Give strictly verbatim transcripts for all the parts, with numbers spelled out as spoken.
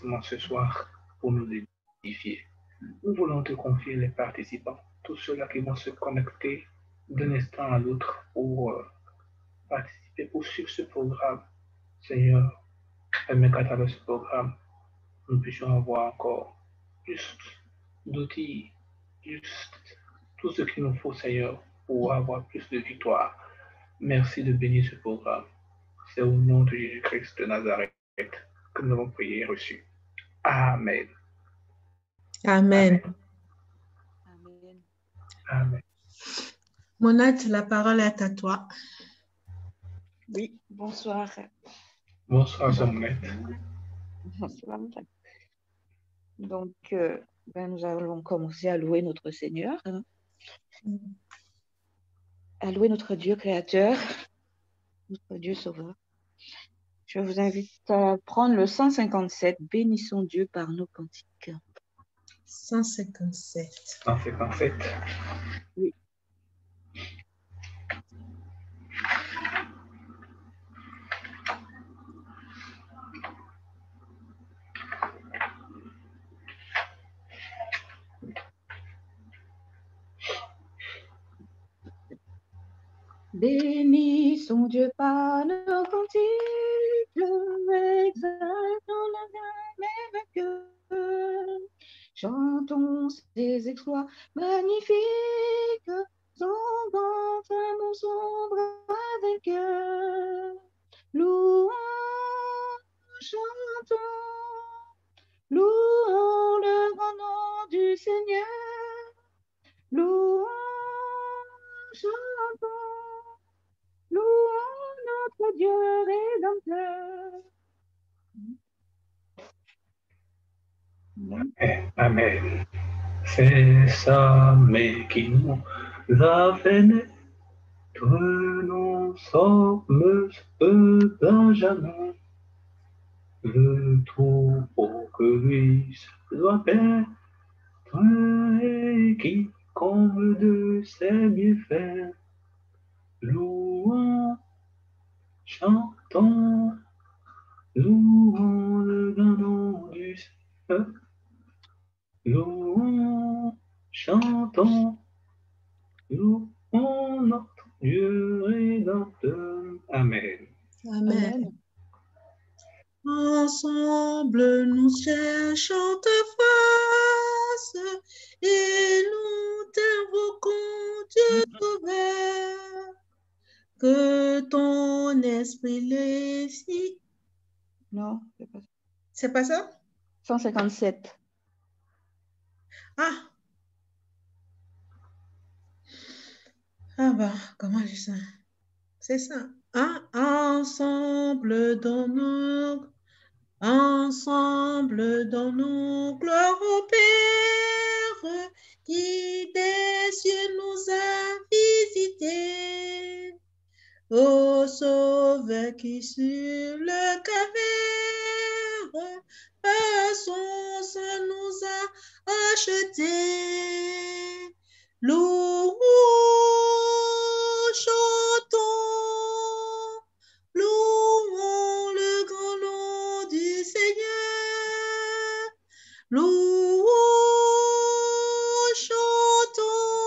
enseignement ce soir pour nous édifier. Nous voulons te confier les participants, tous ceux-là qui vont se connecter d'un instant à l'autre pour euh, participer, pour suivre ce programme. Seigneur, permets qu'à travers ce programme, nous puissions avoir encore plus d'outils, juste tout ce qu'il nous faut, Seigneur, pour avoir plus de victoire. Merci de bénir ce programme. C'est au nom de Jésus-Christ de Nazareth que nous avons prié et reçu. Amen. Amen. Amen. Amen. Monette, la parole est à toi. Oui, bonsoir. Bonsoir, Samuel. Bonsoir. Donc, euh, ben, nous allons commencer à louer notre Seigneur, hein, à louer notre Dieu créateur, notre Dieu sauveur. Je vous invite à prendre le cent cinquante-sept, bénissons Dieu par nos cantiques. cent cinquante-sept. cent cinquante-sept. Oui. Bénissons Dieu par nos cantiques, exaltons la gamme vainqueur. Chantons ses exploits magnifiques, son grand amour, son bras vainqueur. Louons, chantons, louons le grand nom du Seigneur. Louons, chantons, louons notre Dieu rédempteur. Amen. Amen. C'est ça, mais qui nous a fait naître. Nous sommes ce Benjamin. Le troupeau que lui doit être et qui comble de ses bienfaits. Louons, chantons, louons le grand nom du Seigneur. Louons, chantons, louons notre Dieu rédempteur. Amen. Amen. Amen. Ensemble, nous cherchons ta face et nous t'invoquons, Dieu sauveur. Que ton esprit les fit. Non, c'est pas ça. C'est pas ça? cent cinquante-sept. Ah. Ah bah, comment je dis ça? C'est ça. Ah, ensemble dans nos, ensemble dans nos gloires au Père, qui des cieux nous a visités. Ô Sauveur qui sur le calvaire, par son sang nous a achetés. Louons, chantons, louons le grand nom du Seigneur. Louons, chantons,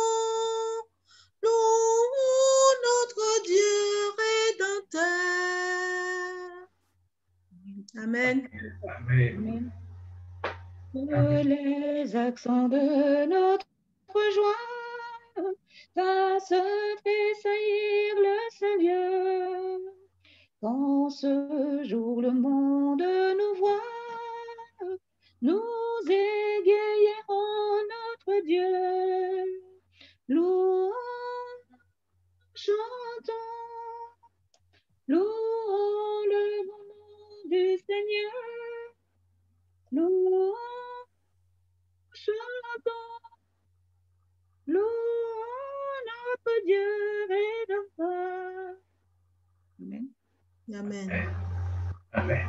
louons notre Dieu rédempteur. Amen. Amen. Que les accents de notre joie fassent tressaillir le Seigneur. Quand ce jour le monde nous voit, nous égayerons notre Dieu. Louons, chantons, louons le nom du Seigneur. Louons, chantons, louons notre Dieu rédempteur. Amen. Amen. Amen.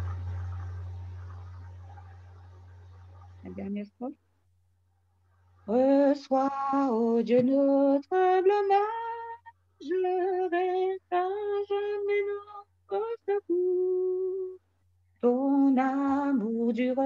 La dernière strophe. Reçois, ô Dieu, notre humble hommage, reste à jamais notre secours. Ton amour dure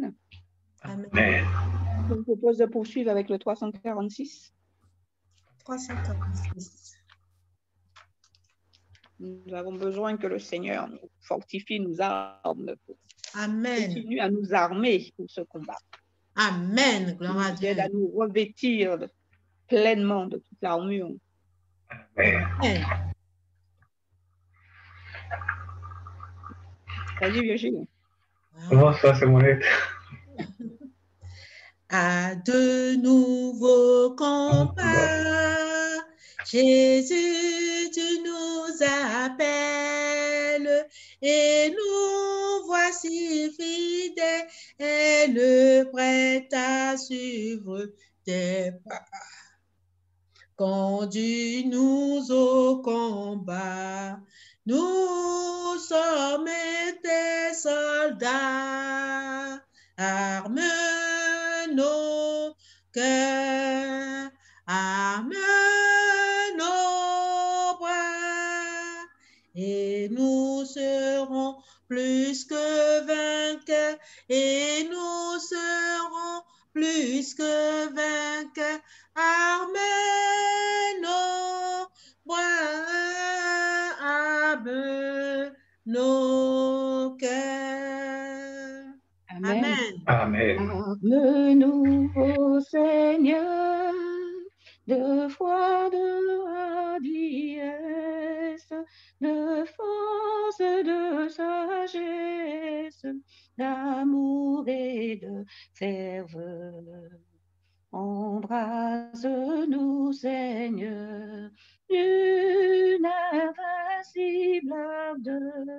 Amen. Amen. Amen. Je vous propose de poursuivre avec le trois cent quarante-six. trois cent quarante-six. Nous avons besoin que le Seigneur nous fortifie, nous arme, Amen. continue à nous armer pour ce combat. Amen. Gloire à Nous Dieu. aide à nous revêtir pleinement de toute l'armure. Amen. Amen. Vas-y, Virginie. Comment ça, c'est mon aide? À de nouveaux combats, Jésus, tu nous appelles et nous voici fidèles, prêts à suivre tes pas. Conduis-nous au combat, nous sommes tes soldats, arme nos cœurs, arme nos bras, et nous serons plus que vainqueurs, et nous serons plus que vainqueurs, arme nos bras, arme nos cœurs. Amen. Amen. Amen. Arme-nous, ô Seigneur, de foi, de hardiesse, de force, de sagesse, d'amour et de ferveur. Embrase-nous, Seigneur, d'une invincible ardeur.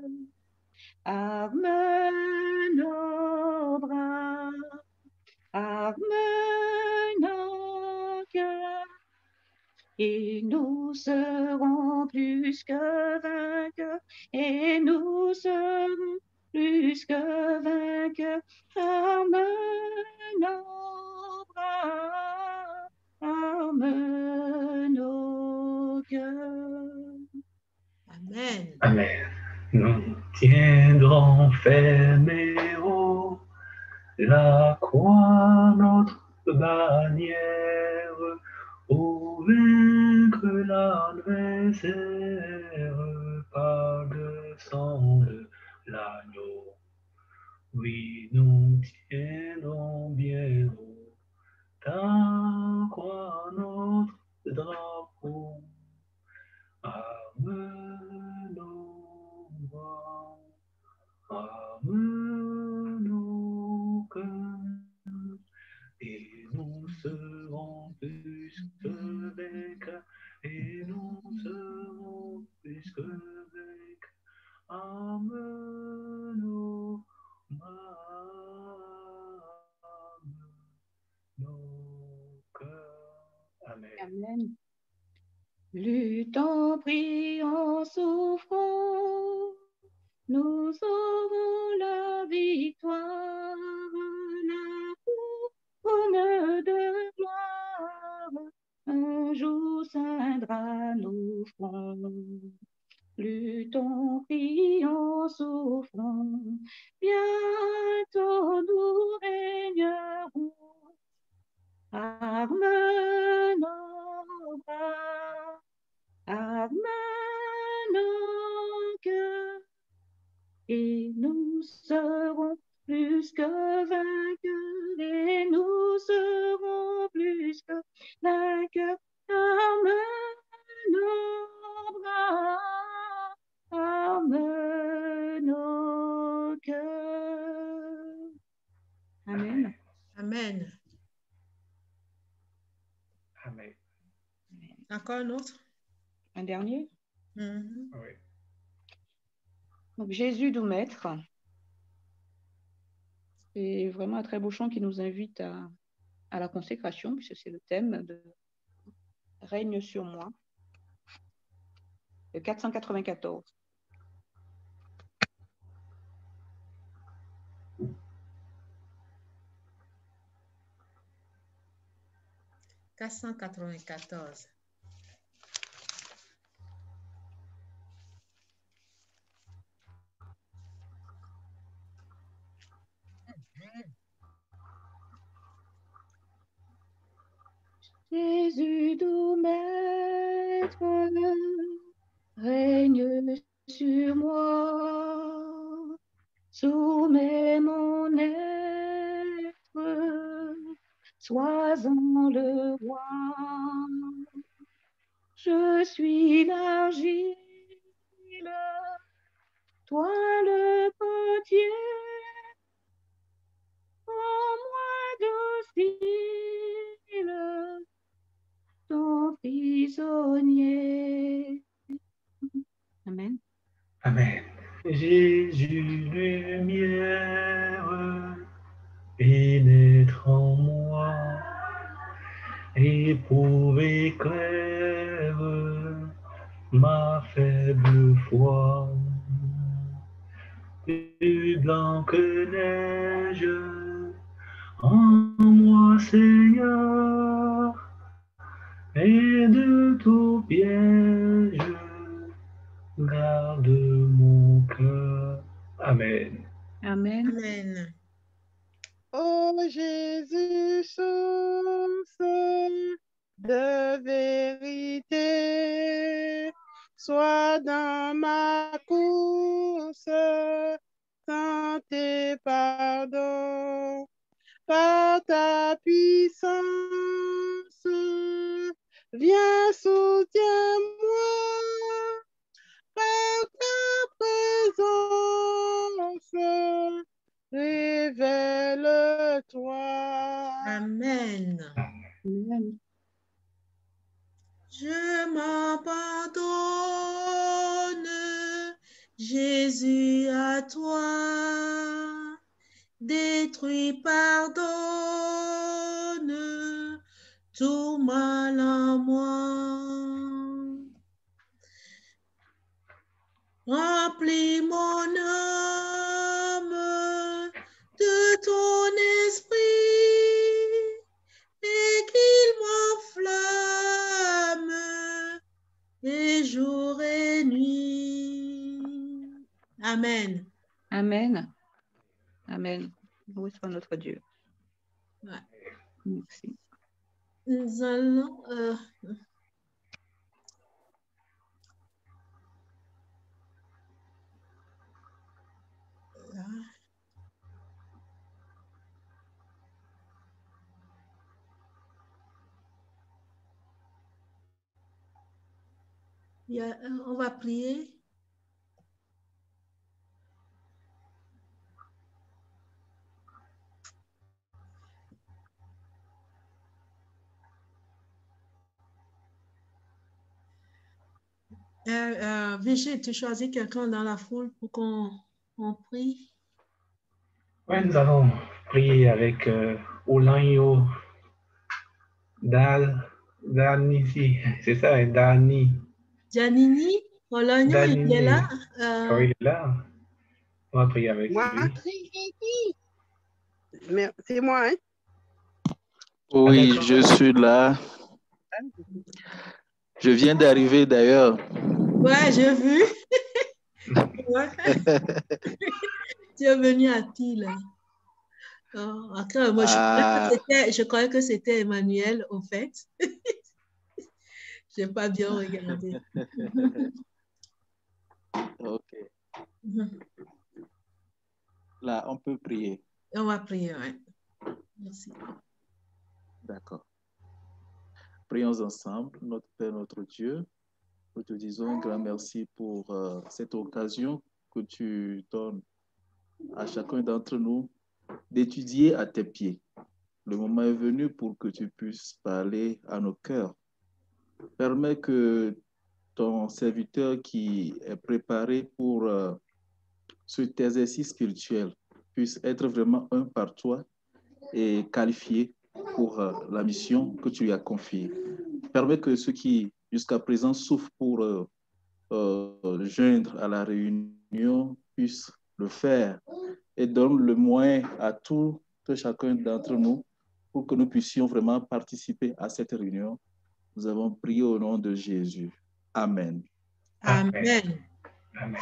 Arme nos bras, arme nos cœurs, et nous serons plus que vainqueurs, et nous serons plus que vainqueurs. Arme nos bras, arme nos cœurs. Amen. Amen. Nous tiendrons fermés haut la croix, notre bannière, pour vaincre l'adversaire par le sang de l'agneau. Oui, nous tiendrons bien haut ta croix, notre drapeau. Arme nos bras, arme nos cœurs, et nous serons plus que vainqueurs, et nous serons plus que vainqueurs. Arme nos bras, arme nos cœurs. Amen. Amen. Luttant, priant, souffrant, nous aurons la victoire, la couronne de gloire, un jour ceindra nos fronts. Luttons, prions, souffrons, bientôt nous régnerons. Arme nos bras, arme nos cœurs, et nous serons plus que vainqueurs, et nous serons plus que vainqueurs. Arme nos bras, arme nos cœurs. Amen. Amen. Amen. Encore un autre? Un dernier. Mhm. Oui. Donc, Jésus nous maître. C'est vraiment un très beau chant qui nous invite à, à la consécration, puisque c'est le thème de Règne sur moi, le quatre cent quatre-vingt-quatorze. quatre cent quatre-vingt-quatorze. Jésus, doux maître, règne sur moi, soumets mon être, sois-en le roi. Je suis l'argile, toi le potier, en moi docile, ton prisonnier. Amen. Amen. Jésus, lumière, pénètre en moi, éprouve, éclaire ma faible foi. Plus blanc que neige, en moi, Seigneur, et de tout piège, garde mon cœur. Amen. Amen. Amen. Ô Jésus, source de vérité, sois dans ma course, santé, pardon, par ta puissance, viens, soutiens-moi, par ta présence, révèle-toi. Amen. Amen. Je m'abandonne, Jésus, à toi. Détruis, pardonne tout mal en moi. Remplis mon âme de ton esprit et qu'il m'enflamme et jour et nuit. Amen. Amen. Amen. Loué soit notre Dieu. Ouais. Merci. Nous allons... euh, là. Il y a, euh, on va prier. Euh, euh, Vigile, tu choisis quelqu'un dans la foule pour qu'on on prie. Oui, nous allons prier avec euh, Olanyo Dal, Danisi. C'est ça, hein, Dani. Giannini, Olagnon, il est Danini. là. Euh, Ah oui, il est là. On va prier avec Moi, lui. mais c'est moi, hein? Oui, d'accord. je suis là. Je viens d'arriver d'ailleurs. ouais, j'ai vu. Ouais. Tu es venu à qui, là? Oh, après, moi, je croyais que Ah, c'était, je croyais que c'était Emmanuel, au fait. Je n'ai pas bien regardé. ok. Là, on peut prier. On va prier, ouais. Merci. D'accord. Prions ensemble. Notre Père, notre Dieu, nous te disons un grand merci pour euh, cette occasion que tu donnes à chacun d'entre nous d'étudier à tes pieds. Le moment est venu pour que tu puisses parler à nos cœurs. Permets que ton serviteur qui est préparé pour euh, cet exercice spirituel puisse être vraiment un par toi et qualifié pour euh, la mission que tu lui as confiée. Permets que ceux qui, jusqu'à présent, souffrent pour euh, euh, joindre à la réunion puissent le faire et donne le moyen à tout chacun d'entre nous pour que nous puissions vraiment participer à cette réunion. Nous avons prié au nom de Jésus. Amen. Amen. Amen.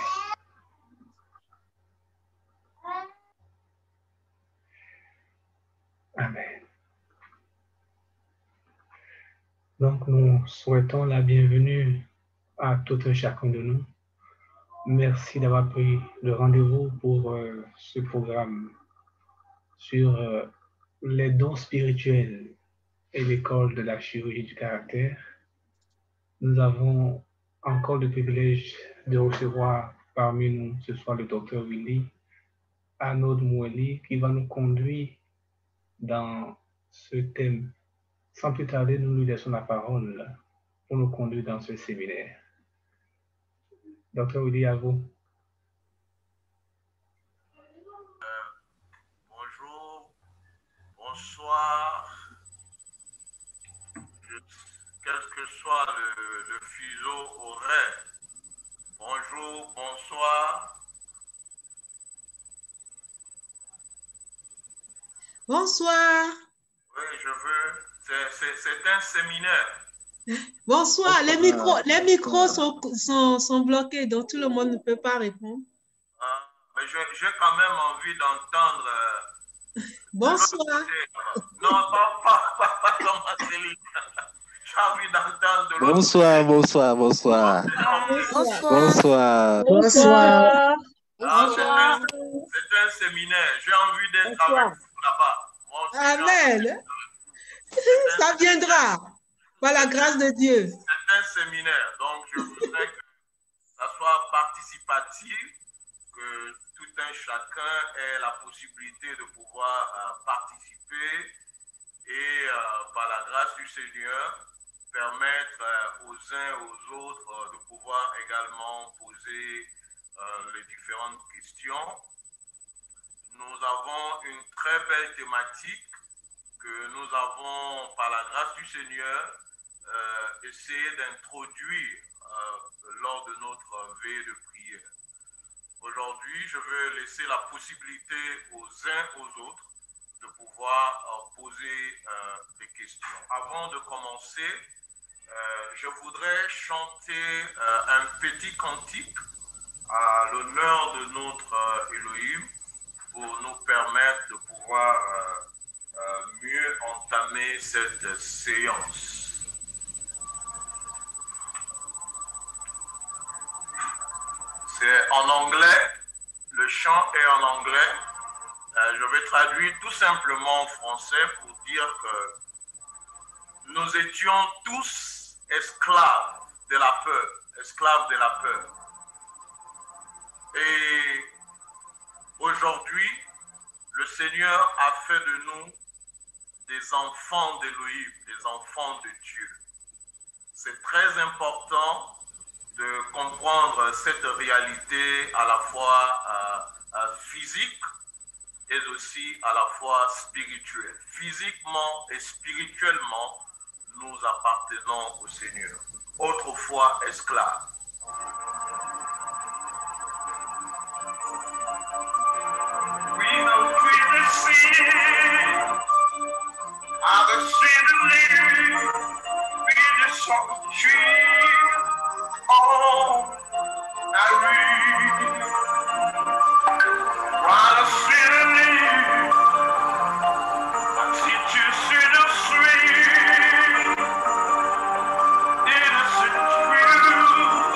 Amen. Donc, nous souhaitons la bienvenue à tout un chacun de nous. Merci d'avoir pris le rendez-vous pour euh, ce programme sur euh, les dons spirituels et l'école de la chirurgie du caractère. Nous avons encore le privilège de recevoir parmi nous ce soir le docteur Willy Arnaud Moueli qui va nous conduire dans ce thème. Sans plus tarder, nous lui laissons la parole pour nous conduire dans ce séminaire. Docteur Willy, à vous. Bonjour, bonsoir. Je, quel que soit le, le fuseau horaire. Bonjour, bonsoir. Bonsoir. Oui, je veux. C'est un séminaire. Bonsoir. Les micros, les micros sont, sont, sont bloqués, donc tout le monde ne peut pas répondre. Ah, mais j'ai quand même envie d'entendre. Euh, bonsoir. Non, pas, pas, pas, pas comme Céline. J'ai envie d'entendre de l'autre. Bonsoir, bonsoir, bonsoir. Bonsoir. Bonsoir. Bonsoir. Ah, c'est un, un séminaire. J'ai envie d'être avec vous là-bas. Amen. Ça viendra. Par la grâce de Dieu. C'est un séminaire. Donc, je voudrais que ça soit participatif, que tout un chacun ait la possibilité de pouvoir euh, participer et, euh, par la grâce du Seigneur, permettre euh, aux uns et aux autres euh, de pouvoir également poser euh, les différentes questions. Nous avons une très belle thématique que nous avons, par la grâce du Seigneur, euh, essayé d'introduire euh, lors de notre veille de prière. Aujourd'hui, je veux laisser la possibilité aux uns aux autres de pouvoir euh, poser euh, des questions. Avant de commencer, euh, je voudrais chanter euh, un petit cantique à l'honneur de notre euh, Elohim pour nous permettre de pouvoir euh, euh, mieux entamer cette séance. C'est en anglais, le chant est en anglais. Euh, je vais traduire tout simplement en français pour dire que nous étions tous esclaves de la peur, esclaves de la peur. Et aujourd'hui, le Seigneur a fait de nous des enfants d'Élohim, des enfants de Dieu. C'est très important de comprendre cette réalité à la fois euh, euh, physique et aussi à la fois spirituelle. Physiquement et spirituellement, nous appartenons au Seigneur. Autrefois esclaves. We know the sea, are the sea to live, we the song of tree, oh, I read. While the sea to live, I teach you see the sweet, innocent truth.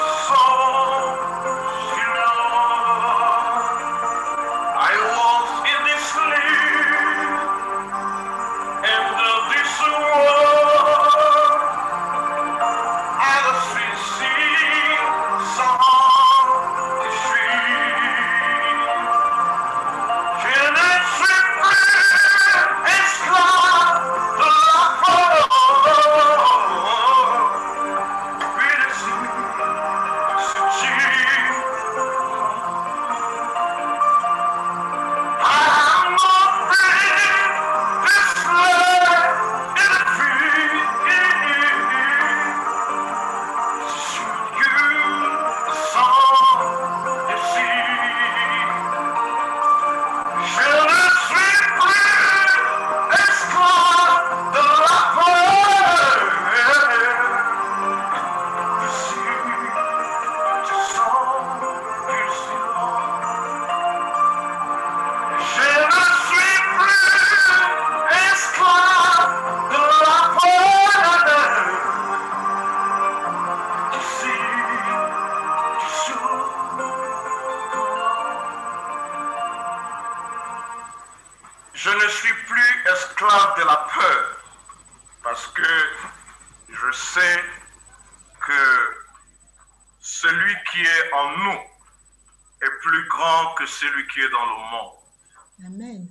je ne suis plus esclave de la peur parce que je sais que celui qui est en nous est plus grand que celui qui est dans le monde. Amen.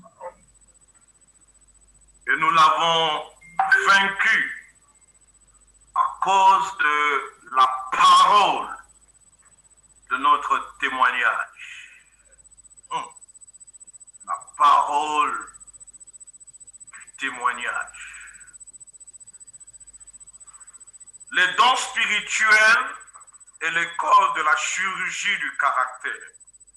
Et nous l'avons vaincu à cause de la parole de notre témoignage. Hum. La parole du témoignage. Les dons spirituels et l'école de la chirurgie du caractère.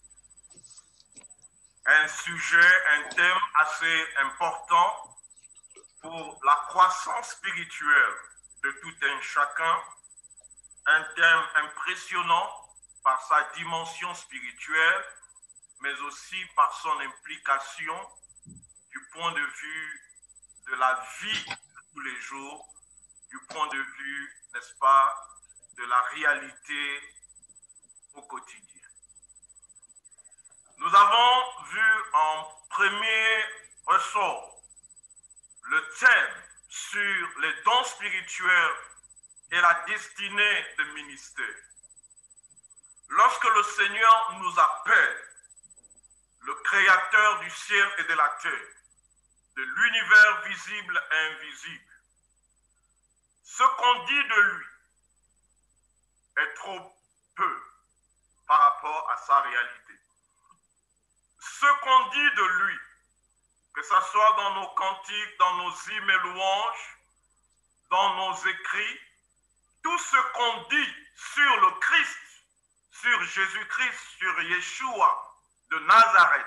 Un sujet, un thème assez important pour la croissance spirituelle de tout un chacun. Un thème impressionnant par sa dimension spirituelle, mais aussi par son implication du point de vue de la vie de tous les jours, du point de vue, n'est-ce pas, de la réalité au quotidien. Nous avons vu en premier ressort le thème sur les dons spirituels et la destinée de ministère. Lorsque le Seigneur nous appelle, le Créateur du ciel et de la terre, de l'univers visible et invisible, ce qu'on dit de lui est trop peu par rapport à sa réalité. Ce qu'on dit de lui, que ce soit dans nos cantiques, dans nos hymnes et louanges, dans nos écrits, tout ce qu'on dit sur le Christ, sur Jésus-Christ, sur Yeshua de Nazareth,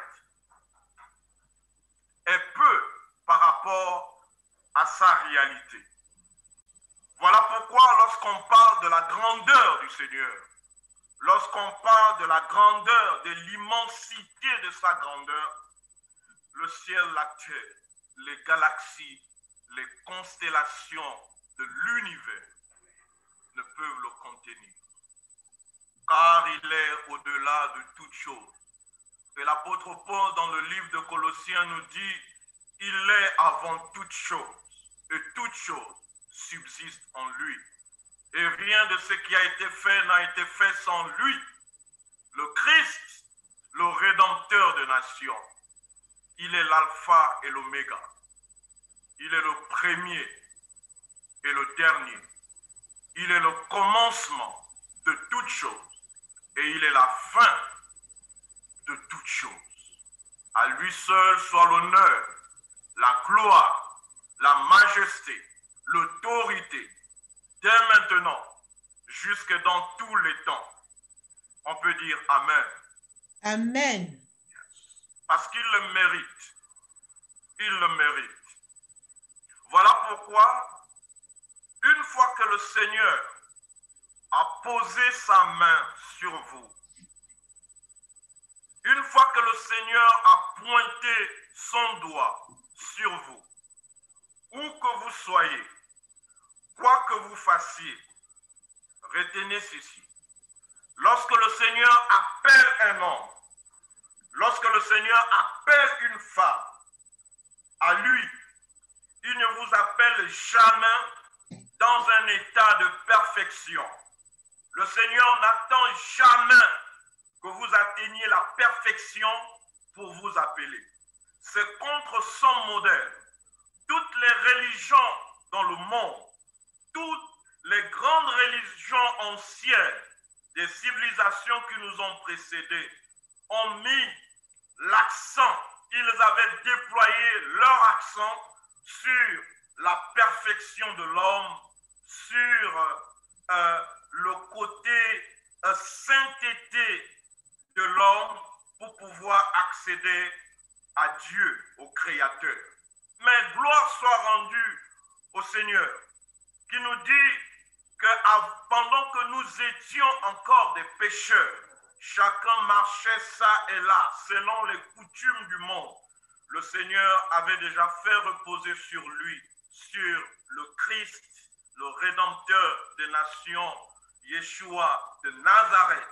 est peu par rapport à sa réalité. Voilà pourquoi lorsqu'on parle de la grandeur du Seigneur, lorsqu'on parle de la grandeur, de l'immensité de sa grandeur, le ciel, la terre, les galaxies, les constellations de l'univers ne peuvent le contenir. Car il est au-delà de toute chose. Et l'apôtre Paul, dans le livre de Colossiens, nous dit, il est avant toute chose, et toute chose subsiste en lui. Et rien de ce qui a été fait n'a été fait sans lui. Le Christ, le Rédempteur des nations, il est l'alpha et l'oméga. Il est le premier et le dernier. Il est le commencement de toutes choses. Et il est la fin de toutes choses. À lui seul soit l'honneur, la gloire, la majesté, l'autorité, dès maintenant, jusque dans tous les temps. On peut dire Amen. Amen. Parce qu'il le mérite. Il le mérite. Voilà pourquoi, une fois que le Seigneur a posé sa main sur vous, une fois que le Seigneur a pointé son doigt sur vous, où que vous soyez, quoi que vous fassiez, retenez ceci. Lorsque le Seigneur appelle un homme, lorsque le Seigneur appelle une femme à lui, il ne vous appelle jamais dans un état de perfection. Le Seigneur n'attend jamais que vous atteigniez la perfection pour vous appeler. C'est contre son modèle. Toutes les religions dans le monde, toutes les grandes religions anciennes, des civilisations qui nous ont précédées, ont mis l'accent, ils avaient déployé leur accent sur la perfection de l'homme, sur euh, le côté euh, sainteté de l'homme pour pouvoir accéder à Dieu, au Créateur. Mais gloire soit rendue au Seigneur, qui nous dit que pendant que nous étions encore des pécheurs, chacun marchait ça et là, selon les coutumes du monde. Le Seigneur avait déjà fait reposer sur lui, sur le Christ, le Rédempteur des nations, Yeshua de Nazareth,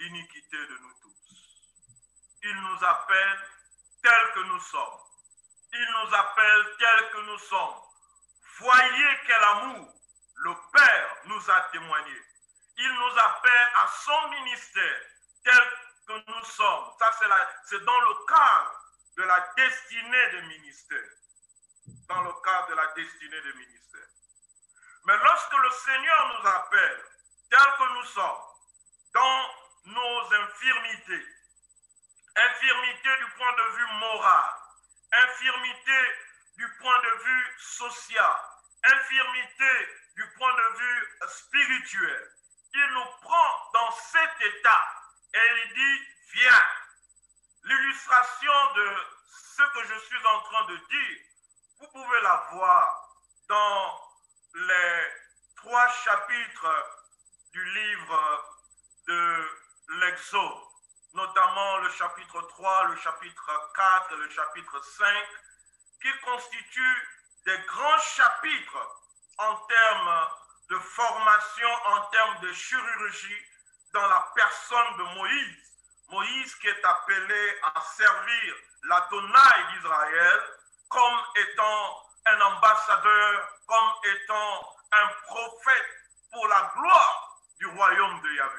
l'iniquité de nous tous. Il nous appelle tels que nous sommes. Il nous appelle tels que nous sommes. Voyez quel amour le Père nous a témoigné. Il nous appelle à son ministère tel que nous sommes. Ça, c'est dans le cadre de la destinée des ministères. Dans le cadre de la destinée des ministères. Mais lorsque le Seigneur nous appelle tel que nous sommes, dans nos infirmités, infirmités du point de vue moral, infirmité du point de vue social, infirmité du point de vue spirituel. Il nous prend dans cet état et il dit, viens. L'illustration de ce que je suis en train de dire, vous pouvez la voir dans les trois chapitres du livre de l'Exode, notamment le chapitre trois, le chapitre quatre et le chapitre cinq, qui constituent des grands chapitres en termes de formation, en termes de chirurgie dans la personne de Moïse. Moïse qui est appelé à servir l'Adonai d'Israël comme étant un ambassadeur, comme étant un prophète pour la gloire du royaume de Yahvé.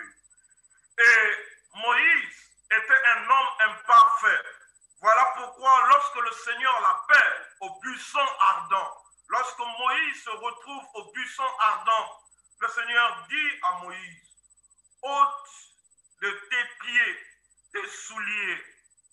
Et Moïse était un homme imparfait. Voilà pourquoi lorsque le Seigneur l'appelle au buisson ardent, lorsque Moïse se retrouve au buisson ardent, le Seigneur dit à Moïse, ôte de tes pieds tes souliers.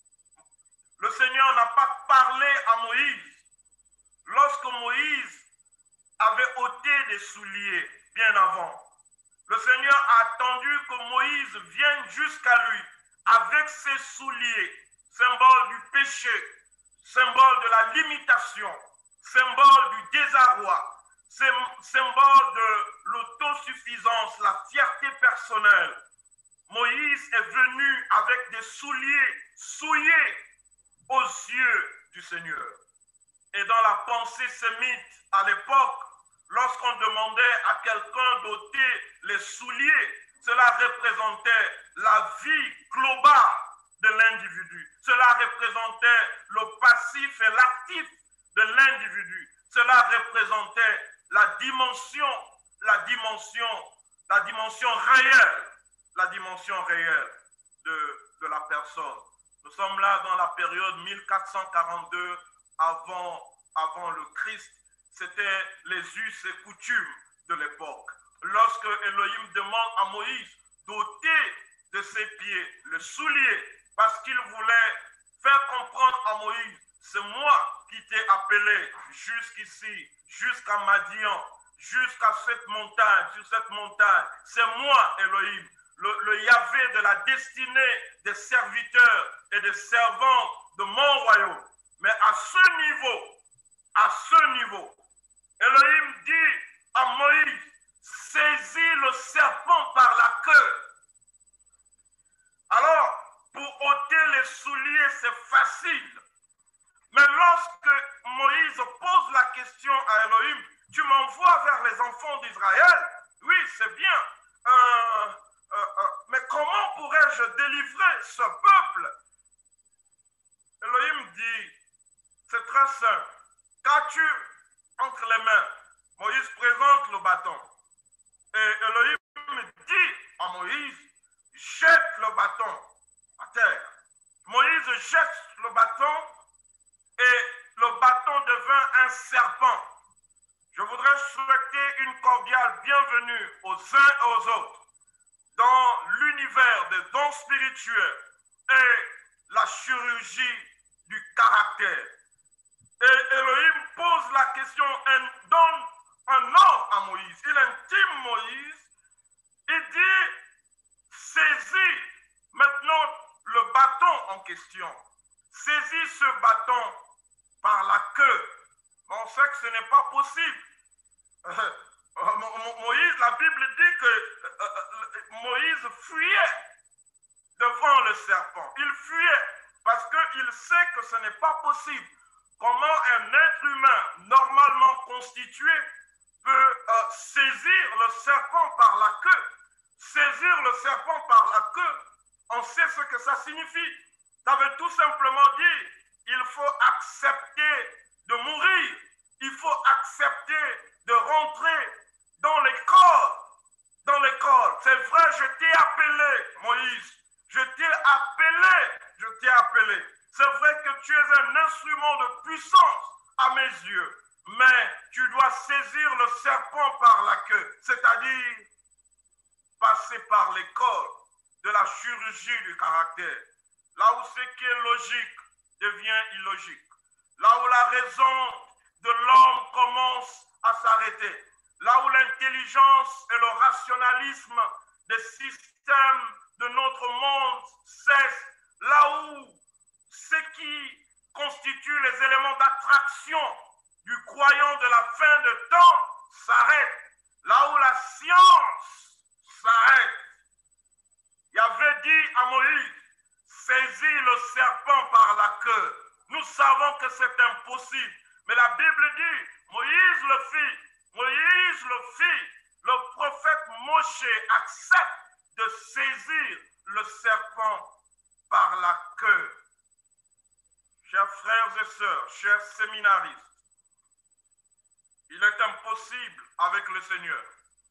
Le Seigneur n'a pas parlé à Moïse lorsque Moïse avait ôté des souliers bien avant. Le Seigneur a attendu que Moïse vienne jusqu'à lui avec ses souliers, symbole du péché, symbole de la limitation, symbole du désarroi, symbole de l'autosuffisance, la fierté personnelle. Moïse est venu avec des souliers souillés aux yeux du Seigneur. Et dans la pensée sémite à l'époque, lorsqu'on demandait à quelqu'un d'ôter les souliers, cela représentait la vie globale de l'individu. Cela représentait le passif et l'actif de l'individu. Cela représentait la dimension, la dimension, la dimension réelle, la dimension réelle de, de la personne. Nous sommes là dans la période mille quatre cent quarante-deux avant, avant le Christ. C'était les us et coutumes de l'époque. Lorsque Elohim demande à Moïse d'ôter de ses pieds le soulier, parce qu'il voulait faire comprendre à Moïse, c'est moi qui t'ai appelé jusqu'ici, jusqu'à Madian, jusqu'à cette montagne, sur cette montagne. C'est moi, Elohim, le, le Yahvé de la destinée des serviteurs et des servants de mon royaume. Mais à ce niveau, à ce niveau, Elohim dit à Moïse, saisis le serpent par la queue. Alors, pour ôter les souliers, c'est facile. Mais lorsque Moïse pose la question à Elohim, tu m'envoies vers les enfants d'Israël? Oui, c'est bien. Euh, euh, euh, mais comment pourrais-je délivrer ce peuple? Elohim dit, c'est très simple. Qu'as-tu entre les mains? Moïse présente le bâton. Et Elohim dit à Moïse, jette le bâton à terre. Moïse jette le bâton et le bâton devint un serpent. Je voudrais souhaiter une cordiale bienvenue aux uns et aux autres dans l'univers des dons spirituels et la chirurgie du caractère. Et Elohim pose la question et donne un ordre à Moïse. Il intime Moïse. Il dit, saisis maintenant le bâton en question. Saisis ce bâton par la queue. On sait que ce n'est pas possible. Euh, Moïse, la Bible dit que euh, Moïse fuyait devant le serpent. Il fuyait parce qu'il sait que ce n'est pas possible. Comment un être humain normalement constitué peut euh, saisir le serpent par la queue? Saisir le serpent par la queue, on sait ce que ça signifie. Ça veut tout simplement dire il faut accepter de mourir. Il faut accepter de rentrer dans les corps. Dans les corps. C'est vrai, je t'ai appelé, Moïse. Je t'ai appelé. Je t'ai appelé. C'est vrai que tu es un instrument de puissance à mes yeux. Mais tu dois saisir le serpent par la queue. C'est-à-dire passer par les corps de la chirurgie du caractère. Là où ce qui est logique devient illogique. Là où la raison de l'homme commence à s'arrêter. Là où l'intelligence et le rationalisme des systèmes de notre monde cessent. Là où ce qui constitue les éléments d'attraction du croyant de la fin de temps s'arrête. Là où la science s'arrête. Il avait dit à Moïse, saisis le serpent par la queue. Nous savons que c'est impossible. Mais la Bible dit, Moïse le fit. Moïse le fit. Le prophète Moshe accepte de saisir le serpent par la queue. Chers frères et sœurs, chers séminaristes, il est impossible avec le Seigneur.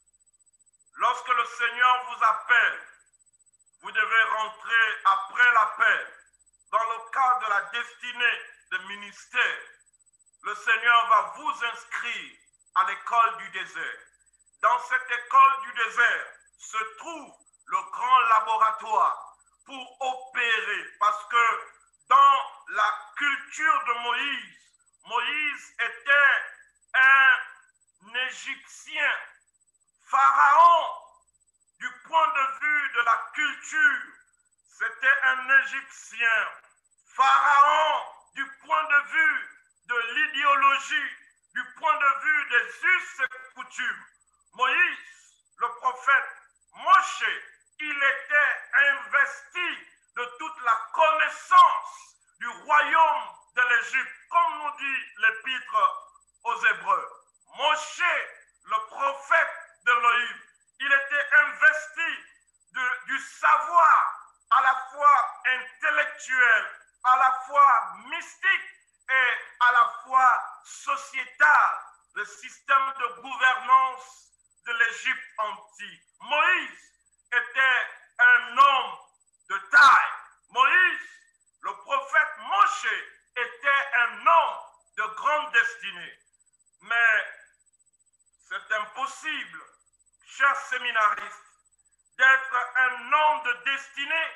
Lorsque le Seigneur vous appelle, vous devez rentrer après l'appel dans le cadre de la destinée de ministère. Le Seigneur va vous inscrire à l'école du désert. Dans cette école du désert se trouve le grand laboratoire pour opérer. Parce que dans la culture de Moïse, Moïse était un Égyptien, Pharaon. Du point de vue de la culture, c'était un Égyptien. Pharaon, du point de vue de l'idéologie, du point de vue des us et coutumes. Moïse, le prophète Moshe, il était investi de toute la connaissance du royaume de l'Égypte, comme nous dit l'épître aux Hébreux. Moshe, le prophète d'Élohim, il était investi de, du savoir à la fois intellectuel, à la fois mystique et à la fois sociétal, le système de gouvernance de l'Égypte antique. Moïse était un homme de taille. Moïse, le prophète Moshe, était un homme de grande destinée. Mais c'est impossible, chers séminaristes, d'être un homme de destinée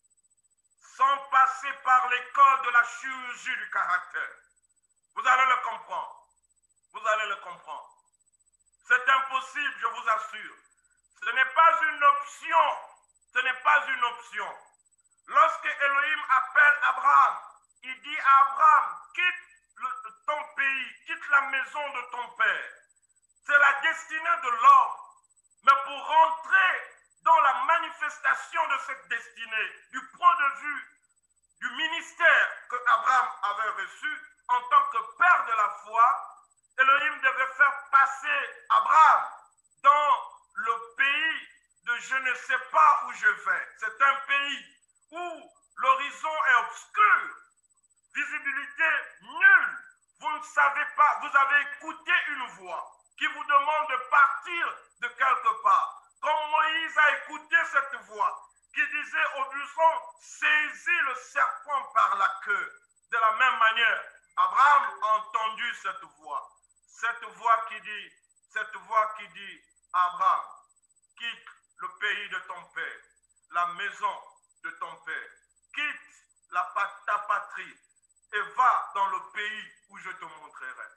sans passer par l'école de la chirurgie du caractère. Vous allez le comprendre. Vous allez le comprendre. C'est impossible, je vous assure. Ce n'est pas une option. Ce n'est pas une option. Lorsque Elohim appelle Abraham, il dit à Abraham, quitte le, ton pays, quitte la maison de ton père. C'est la destinée de l'homme. Mais pour rentrer dans la manifestation de cette destinée, du point de vue du ministère que Abraham avait reçu en tant que père de la foi, Elohim devait faire passer Abraham dans le pays de je ne sais pas où je vais. C'est un pays où l'horizon est obscur, visibilité nulle. Vous ne savez pas, vous avez écouté une voix qui vous demande de partir de quelque part. Comme Moïse a écouté cette voix qui disait au buisson, saisis le serpent par la queue. De la même manière, Abraham a entendu cette voix. Cette voix qui dit, cette voix qui dit, Abraham, quitte le pays de ton père, la maison de ton père, quitte la, ta patrie et va dans le pays où je te montrerai.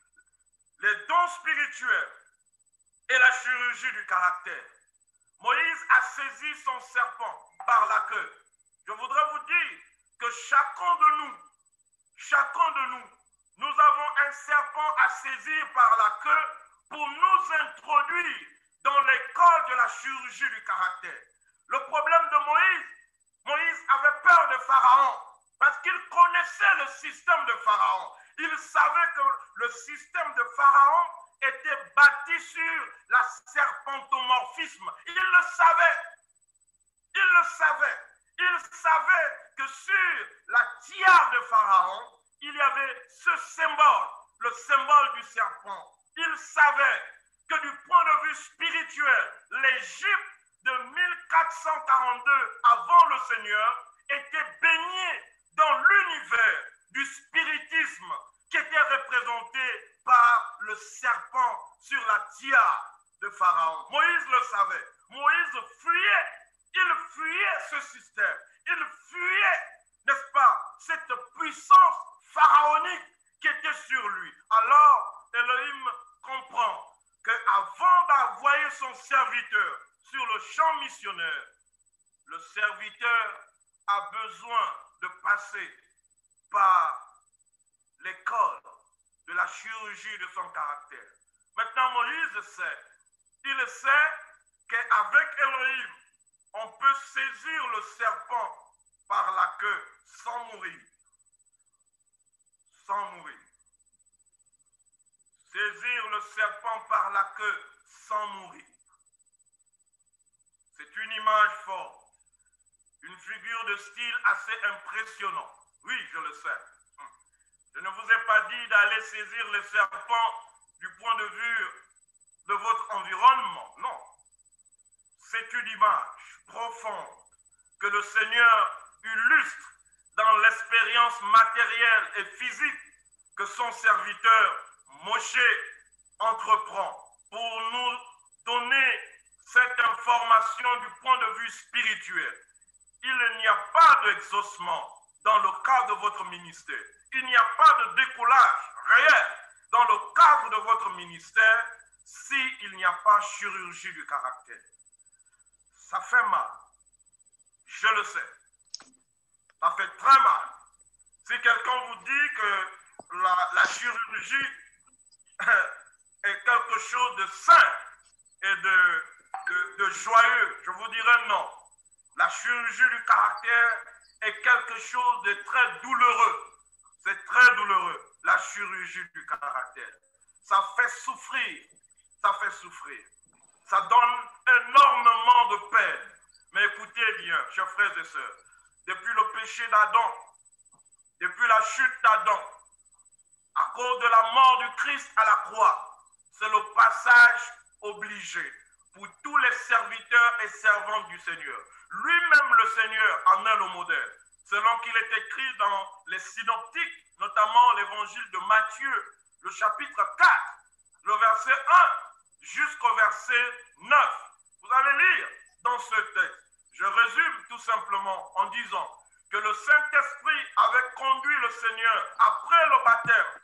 Les dons spirituels et la chirurgie du caractère. Moïse a saisi son serpent par la queue. Je voudrais vous dire que chacun de nous, chacun de nous, nous avons un serpent à saisir par la queue pour nous introduire dans l'école de la chirurgie du caractère. Le problème de Moïse, Moïse avait peur de Pharaon parce qu'il connaissait le système de Pharaon. Il savait que le système de Pharaon était bâti sur la serpentomorphisme. Il le savait. Il le savait. Il savait que sur la tiare de Pharaon, il y avait ce symbole, le symbole du serpent. Il savait que du point de vue spirituel, l'Égypte de mille quatre cent quarante-deux avant le Seigneur était baignée dans l'univers du spiritisme qui était représenté par le serpent sur la tiare de Pharaon. Moïse le savait. Moïse fuyait. Il fuyait ce système. Il fuyait, n'est-ce pas, cette puissance pharaonique qui était sur lui. Alors, Elohim comprend qu'avant d'envoyer son serviteur sur le champ missionnaire, le serviteur a besoin de passer par l'école de la chirurgie de son caractère. Maintenant, Moïse sait, il sait qu'avec Elohim, on peut saisir le serpent par la queue sans mourir. Sans mourir. Saisir le serpent par la queue sans mourir. C'est une image forte. Une figure de style assez impressionnante. Oui, je le sais. Je ne vous ai pas dit d'aller saisir le serpent du point de vue de votre environnement. Non. C'est une image profonde que le Seigneur illustre dans l'expérience matérielle et physique que son serviteur Moshe entreprend pour nous donner cette information du point de vue spirituel. Il n'y a pas d'exaucement dans le cadre de votre ministère. Il n'y a pas de décollage réel dans le cadre de votre ministère s'il n'y a pas chirurgie du caractère. Ça fait mal. Je le sais. Ça fait très mal. Si quelqu'un vous dit que la, la chirurgie est quelque chose de sain et de, de, de joyeux, je vous dirais non. La chirurgie du caractère est quelque chose de très douloureux. C'est très douloureux, la chirurgie du caractère. Ça fait souffrir. Ça fait souffrir. Ça donne énormément de peine. Mais écoutez bien, chers frères et sœurs, depuis le péché d'Adam, depuis la chute d'Adam, à cause de la mort du Christ à la croix, c'est le passage obligé pour tous les serviteurs et servantes du Seigneur. Lui-même, le Seigneur, en est le modèle. Selon qu'il est écrit dans les synoptiques, notamment l'évangile de Matthieu, le chapitre quatre, le verset un jusqu'au verset neuf. Vous allez lire dans ce texte. Je résume tout simplement en disant que le Saint-Esprit avait conduit le Seigneur après le baptême.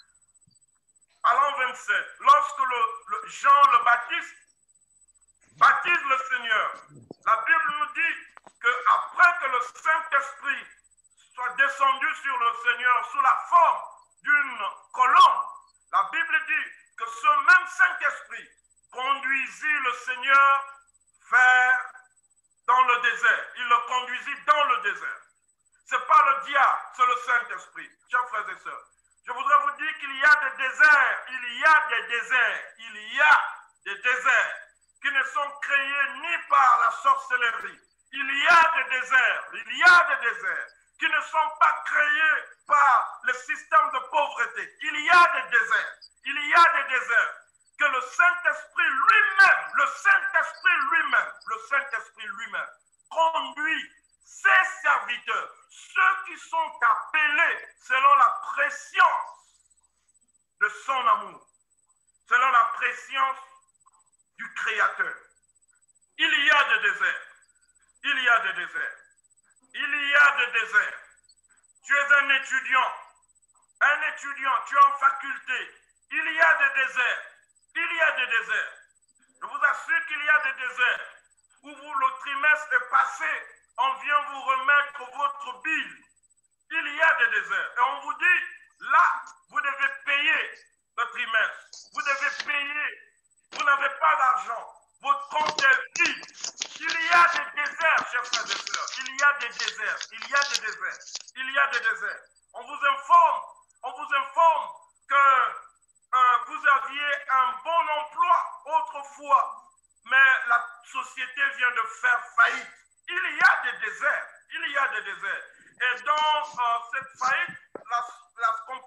À l'an vingt-sept, lorsque le, le Jean le Baptiste baptise le Seigneur, la Bible nous dit qu'après que le Saint-Esprit soit descendu sur le Seigneur sous la forme d'une colombe, la Bible dit que ce même Saint-Esprit conduisit le Seigneur vers dans le désert. Il le conduisit dans le désert. Ce n'est pas le diable, c'est le Saint-Esprit. Chers frères et sœurs, je voudrais vous dire qu'il y a des déserts, il y a des déserts, il y a des déserts qui ne sont créés ni par la sorcellerie. Il y a des déserts, il y a des déserts qui ne sont pas créés par le système de pauvreté. Il y a des déserts, il y a des déserts que le Saint-Esprit lui-même, le Saint-Esprit lui-même, le Saint-Esprit lui-même conduit ses serviteurs, ceux qui sont appelés selon la préscience de son amour, selon la préscience du Créateur. Il y a des déserts, il y a des déserts, il y a des déserts. Tu es un étudiant, un étudiant, tu es en faculté, il y a des déserts, il y a des déserts. Je vous assure qu'il y a des déserts où vous, le trimestre est passé, on vient vous remettre votre bille. Il y a des déserts. Et on vous dit, là, vous devez payer le trimestre. Vous devez payer. Vous n'avez pas d'argent. Votre compte est vide. Il y a des déserts, chers frères et sœurs. Il y a des déserts. Il y a des déserts. Il y a des déserts. On vous informe, on vous informe que euh, vous aviez un bon emploi autrefois, mais la société vient de faire faillite. Il y a des déserts, il y a des déserts. Et dans euh, cette faillite, la, la compagnie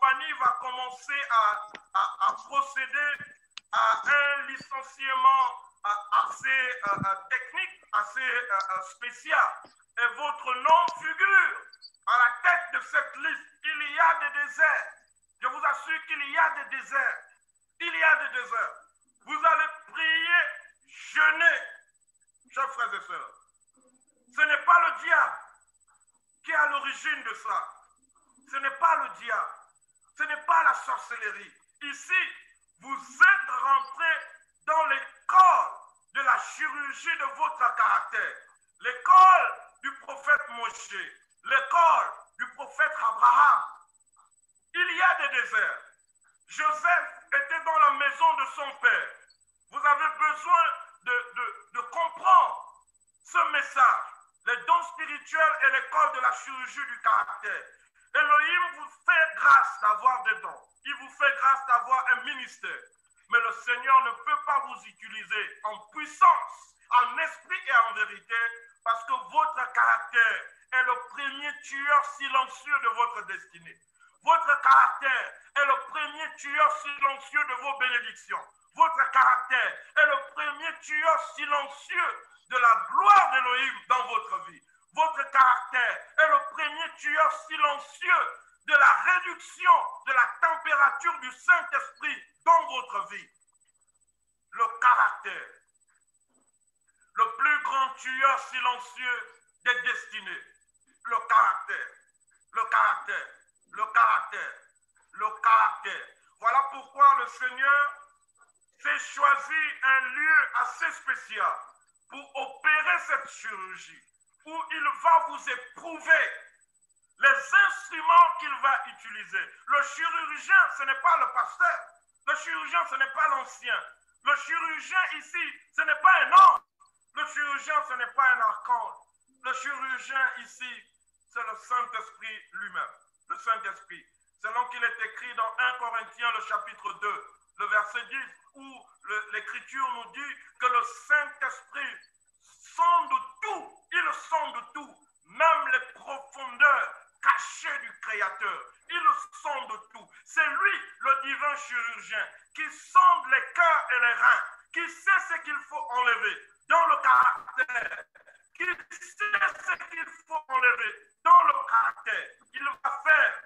va commencer à, à, à procéder à un licenciement assez euh, technique, assez euh, spécial. Et votre nom figure à la tête de cette liste. Il y a des déserts. Je vous assure qu'il y a des déserts. Il y a des déserts. Vous allez prier, jeûner, chers frères et sœurs. Ce n'est pas le diable qui est à l'origine de ça. Ce n'est pas le diable. Ce n'est pas la sorcellerie. Ici, vous êtes rentrés dans l'école de la chirurgie de votre caractère. L'école du prophète Moshe. L'école du prophète Abraham. Il y a des déserts. Joseph était dans la maison de son père. Vous avez besoin de, de, de comprendre ce message. Les dons spirituels et l'école de la chirurgie du caractère. Elohim vous fait grâce d'avoir des dons. Il vous fait grâce d'avoir un ministère. Mais le Seigneur ne peut pas vous utiliser en puissance, en esprit et en vérité, parce que votre caractère est le premier tueur silencieux de votre destinée. Votre caractère est le premier tueur silencieux de vos bénédictions. Votre caractère est le premier tueur silencieux de la gloire d'Elohim dans votre vie. Votre caractère est le premier tueur silencieux de la réduction de la température du Saint-Esprit dans votre vie. Le caractère, le plus grand tueur silencieux des destinées. Le caractère, le caractère, le caractère, le caractère. Voilà pourquoi le Seigneur s'est choisi un lieu assez spécial pour opérer cette chirurgie, où il va vous éprouver les instruments qu'il va utiliser. Le chirurgien, ce n'est pas le pasteur. Le chirurgien, ce n'est pas l'ancien. Le chirurgien ici, ce n'est pas un ange. Le chirurgien, ce n'est pas un archange. Le chirurgien ici, c'est le Saint-Esprit lui-même. Le Saint-Esprit. Selon qu'il est écrit dans un Corinthiens, le chapitre deux, le verset dix, où l'Écriture nous dit que le Saint-Esprit sonde tout. Il sonde tout. Même les profondeurs cachées du Créateur. Il sonde tout. C'est lui, le divin chirurgien, qui sonde les cœurs et les reins, qui sait ce qu'il faut enlever dans le caractère, qui sait ce qu'il faut enlever dans le caractère. Il va faire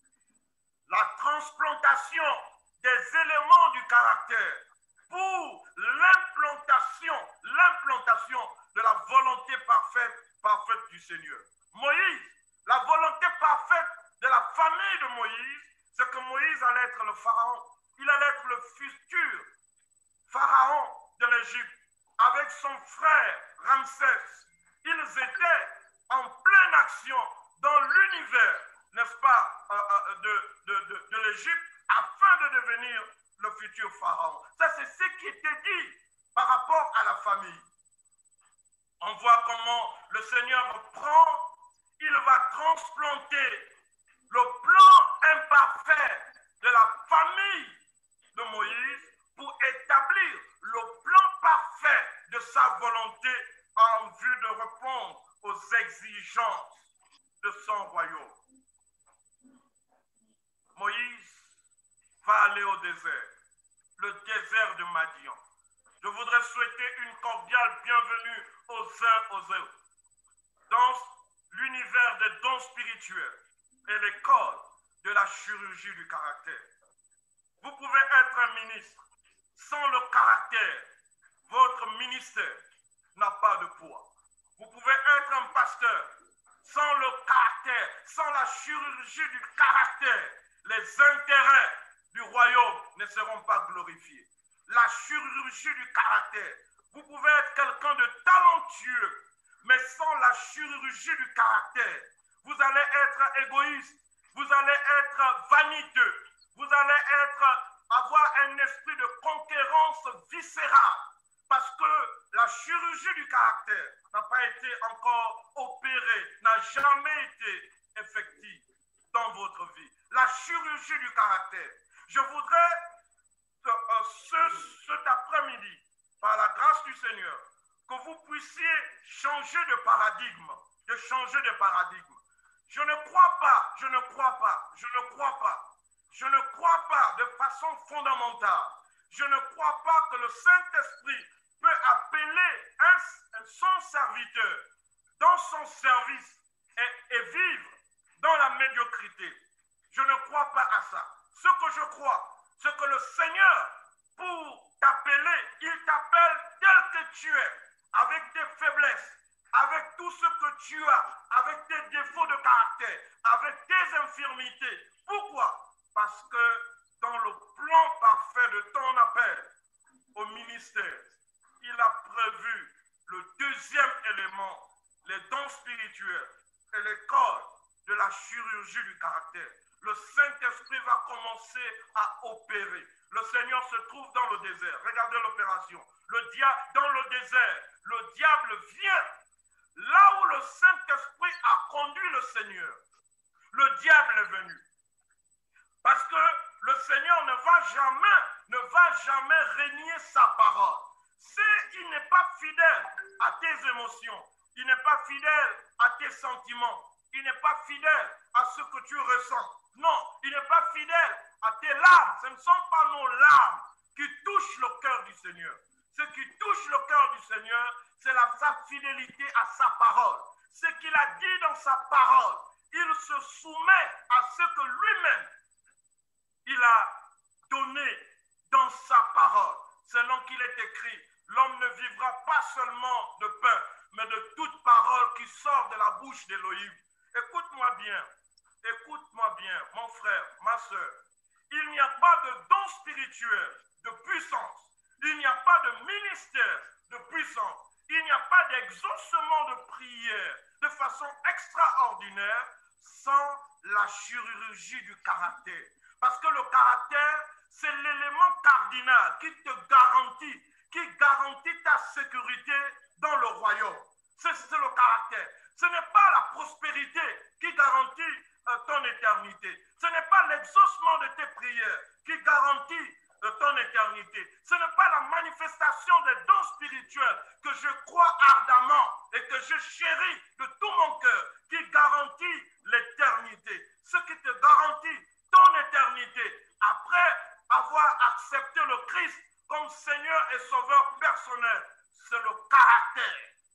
la transplantation des éléments du caractère pour l'implantation, l'implantation de la volonté parfaite, parfaite du Seigneur. Moïse, la volonté parfaite de la famille de Moïse, c'est que Moïse allait être le pharaon. Il allait être le futur pharaon de l'Égypte avec son frère Ramsès. Ils étaient en pleine action dans l'univers, n'est-ce pas, euh, euh, de, de, de, de l'Égypte afin de devenir le futur pharaon. Ça, c'est ce qui était dit par rapport à la famille. On voit comment le Seigneur prend, il va transplanter le plan imparfait de la famille de Moïse pour établir le plan parfait de sa volonté en vue de répondre aux exigences de son royaume. Moïse va aller au désert, le désert de Madian. Je voudrais souhaiter une cordiale bienvenue aux uns aux autres dans l'univers des dons spirituels et l'école de la chirurgie du caractère. Vous pouvez être un ministre sans le caractère. Votre ministère n'a pas de poids. Vous pouvez être un pasteur sans le caractère, sans la chirurgie du caractère. Les intérêts du royaume ne seront pas glorifiés. La chirurgie du caractère. Vous pouvez être quelqu'un de talentueux, mais sans la chirurgie du caractère, vous allez être égoïste, vous allez être vaniteux, vous allez être, avoir un esprit de conquérance viscérale, parce que la chirurgie du caractère n'a pas été encore opérée, n'a jamais été effective dans votre vie. La chirurgie du caractère. Je voudrais euh, ce, cet après-midi, par la grâce du Seigneur, que vous puissiez changer de paradigme, de changer de paradigme. Je ne crois pas, je ne crois pas, je ne crois pas je ne crois pas de façon fondamentale, je ne crois pas que le Saint-Esprit peut appeler un, son serviteur dans son service et, et vivre dans la médiocrité. Je ne crois pas à ça. Ce que je crois, c'est que le Seigneur, pour t'appeler, il t'appelle tel que tu es, avec tes faiblesses, avec tout ce que tu as, avec tes défauts de caractère, avec tes infirmités. Pourquoi? Parce que dans le plan parfait de ton appel au ministère, il a prévu le deuxième élément, les dons spirituels et l'école de la chirurgie du caractère. Le Saint-Esprit va commencer à opérer. Le Seigneur se trouve dans le désert. Regardez l'opération. Le diable, dans le désert, le diable vient là où le Saint-Esprit a conduit le Seigneur. Le diable est venu. Parce que le Seigneur ne va jamais, ne va jamais régner sa parole. S'il n'est pas fidèle à tes émotions, il n'est pas fidèle à tes sentiments, il n'est pas fidèle à ce que tu ressens. Non, il n'est pas fidèle à tes larmes. Ce ne sont pas nos larmes qui touchent le cœur du Seigneur. Ce qui touche le cœur du Seigneur, c'est la, sa fidélité à sa parole. Ce qu'il a dit dans sa parole, il se soumet à ce que lui-même, il a donné dans sa parole. Selon qu'il est écrit, l'homme ne vivra pas seulement de pain, mais de toute parole qui sort de la bouche d'Élohim. Écoute-moi bien, écoute-moi bien, mon frère, ma soeur. Il n'y a pas de don spirituel, de puissance. Il n'y a pas de ministère de puissance. Il n'y a pas d'exaucement de prière de façon extraordinaire sans la chirurgie du caractère. Parce que le caractère, c'est l'élément cardinal qui te garantit, qui garantit ta sécurité dans le royaume. C'est le caractère. Ce n'est pas la prospérité qui garantit euh, ton éternité. Ce n'est pas l'exaucement de tes prières qui garantit euh, ton éternité. Ce n'est pas la manifestation des dons spirituels que je crois ardemment et que je chéris de tout mon cœur qui garantit l'éternité. Ce qui te garantit ton éternité après avoir accepté le Christ comme Seigneur et Sauveur personnel, c'est le caractère.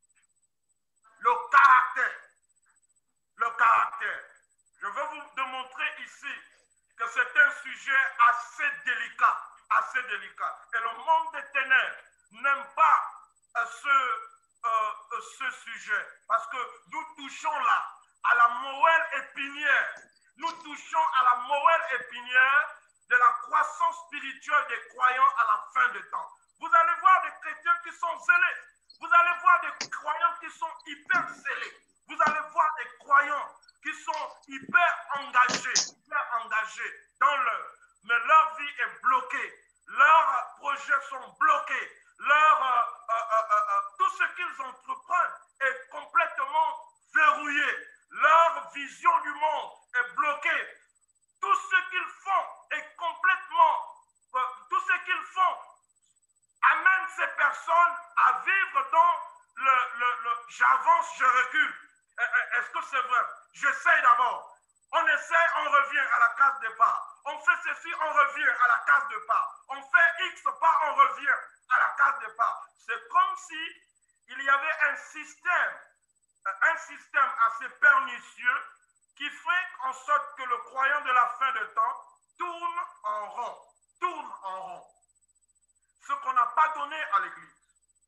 Le caractère. Le caractère. Je vais vous démontrer ici que c'est un sujet assez délicat. Assez délicat. Et le monde des ténèbres n'aime pas euh, ce, euh, ce sujet. Parce que nous touchons là à la moelle épinière. Nous touchons à la moelle épinière de la croissance spirituelle des croyants à la fin des temps. Vous allez voir des chrétiens qui sont zélés. Vous allez voir des croyants qui sont hyper zélés. Vous allez voir des croyants qui sont hyper engagés, hyper engagés dans leur, mais leur vie est bloquée. Leurs projets sont bloqués. Leur, euh, euh, euh, euh, tout ce qu'ils entreprennent est complètement verrouillé. Leur vision du monde est bloquée. Tout ce qu'ils font est complètement, euh, tout ce qu'ils font amène ces personnes à vivre dans le, le, le j'avance, je recule. Est-ce que c'est vrai? J'essaye d'abord. On essaie, on revient à la case départ. On fait ceci, on revient à la case départ. On fait X pas, on revient à la case départ. C'est comme si il y avait un système, un système assez pernicieux qui fait en sorte que le croyant de la fin de temps tourne en rond, tourne en rond. Ce qu'on n'a pas donné à l'Église.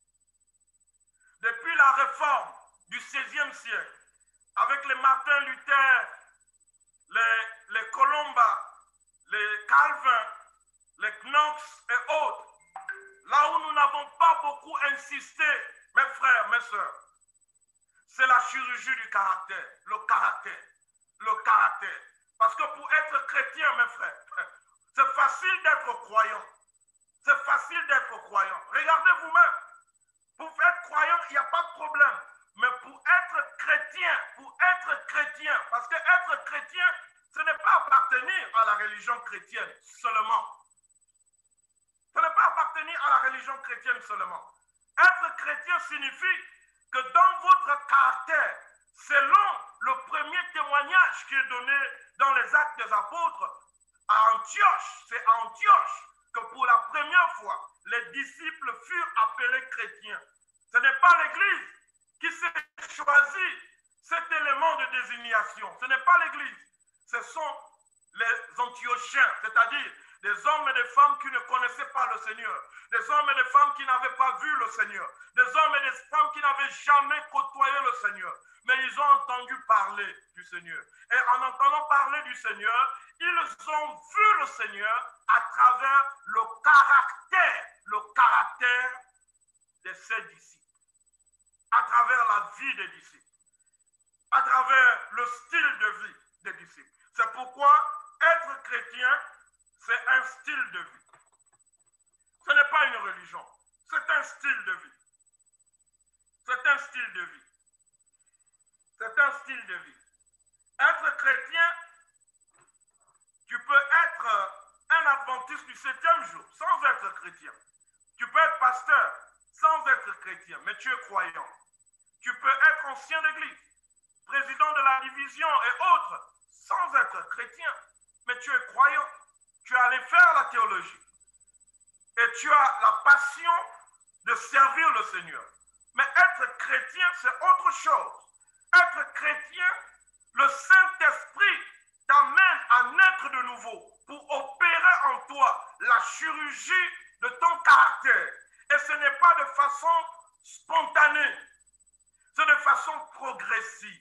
Depuis la réforme du seizième siècle, avec les Martin Luther, les, les Colomba, les Calvin, les Knox et autres, là où nous n'avons pas beaucoup insisté, mes frères, mes sœurs, c'est la chirurgie du caractère, le caractère, le caractère. Parce que pour être chrétien, mes frères, c'est facile d'être croyant. C'est facile d'être croyant. Regardez vous-même. Pour être croyant, il n'y a pas de problème. Mais pour être chrétien, pour être chrétien, parce que être chrétien, ce n'est pas appartenir à la religion chrétienne seulement. Ce n'est pas appartenir à la religion chrétienne seulement. Être chrétien signifie que dans votre caractère, selon le premier témoignage qui est donné dans les Actes des Apôtres, à Antioche. C'est à Antioche que pour la première fois, les disciples furent appelés chrétiens. Ce n'est pas l'Église qui s'est choisi cet élément de désignation. Ce n'est pas l'Église. Ce sont les Antiochiens, c'est-à-dire des hommes et des femmes qui ne connaissaient pas le Seigneur, des hommes et des femmes qui n'avaient pas vu le Seigneur, des hommes et des femmes qui n'avaient jamais côtoyé le Seigneur, mais ils ont entendu parler du Seigneur. Et en entendant parler du Seigneur, ils ont vu le Seigneur à travers le caractère, le caractère de ses disciples, à travers la vie des disciples, à travers le style de vie des disciples. C'est pourquoi être chrétien, c'est un style de vie. Ce n'est pas une religion, c'est un style de vie. C'est un style de vie. C'est un style de vie. Être chrétien, tu peux être un adventiste du septième jour sans être chrétien. Tu peux être pasteur sans être chrétien, mais tu es croyant. Tu peux être ancien d'église, président de la division et autres, sans être chrétien, mais tu es croyant. Tu es allé faire la théologie et tu as la passion de servir le Seigneur. Mais être chrétien, c'est autre chose. Être chrétien, le Saint-Esprit t'amène à naître de nouveau pour opérer en toi la chirurgie de ton caractère. Et ce n'est pas de façon spontanée, c'est de façon progressive.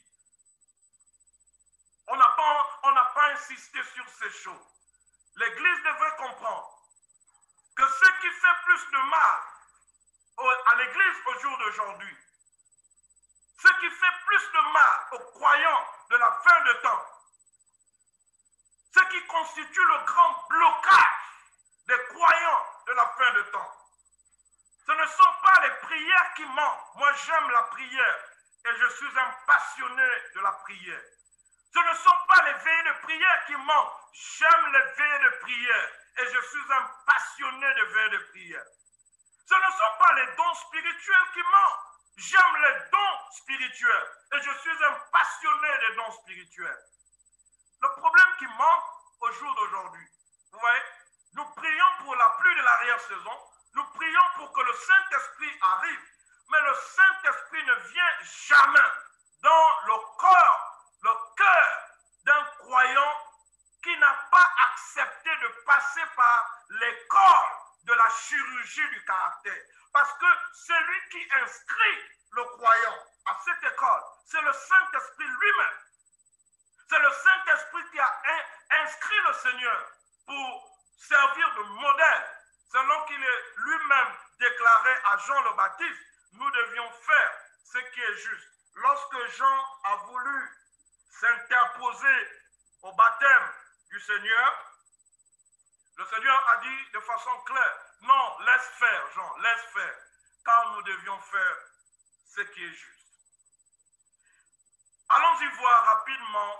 On n'a pas, on n'a pas insisté sur ces choses. L'Église devrait comprendre que ce qui fait plus de mal à l'Église au jour d'aujourd'hui, ce qui fait plus de mal aux croyants de la fin de temps, ce qui constitue le grand blocage des croyants de la fin de temps, ce ne sont pas les prières qui manquent. Moi, j'aime la prière et je suis un passionné de la prière. Ce ne sont pas les veillées de prière qui manquent. J'aime les veillées de prière et je suis un passionné de veillées de prière. Ce ne sont pas les dons spirituels qui manquent. J'aime les dons spirituels et je suis un passionné des dons spirituels. Le problème qui manque au jour d'aujourd'hui, vous voyez, nous prions pour la pluie de l'arrière-saison, nous prions pour que le Saint-Esprit arrive, mais le Saint-Esprit ne vient jamais dans le corps, le cœur d'un croyant qui n'a pas accepté de passer par l'école de la chirurgie du caractère. Parce que celui qui inscrit le croyant à cette école, c'est le Saint-Esprit lui-même. C'est le Saint-Esprit qui a inscrit le Seigneur pour servir de modèle. Selon qu'il est lui-même déclaré à Jean le Baptiste, nous devions faire ce qui est juste. Lorsque Jean a voulu s'interposer au baptême du Seigneur, le Seigneur a dit de façon claire, non, laisse faire, Jean, laisse faire, car nous devions faire ce qui est juste. Allons-y voir rapidement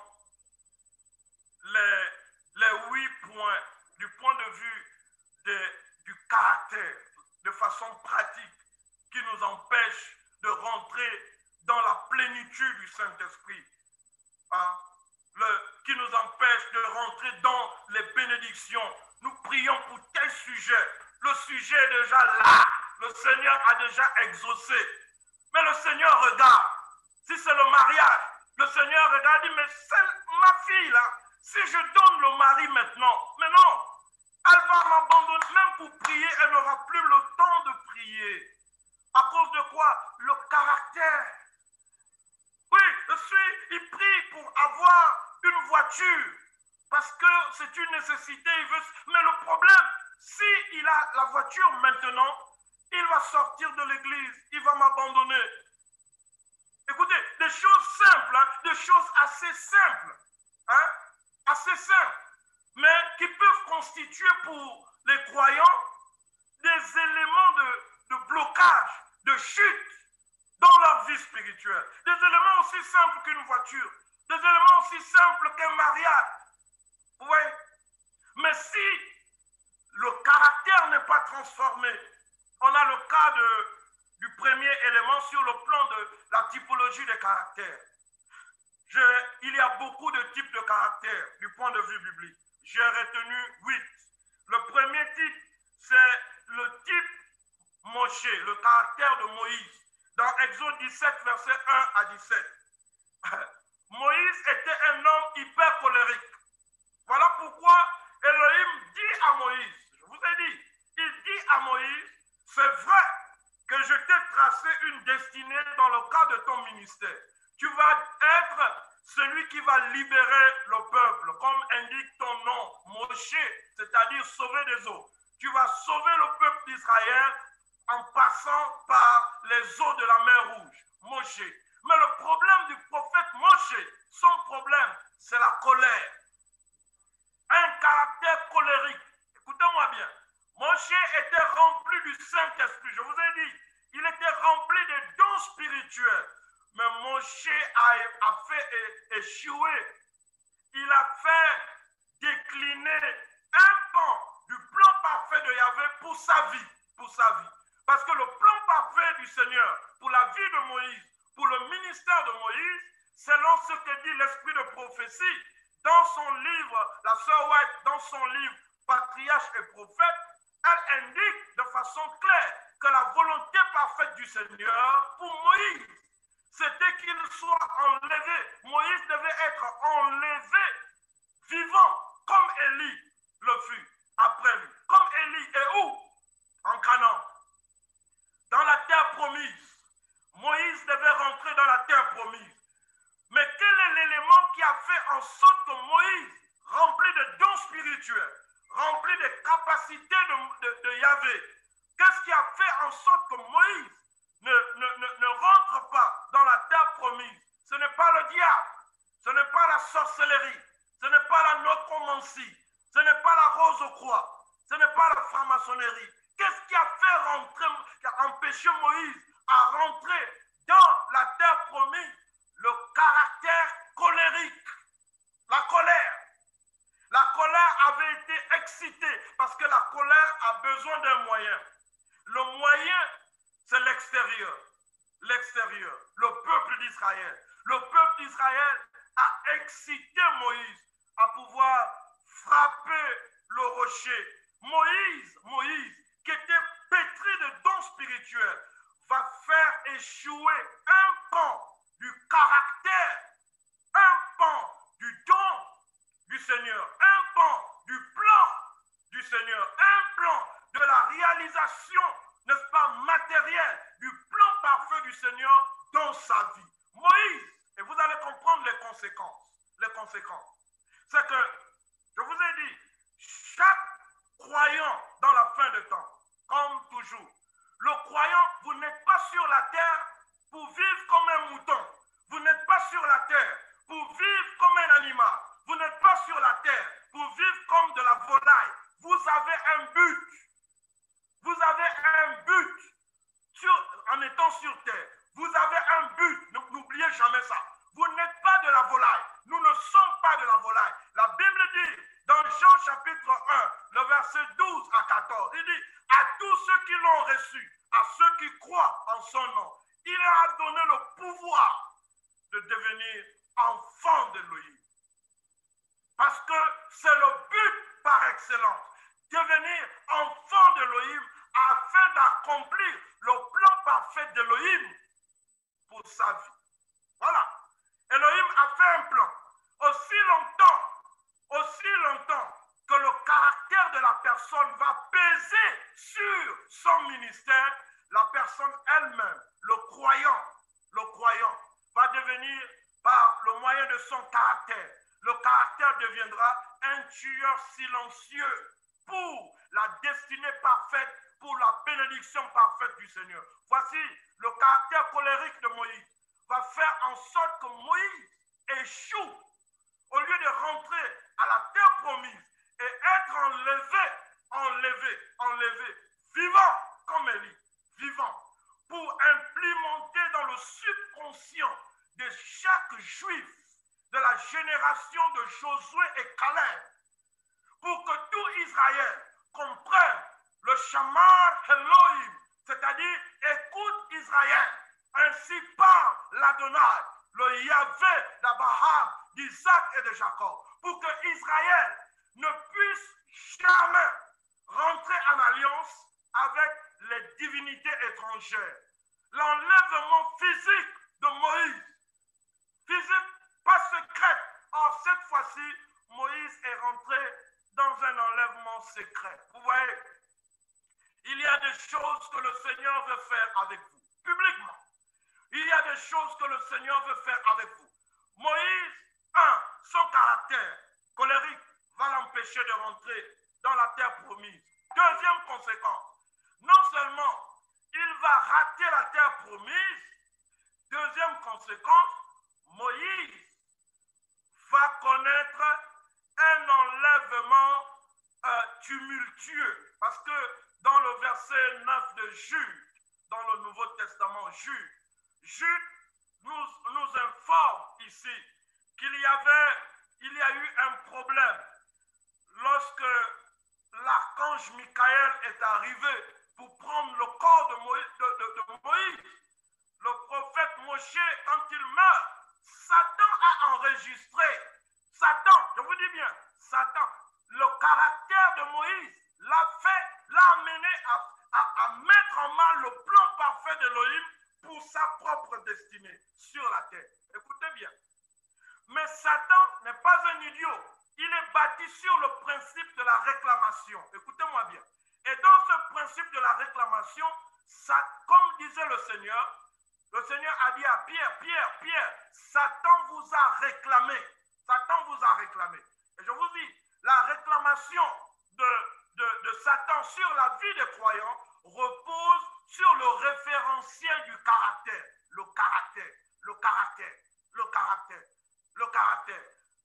les, les huit points du point de vue de, du caractère, de façon pratique, qui nous empêchent de rentrer dans la plénitude du Saint-Esprit, hein? Le, qui nous empêche de rentrer dans les bénédictions. Nous prions pour tel sujet. Le sujet est déjà là. Le Seigneur a déjà exaucé. Mais le Seigneur regarde. Si c'est le mariage, le Seigneur regarde et dit, mais c'est ma fille là. Si je donne le mari maintenant, mais non, elle va m'abandonner. Même pour prier, elle n'aura plus le temps de prier. À cause de quoi? Le caractère. Oui, je suis, il prie pour avoir une voiture parce que c'est une nécessité. Il veut, mais le problème, s'il a la voiture maintenant, il va sortir de l'église, il va m'abandonner. Écoutez, des choses simples, hein, des choses assez simples, hein, assez simples, mais qui peuvent constituer pour les croyants des éléments de, de blocage, de chute dans leur vie spirituelle. Des éléments aussi simples qu'une voiture, des éléments aussi simples qu'un mariage. Vous voyez? Mais si le caractère n'est pas transformé, on a le cas de, du premier élément sur le plan de la typologie des caractères. Je, il y a beaucoup de types de caractères du point de vue biblique. j'ai retenu huit. Le premier type, c'est le type Moshe, le caractère de Moïse. Dans Exode dix-sept, versets un à dix-sept. Moïse était un homme hyper colérique. Voilà pourquoi Elohim dit à Moïse, je vous ai dit, il dit à Moïse, c'est vrai que je t'ai tracé une destinée dans le cadre de ton ministère. Tu vas être celui qui va libérer le peuple, comme indique ton nom, Moshe, c'est-à-dire sauver des eaux. Tu vas sauver le peuple d'Israël en passant par les eaux de la mer Rouge, Moshe. Mais le problème du prophète Moshe, son problème, c'est la colère. Un caractère colérique. Écoutez-moi bien. Moshe était rempli du Saint-Esprit. Je vous ai dit, il était rempli des dons spirituels. Mais Moshe a, a fait échouer. Il a fait décliner un pan du plan parfait de Yahvé pour sa vie. Pour sa vie. Parce que le plan parfait du Seigneur pour la vie de Moïse, pour le ministère de Moïse, selon ce que dit l'esprit de prophétie, dans son livre, la sœur White, dans son livre Patriarche et prophète, elle indique de façon claire que la volonté parfaite du Seigneur pour Moïse, c'était qu'il soit enlevé. Moïse devait être enlevé vivant, comme Élie le fut après lui. Comme Élie est où? En Canaan. Dans la terre promise. Moïse devait rentrer dans la terre promise. Mais quel est l'élément qui a fait en sorte que Moïse, rempli de dons spirituels, rempli de capacités de, de, de Yahvé, qu'est-ce qui a fait en sorte que Moïse ne, ne, ne, ne rentre pas dans la terre promise? Ce n'est pas le diable, ce n'est pas la sorcellerie, ce n'est pas la necromancie, ce n'est pas la rose aux croix, ce n'est pas la franc-maçonnerie. Qu'est-ce qui a fait rentrer, qui a empêché Moïse à rentrer dans la terre promise? Le caractère colérique, la colère. La colère avait été excitée parce que la colère a besoin d'un moyen. Le moyen, c'est l'extérieur. L'extérieur, le peuple d'Israël. Le peuple d'Israël a excité Moïse à pouvoir frapper le rocher. Moïse, Moïse, qui était pétri de dons spirituels, va faire échouer un pan du caractère, un pan du don du Seigneur, un pan du plan du Seigneur, un plan de la réalisation, n'est-ce pas, matérielle du plan parfait du Seigneur dans sa vie. Moïse, et vous allez comprendre les conséquences, les conséquences. C'est que, je vous ai dit, chaque croyant dans la fin de temps, comme toujours, le croyant, vous n'êtes pas sur la terre pour vivre comme un mouton. Vous n'êtes pas sur la terre pour vivre comme un animal. Vous n'êtes pas sur la terre pour vivre comme de la volaille. Vous avez un but. Vous avez un but sur, en étant sur terre. Vous avez un but. N'oubliez jamais ça. Vous n'êtes pas de la volaille. Nous ne sommes pas de la volaille. La Bible dit, dans Jean chapitre un, le verset douze à quatorze, il dit, à tous ceux qui l'ont reçu, à ceux qui croient en son nom, il leur a donné le pouvoir de devenir enfants d'Élohim. Parce que c'est le but par excellence, devenir enfant d'Élohim afin d'accomplir le plan parfait d'Élohim pour sa vie. Voilà. Elohim a fait un plan. Aussi longtemps, aussi longtemps que le caractère de la personne va peser sur son ministère, la personne elle-même, le croyant, le croyant, va devenir par le moyen de son caractère. Le caractère deviendra un tueur silencieux pour la destinée parfaite, pour la bénédiction parfaite du Seigneur. Voici le caractère colérique de Moïse. Va faire en sorte que Moïse échoue au lieu de rentrer à la terre promise et être enlevé, enlevé, enlevé, vivant comme Élie, vivant, pour implémenter dans le subconscient de chaque juif de la génération de Josué et Caleb, pour que tout Israël comprenne le Shamar Elohim, c'est-à-dire écoute Israël, ainsi parle l'Adonai, le Yahvé d'Abraham, d'Isaac et de Jacob, pour que Israël ne puisse jamais rentrer en alliance avec les divinités étrangères. L'enlèvement physique de Moïse, physique, pas secret. Or, cette fois-ci, Moïse est rentré dans un enlèvement secret. Vous voyez, il y a des choses que le Seigneur veut faire avec vous, publiquement. Il y a des choses que le Seigneur veut faire avec vous. Moïse, un, son caractère colérique va l'empêcher de rentrer dans la terre promise. Deuxième conséquence, non seulement il va rater la terre promise, deuxième conséquence, Moïse va connaître un enlèvement euh, tumultueux. Parce que dans le verset neuf de Jude, dans le Nouveau Testament, Jude, Jude nous, nous informe ici qu'il y avait, il y a eu un problème lorsque l'archange Michael est arrivé pour prendre le corps de Moïse, de, de, de Moïse. Le prophète Moshe, quand il meurt, Satan a enregistré, Satan, je vous dis bien, Satan, le caractère de Moïse l'a fait, l'a amené à, à, à mettre en mal le plan parfait d'Élohim pour sa propre destinée sur la terre. Écoutez bien. Mais Satan n'est pas un idiot. Il est bâti sur le principe de la réclamation. Écoutez-moi bien. Et dans ce principe de la réclamation, ça, comme disait le Seigneur, le Seigneur a dit à Pierre, Pierre, Pierre, Satan vous a réclamé. Satan vous a réclamé. Et je vous dis, la réclamation de, de, de Satan sur la vie des croyants repose sur le référentiel du caractère. Le caractère, le caractère, le caractère, le caractère.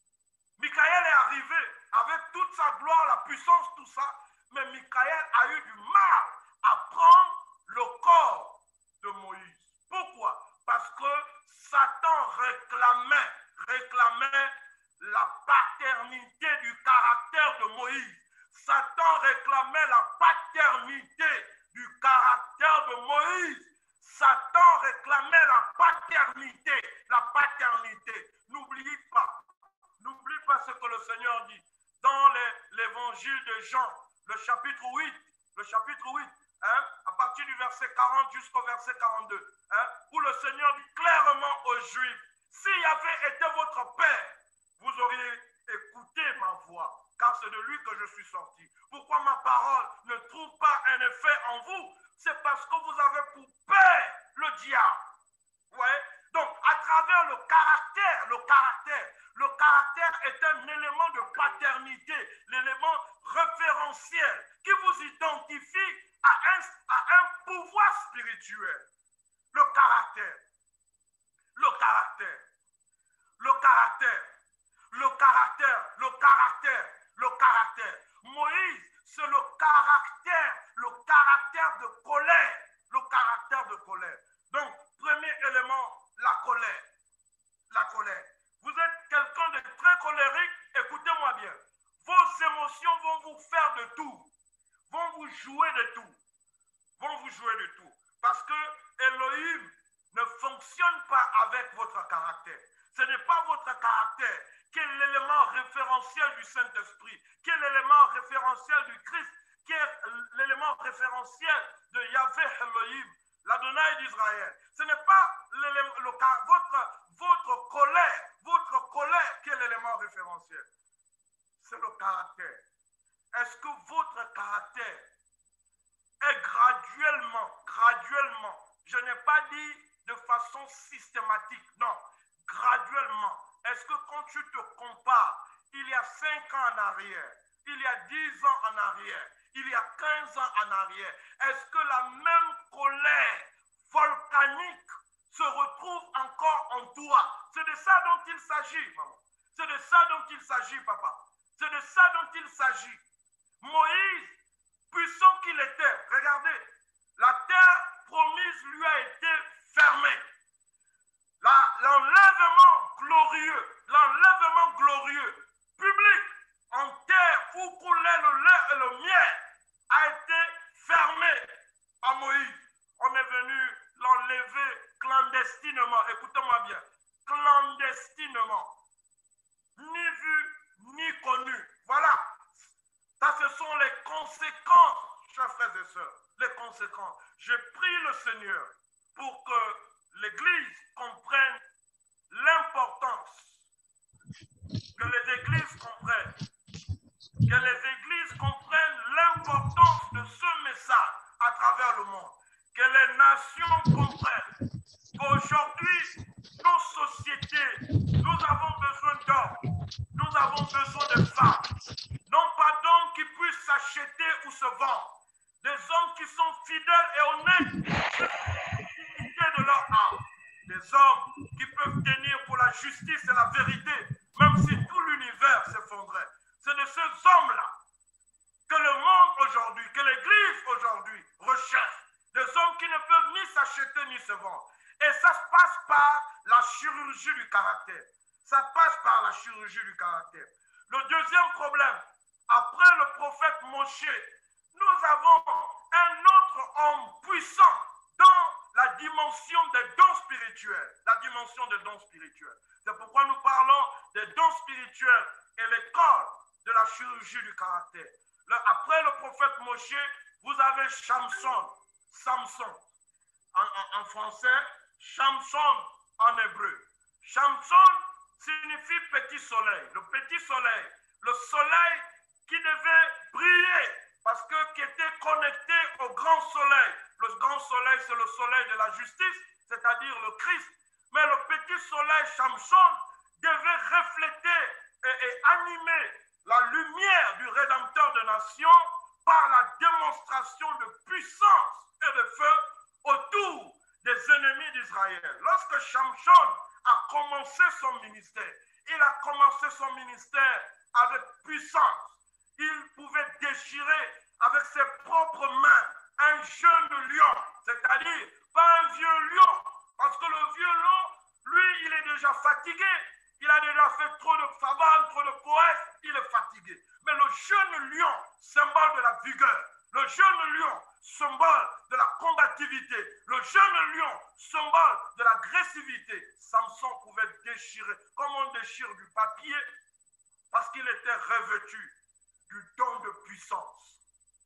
Michael est arrivé avec toute sa gloire, la puissance, tout ça, mais Michael a eu du mal à prendre le corps de Moïse. Pourquoi? Parce que Satan réclamait, réclamait la paternité du caractère de Moïse. Satan réclamait la paternité du caractère de Moïse. Satan réclamait la paternité, la paternité. N'oubliez pas, n'oubliez pas ce que le Seigneur dit dans l'évangile de Jean, le chapitre huit, le chapitre huit, hein, à partir du verset quarante jusqu'au verset quarante-deux, hein, où le Seigneur dit clairement aux Juifs, s'il avait été votre Père, vous auriez écouté ma voix, car c'est de lui que je suis sorti. Pourquoi ma parole ne trouve pas un effet en vous? C'est parce que vous avez pour père le diable. Vous voyez? Donc, à travers le caractère, le caractère, le caractère est un élément de paternité, l'élément référentiel qui vous identifie à un, à un pouvoir spirituel. Le caractère, le caractère, le caractère, le caractère, le caractère, le caractère. Moïse, c'est le caractère, le caractère de colère, le caractère de colère. Donc, premier élément, la colère, la colère. Vous êtes quelqu'un de très colérique, écoutez-moi bien. Vos émotions vont vous faire de tout, vont vous jouer de tout, vont vous jouer de tout. Parce que Elohim ne fonctionne pas avec votre caractère. Ce n'est pas votre caractère qui est l'élément référentiel du Saint-Esprit, qui est l'élément référentiel du Christ, qui est l'élément référentiel de Yahvé Elohim, l'Adonai d'Israël. Ce n'est pas le, le, votre, votre colère, votre colère qui est l'élément référentiel. C'est le caractère. Est-ce que votre caractère est graduellement, graduellement, je n'ai pas dit de façon systématique, non, graduellement. Est-ce que quand tu te compares, il y a cinq ans en arrière, il y a dix ans en arrière, il y a quinze ans en arrière, est-ce que la même colère volcanique se retrouve encore en toi? C'est de ça dont il s'agit, maman. C'est de ça dont il s'agit, papa. C'est de ça dont il s'agit. Moïse, puissant qu'il était, regardez, la terre promise lui a été fermée. L'enlèvement glorieux, l'enlèvement glorieux, public, en terre où coulait le lait et le miel, a été fermé à Moïse. On est venu l'enlever clandestinement. Écoutez-moi bien. Clandestinement. Ni vu, ni connu. Voilà. Ça, ce sont les conséquences, chers frères et sœurs, les conséquences. Je prie le Seigneur pour que l'Église comprenne l'importance, que les églises comprennent, que les églises comprennent l'importance de ce message à travers le monde, que les nations comprennent qu'aujourd'hui, nos sociétés, nous avons besoin d'hommes, nous avons besoin de femmes, non pas d'hommes qui puissent s'acheter ou se vendre, des hommes qui sont fidèles et honnêtes sur la dignité de leur âme, des hommes qui peuvent tenir pour la justice et la vérité, même si tout l'univers s'effondrait. C'est de ces hommes-là que le monde aujourd'hui, que l'Église aujourd'hui recherche, des hommes qui ne peuvent ni s'acheter ni se vendre. Et ça se passe par la chirurgie du caractère. Ça passe par la chirurgie du caractère. Le deuxième problème, après le prophète Moshe, nous avons un autre homme puissant dans la dimension des dons spirituels. La dimension des dons spirituels. C'est pourquoi nous parlons des dons spirituels et l'école de la chirurgie du caractère. Le, après le prophète Moshe, vous avez Samson. Samson. En, en, en français, Samson en hébreu. Samson signifie petit soleil. Le petit soleil. Le soleil qui devait briller parce que qui était connecté au grand soleil. Le grand soleil, c'est le soleil de la justice, c'est-à-dire le Christ. Mais le petit soleil Samson devait refléter et, et animer la lumière du Rédempteur des nations par la démonstration de puissance et de feu autour des ennemis d'Israël. Lorsque Samson a commencé son ministère, il a commencé son ministère avec puissance. Il pouvait déchirer avec ses propres mains un jeune lion, c'est-à-dire pas un vieux lion, parce que le vieux lion, lui, il est déjà fatigué, il a déjà fait trop de savanes, trop de poètes, il est fatigué. Mais le jeune lion, symbole de la vigueur, le jeune lion, symbole de la combativité, le jeune lion, symbole de l'agressivité, Samson pouvait déchirer, comme on déchire du papier, parce qu'il était revêtu du don de puissance.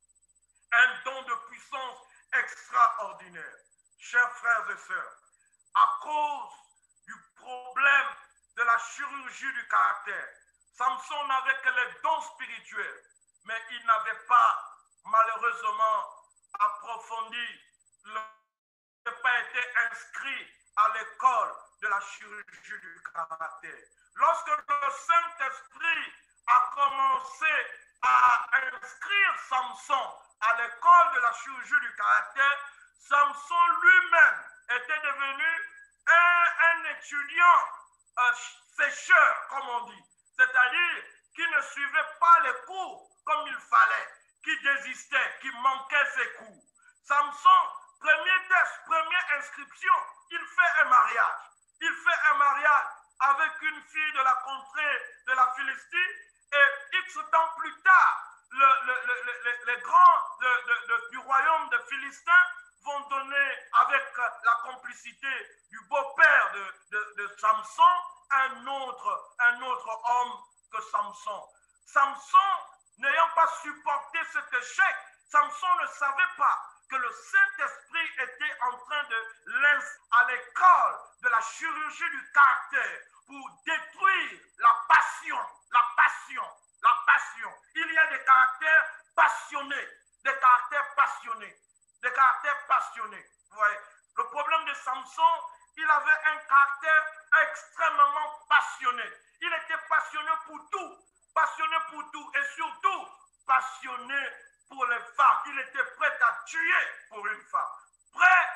Un don de puissance extraordinaire. Chers frères et sœurs, à cause du problème de la chirurgie du caractère, Samson n'avait que les dons spirituels, mais il n'avait pas malheureusement approfondi, il n'a pas été inscrit à l'école de la chirurgie du caractère. Lorsque le Saint-Esprit a commencé à inscrire Samson à l'école de la chirurgie du caractère, Samson lui-même était devenu un, un étudiant un sécheur, comme on dit, c'est-à-dire qui ne suivait pas les cours comme il fallait, qui désistait, qui manquait ses cours. Samson, premier test, première inscription, il fait un mariage. Il fait un mariage avec une fille de la contrée de la Philistie et X temps plus tard, le, le, le, le, les grands de, de, de, du royaume de Philistins vont donner, avec la complicité du beau-père de, de, de Samson, un autre, un autre homme que Samson. Samson, n'ayant pas supporté cet échec, Samson ne savait pas que le Saint-Esprit était en train de l'inscrire à l'école de la chirurgie du caractère pour détruire la passion, la passion, la passion. Il y a des caractères passionnés, des caractères passionnés, des caractères passionnés. Vous voyez, le problème de Samson, il avait un caractère extrêmement passionné. Il était passionné pour tout, passionné pour tout et surtout passionné pour les femmes. Il était prêt à tuer pour une femme, prêt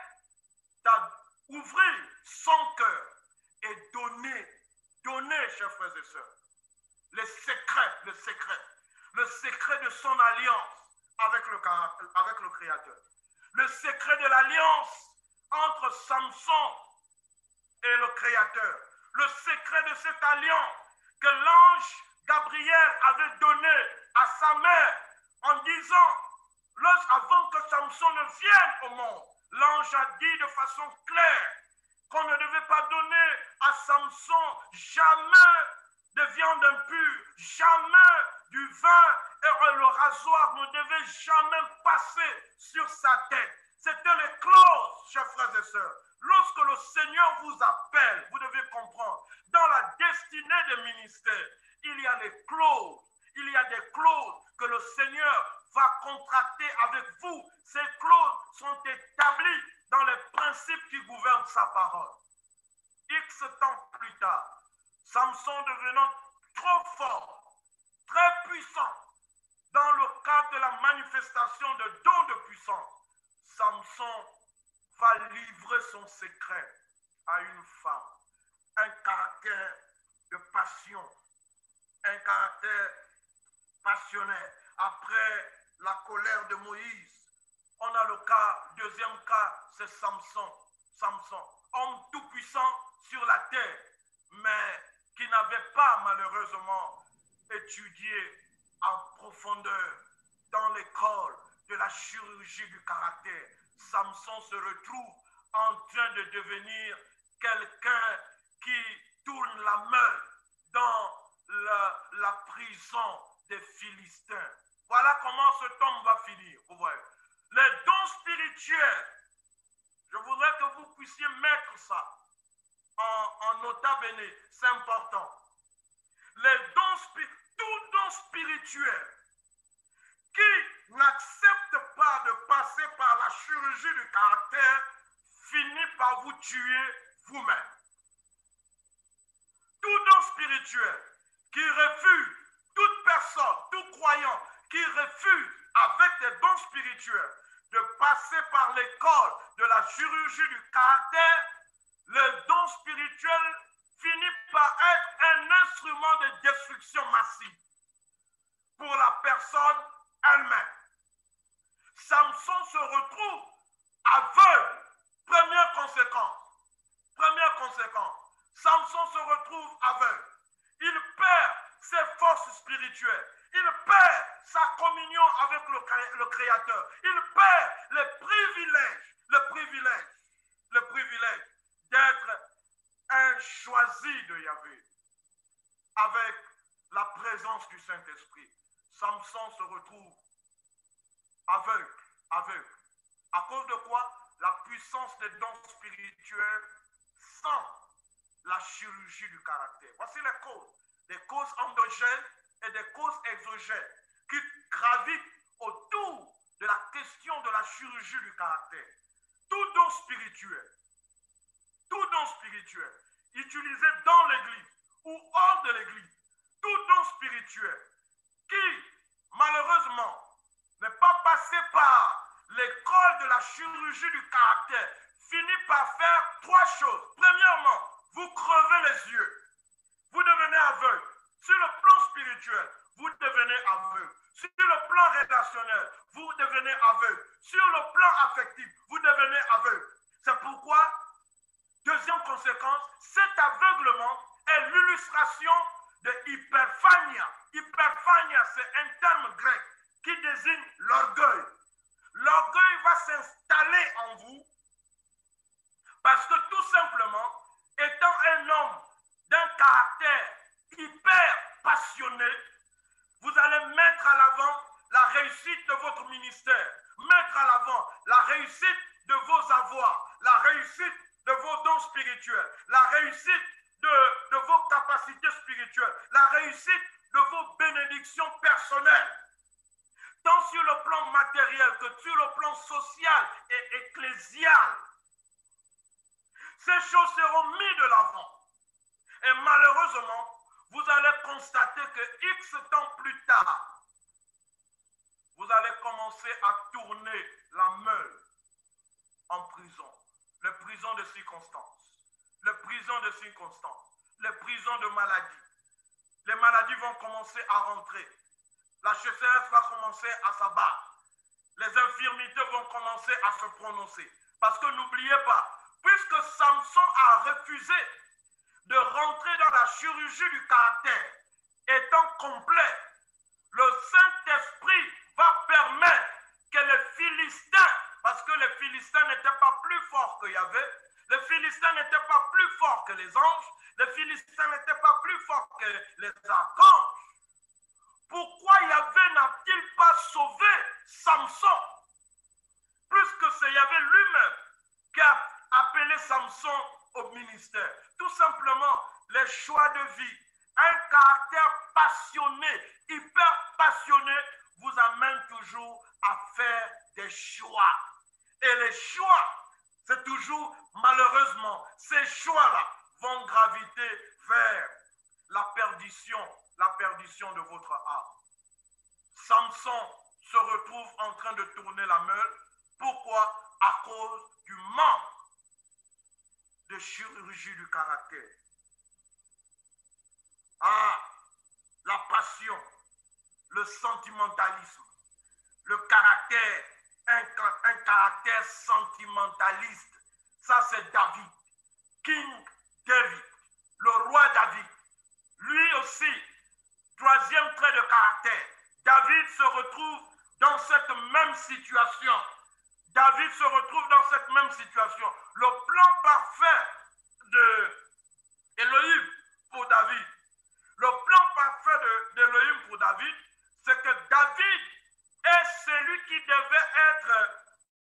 à ouvrir son cœur et donner, donner, chers frères et sœurs, les secrets, le secret, le secret de son alliance avec le, avec le Créateur. Le secret de l'alliance entre Samson et le Créateur. Le secret de cette alliance que l'ange Gabriel avait donné à sa mère en disant, avant que Samson ne vienne au monde, l'ange a dit de façon claire qu'on ne devait pas donner à Samson jamais de viande impure, jamais du vin et le rasoir ne devait jamais passer sur sa tête. C'était les clauses, chers frères et sœurs. Lorsque le Seigneur vous appelle, vous devez comprendre, dans la destinée des ministères, il y a les clauses, il y a des clauses que le Seigneur va contracter avec vous. Ces clauses sont établies dans les principes qui gouvernent sa parole. X temps plus tard, Samson devenant trop fort, très puissant, dans le cadre de la manifestation de dons de puissance, Samson va livrer son secret à une femme, un caractère de passion, un caractère passionnaire. Après la colère de Moïse, on a le cas, deuxième cas, c'est Samson. Samson, homme tout puissant sur la terre, mais qui n'avait pas malheureusement étudié en profondeur dans l'école de la chirurgie du caractère. Samson se retrouve en train de devenir quelqu'un qui tourne la main dans la, la prison des Philistins. Voilà comment ce tome va finir. Vous voyez. Les dons spirituels, je voudrais que vous puissiez mettre ça en, en nota bene, c'est important. Les dons spirituels, tout don spirituel qui n'accepte pas de passer par la chirurgie du caractère finit par vous tuer vous-même. Tout don spirituel qui refuse, toute personne, tout croyant qui refuse avec des dons spirituels de passer par l'école de la chirurgie du caractère, le don spirituel finit par être un instrument de destruction massive pour la personne elle-même. Samson se retrouve aveugle. Première conséquence. Première conséquence. Samson se retrouve aveugle. Il perd ses forces spirituelles. Il perd sa communion avec le, le Créateur. Il perd les privilèges, le privilège, le privilège d'être un choisi de Yahvé avec la présence du Saint-Esprit. Samson se retrouve aveugle, aveugle. À cause de quoi? La puissance des dons spirituels sans la chirurgie du caractère. Voici les causes. Des causes endogènes et des causes exogènes qui gravitent autour de la question de la chirurgie du caractère. Tout don spirituel, tout don spirituel utilisé dans l'église ou hors de l'église, tout don spirituel qui, malheureusement, n'est pas passé par l'école de la chirurgie du caractère, finit par faire trois choses. Premièrement, vous crevez les yeux, vous devenez aveugle. Sur le plan spirituel, vous devenez aveugle. Sur le plan relationnel, vous devenez aveugle. Sur le plan affectif, vous devenez aveugle. C'est pourquoi, deuxième conséquence, cet aveuglement est l'illustration de hyperphania. Hyperphania, c'est un terme grec qui désigne l'orgueil. L'orgueil va s'installer en vous parce que tout simplement, étant un homme d'un caractère hyper passionné, vous allez mettre à l'avant la réussite de votre ministère, mettre à l'avant la réussite de vos avoirs, la réussite de vos dons spirituels, la réussite de, de vos capacités spirituelles, la réussite de vos bénédictions personnelles, tant sur le plan matériel que sur le plan social et ecclésial. Ces choses seront mises de l'avant. Et malheureusement, vous allez constater que X temps plus tard, vous allez commencer à tourner la meule en prison. Les prisons de circonstances, les prisons de circonstances, les prisons de maladies. Les maladies vont commencer à rentrer. La H C S va commencer à s'abattre. Les infirmités vont commencer à se prononcer. Parce que n'oubliez pas, puisque Samson a refusé de rentrer dans la chirurgie du caractère étant complet, le Saint-Esprit va permettre que les Philistins, parce que les Philistins n'étaient pas plus forts que Yahvé, les Philistins n'étaient pas plus forts que les anges, les Philistins n'étaient pas plus forts que les archanges, pourquoi Yahvé n'a-t-il pas sauvé Samson? Puisque c'est Yahvé lui-même qui a appelé Samson au ministère. Tout simplement, les choix de vie, un caractère passionné, hyper passionné, vous amène toujours à faire des choix. Et les choix, c'est toujours, malheureusement, ces choix-là vont graviter vers la perdition, la perdition de votre âme. Samson se retrouve en train de tourner la meule. Pourquoi? À cause du manque de chirurgie du caractère. Ah, la passion, le sentimentalisme, le caractère, un, un caractère sentimentaliste. Ça, c'est David, King David, le roi David. Lui aussi, troisième trait de caractère. David se retrouve dans cette même situation. David se retrouve dans cette même situation. Le plan parfait de Elohim pour David. Le plan parfait de, d'Elohim pour David, c'est que David est celui qui devait être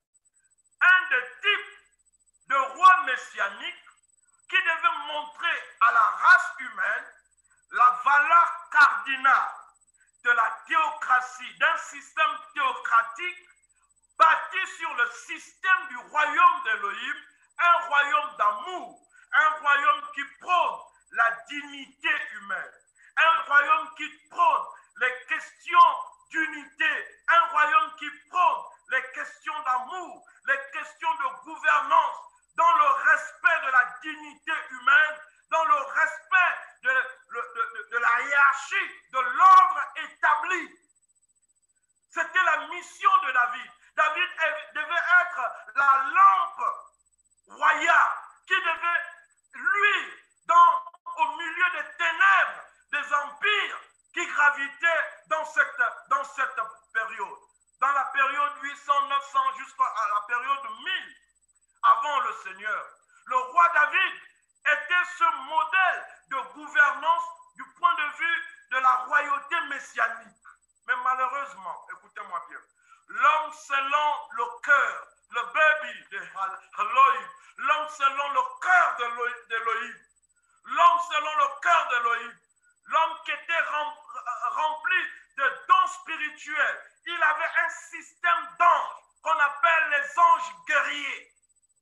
un des types de roi messianique qui devait montrer à la race humaine la valeur cardinale de la théocratie, d'un système théocratique bâti sur le système du royaume d'Elohim, un royaume d'amour, un royaume qui prône la dignité humaine, un royaume qui prône les questions d'unité, un royaume qui prône les questions d'amour, les questions de gouvernance, dans le respect de la dignité humaine, dans le respect de, de, de, de la hiérarchie, de l'ordre établi. C'était la mission de David. David devait être la lampe royale qui devait, lui, dans, au milieu des ténèbres, des empires qui gravitaient dans cette, dans cette période. Dans la période huit cents, neuf cents jusqu'à la période mille, avant le Seigneur. Le roi David était ce modèle de gouvernance du point de vue de la royauté messianique. Mais malheureusement, écoutez-moi bien, l'homme selon le cœur, le baby de Elohim, l'homme selon le cœur d'Elohim, l'homme selon le cœur d'Elohim, l'homme qui était rempli de dons spirituels, il avait un système d'anges qu'on appelle les anges guerriers.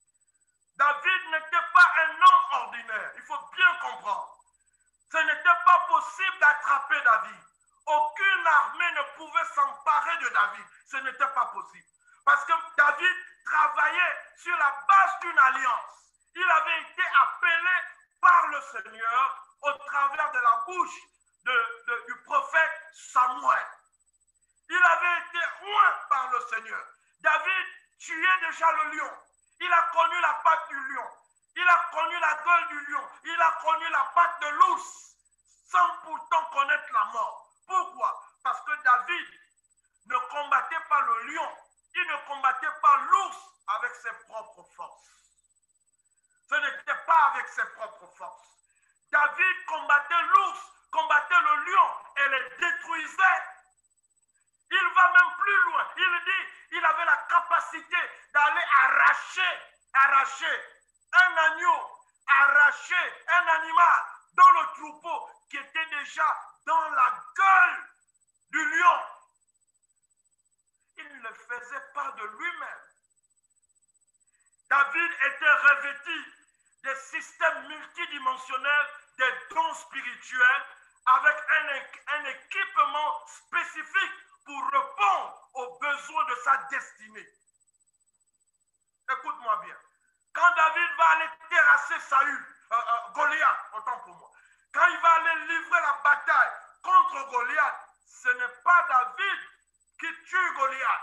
David n'était pas un homme ordinaire, il faut bien comprendre. Ce n'était pas possible d'attraper David. Aucune armée ne pouvait s'emparer de David. Ce n'était pas possible. Parce que David travaillait sur la base d'une alliance. Il avait été appelé par le Seigneur au travers de la bouche de, de, du prophète Samuel. Il avait été oint par le Seigneur. David tuait déjà le lion. Il a connu la patte du lion. Il a connu la gueule du lion. Il a connu la patte de l'ours, sans pourtant connaître la mort. Pourquoi? Parce que David ne combattait pas le lion. Il ne combattait pas l'ours avec ses propres forces. Ce n'était pas avec ses propres forces. David combattait l'ours, combattait le lion et les détruisait. Il va même plus loin. Il dit il avait la capacité d'aller arracher, arracher un agneau, arracher un animal dans le troupeau qui était déjà dans la gueule du lion. Il ne le faisait pas de lui-même. David était revêtu des systèmes multidimensionnels, des dons spirituels, avec un, un équipement spécifique pour répondre aux besoins de sa destinée. Écoute-moi bien. Quand David va aller terrasser Saül, euh, euh, Goliath, autant pour moi, quand il va aller livrer la bataille contre Goliath, ce n'est pas David qui tue Goliath.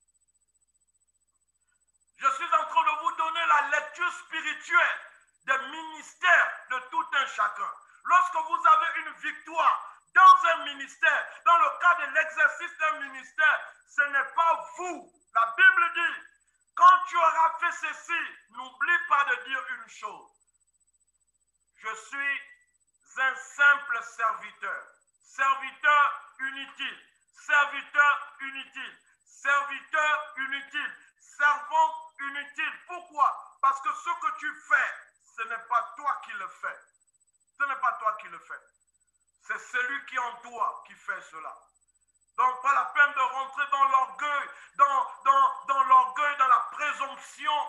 Je suis en train de vous donner la lecture spirituelle des ministères de tout un chacun. Lorsque vous avez une victoire dans un ministère, dans le cas de l'exercice d'un ministère, ce n'est pas vous. La Bible dit, quand tu auras fait ceci, n'oublie pas de dire une chose. Je suis un simple serviteur. Serviteur inutile, serviteur inutile, serviteur inutile, servante inutile. Pourquoi? Parce que ce que tu fais, ce n'est pas toi qui le fais. Ce n'est pas toi qui le fais. C'est celui qui est en toi qui fait cela. Donc, pas la peine de rentrer dans l'orgueil, dans, dans, dans l'orgueil, dans la présomption.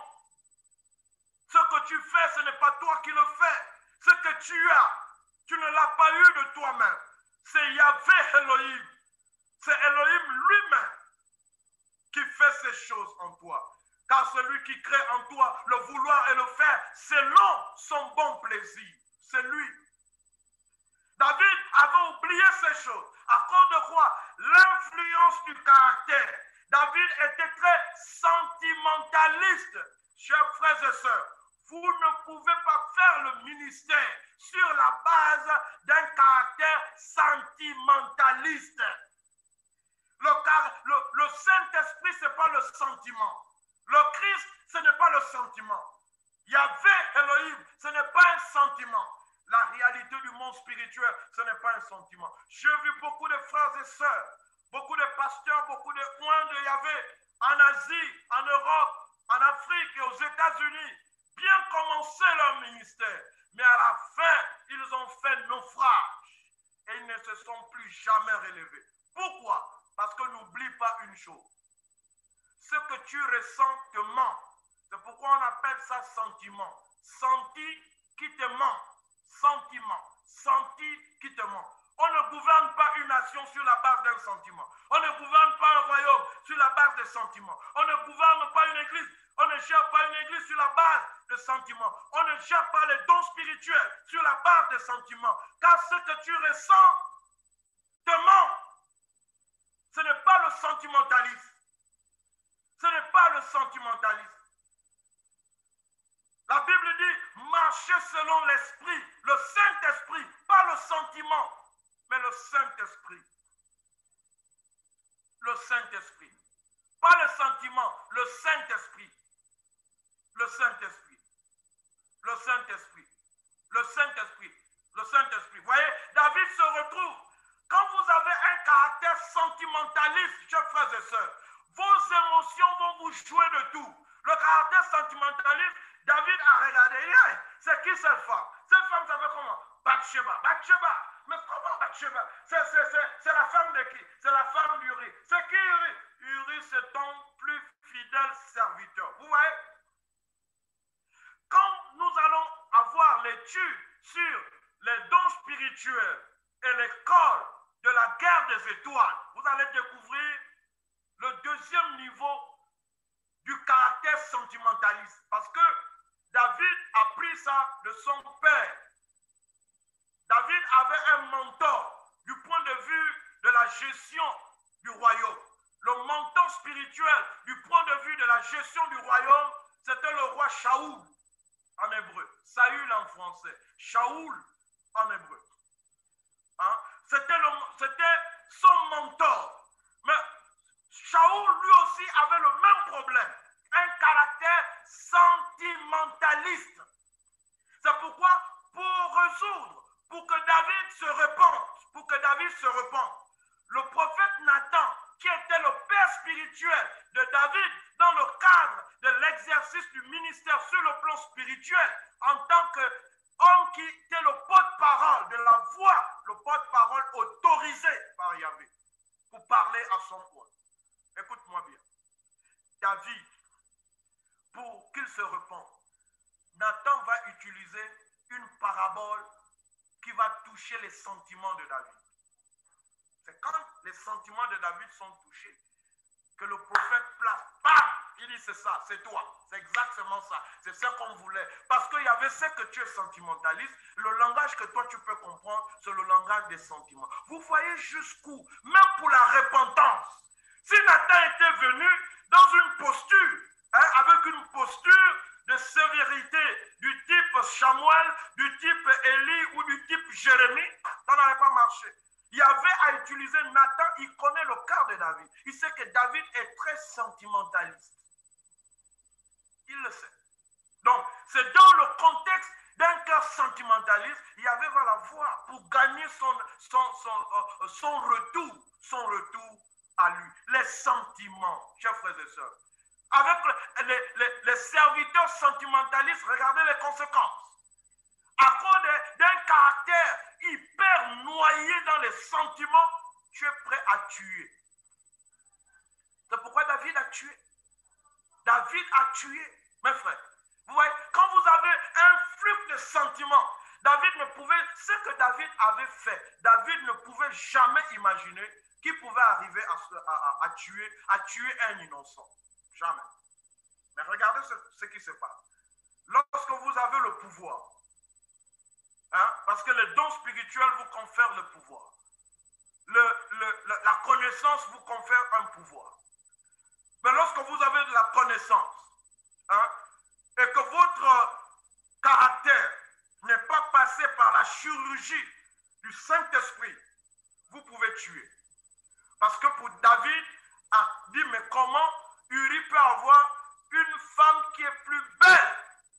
Ce que tu fais, ce n'est pas toi qui le fais. Ce que tu as, tu ne l'as pas eu de toi-même. C'est Yahvé Elohim. C'est Elohim lui-même qui fait ces choses en toi. Car celui qui crée en toi le vouloir et le faire selon son bon plaisir, c'est lui. David avait oublié ces choses. À cause de quoi? L'influence du caractère. David était très sentimentaliste. Chers frères et sœurs, vous ne pouvez pas faire le ministère sur la base d'un caractère sentimentaliste. Le, le, le Saint-Esprit, ce n'est pas le sentiment. Le Christ, ce n'est pas le sentiment. Yahvé Elohim, ce n'est pas un sentiment. La réalité du monde spirituel, ce n'est pas un sentiment. J'ai vu beaucoup de frères et sœurs, beaucoup de pasteurs, beaucoup de oints de Yahvé en Asie, en Europe, en Afrique et aux États-Unis, bien commencer leur ministère. Mais à la fin, ils ont fait naufrage et ils ne se sont plus jamais relevés. Pourquoi? Parce que n'oublie pas une chose. Ce que tu ressens te ment. C'est pourquoi on appelle ça sentiment. Senti qui te ment. Sentiment. Senti qui te ment. On ne gouverne pas une nation sur la base d'un sentiment. On ne gouverne pas un royaume sur la base de sentiments. On ne gouverne pas une église. On ne gère pas une église sur la base de sentiments. On ne gère pas les dons spirituels sur la base de sentiments. Car ce que tu ressens te ment. Ce n'est pas le sentimentalisme. Ce n'est pas le sentimentalisme. La Bible dit, marchez selon l'esprit, le Saint-Esprit, pas le sentiment, mais le Saint-Esprit. Le Saint-Esprit. Pas le sentiment, le Saint-Esprit. Le Saint-Esprit. Le Saint-Esprit. Le Saint-Esprit. Le Saint-Esprit. Vous voyez, David se retrouve. Quand vous avez un caractère sentimentaliste, chers frères et sœurs, vos émotions vont vous jouer de tout. Le caractère sentimentaliste, David a regardé, yeah, c'est qui cette femme? Cette femme s'appelle comment? Bathsheba. Bathsheba. Mais comment Bathsheba? C'est la femme de qui? C'est la femme d'Uri. C'est qui Uri? Uri, c'est ton plus fidèle serviteur. Vous voyez? Quand nous allons avoir l'étude sur les dons spirituels et l'école de la guerre des étoiles, vous allez découvrir le deuxième niveau du caractère sentimentaliste. Parce que David a pris ça de son père. David avait un mentor du point de vue de la gestion du royaume. Le mentor spirituel du point de vue de la gestion du royaume, c'était le roi Shaoul en hébreu. Saül en français. Shaoul en hébreu. Hein? C'était son mentor. Mais Shaoul lui aussi avait le même problème. Un caractère sentimentaliste. C'est pourquoi, pour résoudre, pour que David se repente, pour que David se repente, le prophète Nathan, qui était le père spirituel de David dans le cadre de l'exercice du ministère sur le plan spirituel, en tant qu'homme qui était le porte-parole de la voix, le porte-parole autorisé par Yahvé, pour parler à son peuple. Écoute-moi bien. David, pour qu'il se repente, Nathan va utiliser une parabole qui va toucher les sentiments de David. C'est quand les sentiments de David sont touchés que le prophète place, bam, il dit c'est ça, c'est toi, c'est exactement ça, c'est ça qu'on voulait. Parce qu'il y avait ce que tu es sentimentaliste, le langage que toi tu peux comprendre, c'est le langage des sentiments. Vous voyez jusqu'où, même pour la repentance, si Nathan était venu dans une posture, hein, avec une posture de sévérité du type Samuel, du type Élie ou du type Jérémie, ça n'aurait pas marché. Il y avait à utiliser Nathan, il connaît le cœur de David. Il sait que David est très sentimentaliste. Il le sait. Donc, c'est dans le contexte d'un cœur sentimentaliste, il y avait va la voie pour gagner son, son, son, euh, son retour, son retour à lui. Les sentiments, chers frères et sœurs. Avec les, les, les serviteurs sentimentalistes, regardez les conséquences. À cause d'un caractère hyper noyé dans les sentiments, tu es prêt à tuer. C'est pourquoi David a tué. David a tué, mes frères. Vous voyez, quand vous avez un flux de sentiments, David ne pouvait, ce que David avait fait, David ne pouvait jamais imaginer qu'il pouvait arriver à, à, à, tuer, à tuer un innocent. Jamais. Mais regardez ce, ce qui se passe. Lorsque vous avez le pouvoir, hein, parce que les dons spirituels vous confèrent le pouvoir, le, le, le, la connaissance vous confère un pouvoir. Mais lorsque vous avez de la connaissance, hein, et que votre caractère n'est pas passé par la chirurgie du Saint-Esprit, vous pouvez tuer. Parce que pour David, a dit, mais comment Uri peut avoir une femme qui est plus belle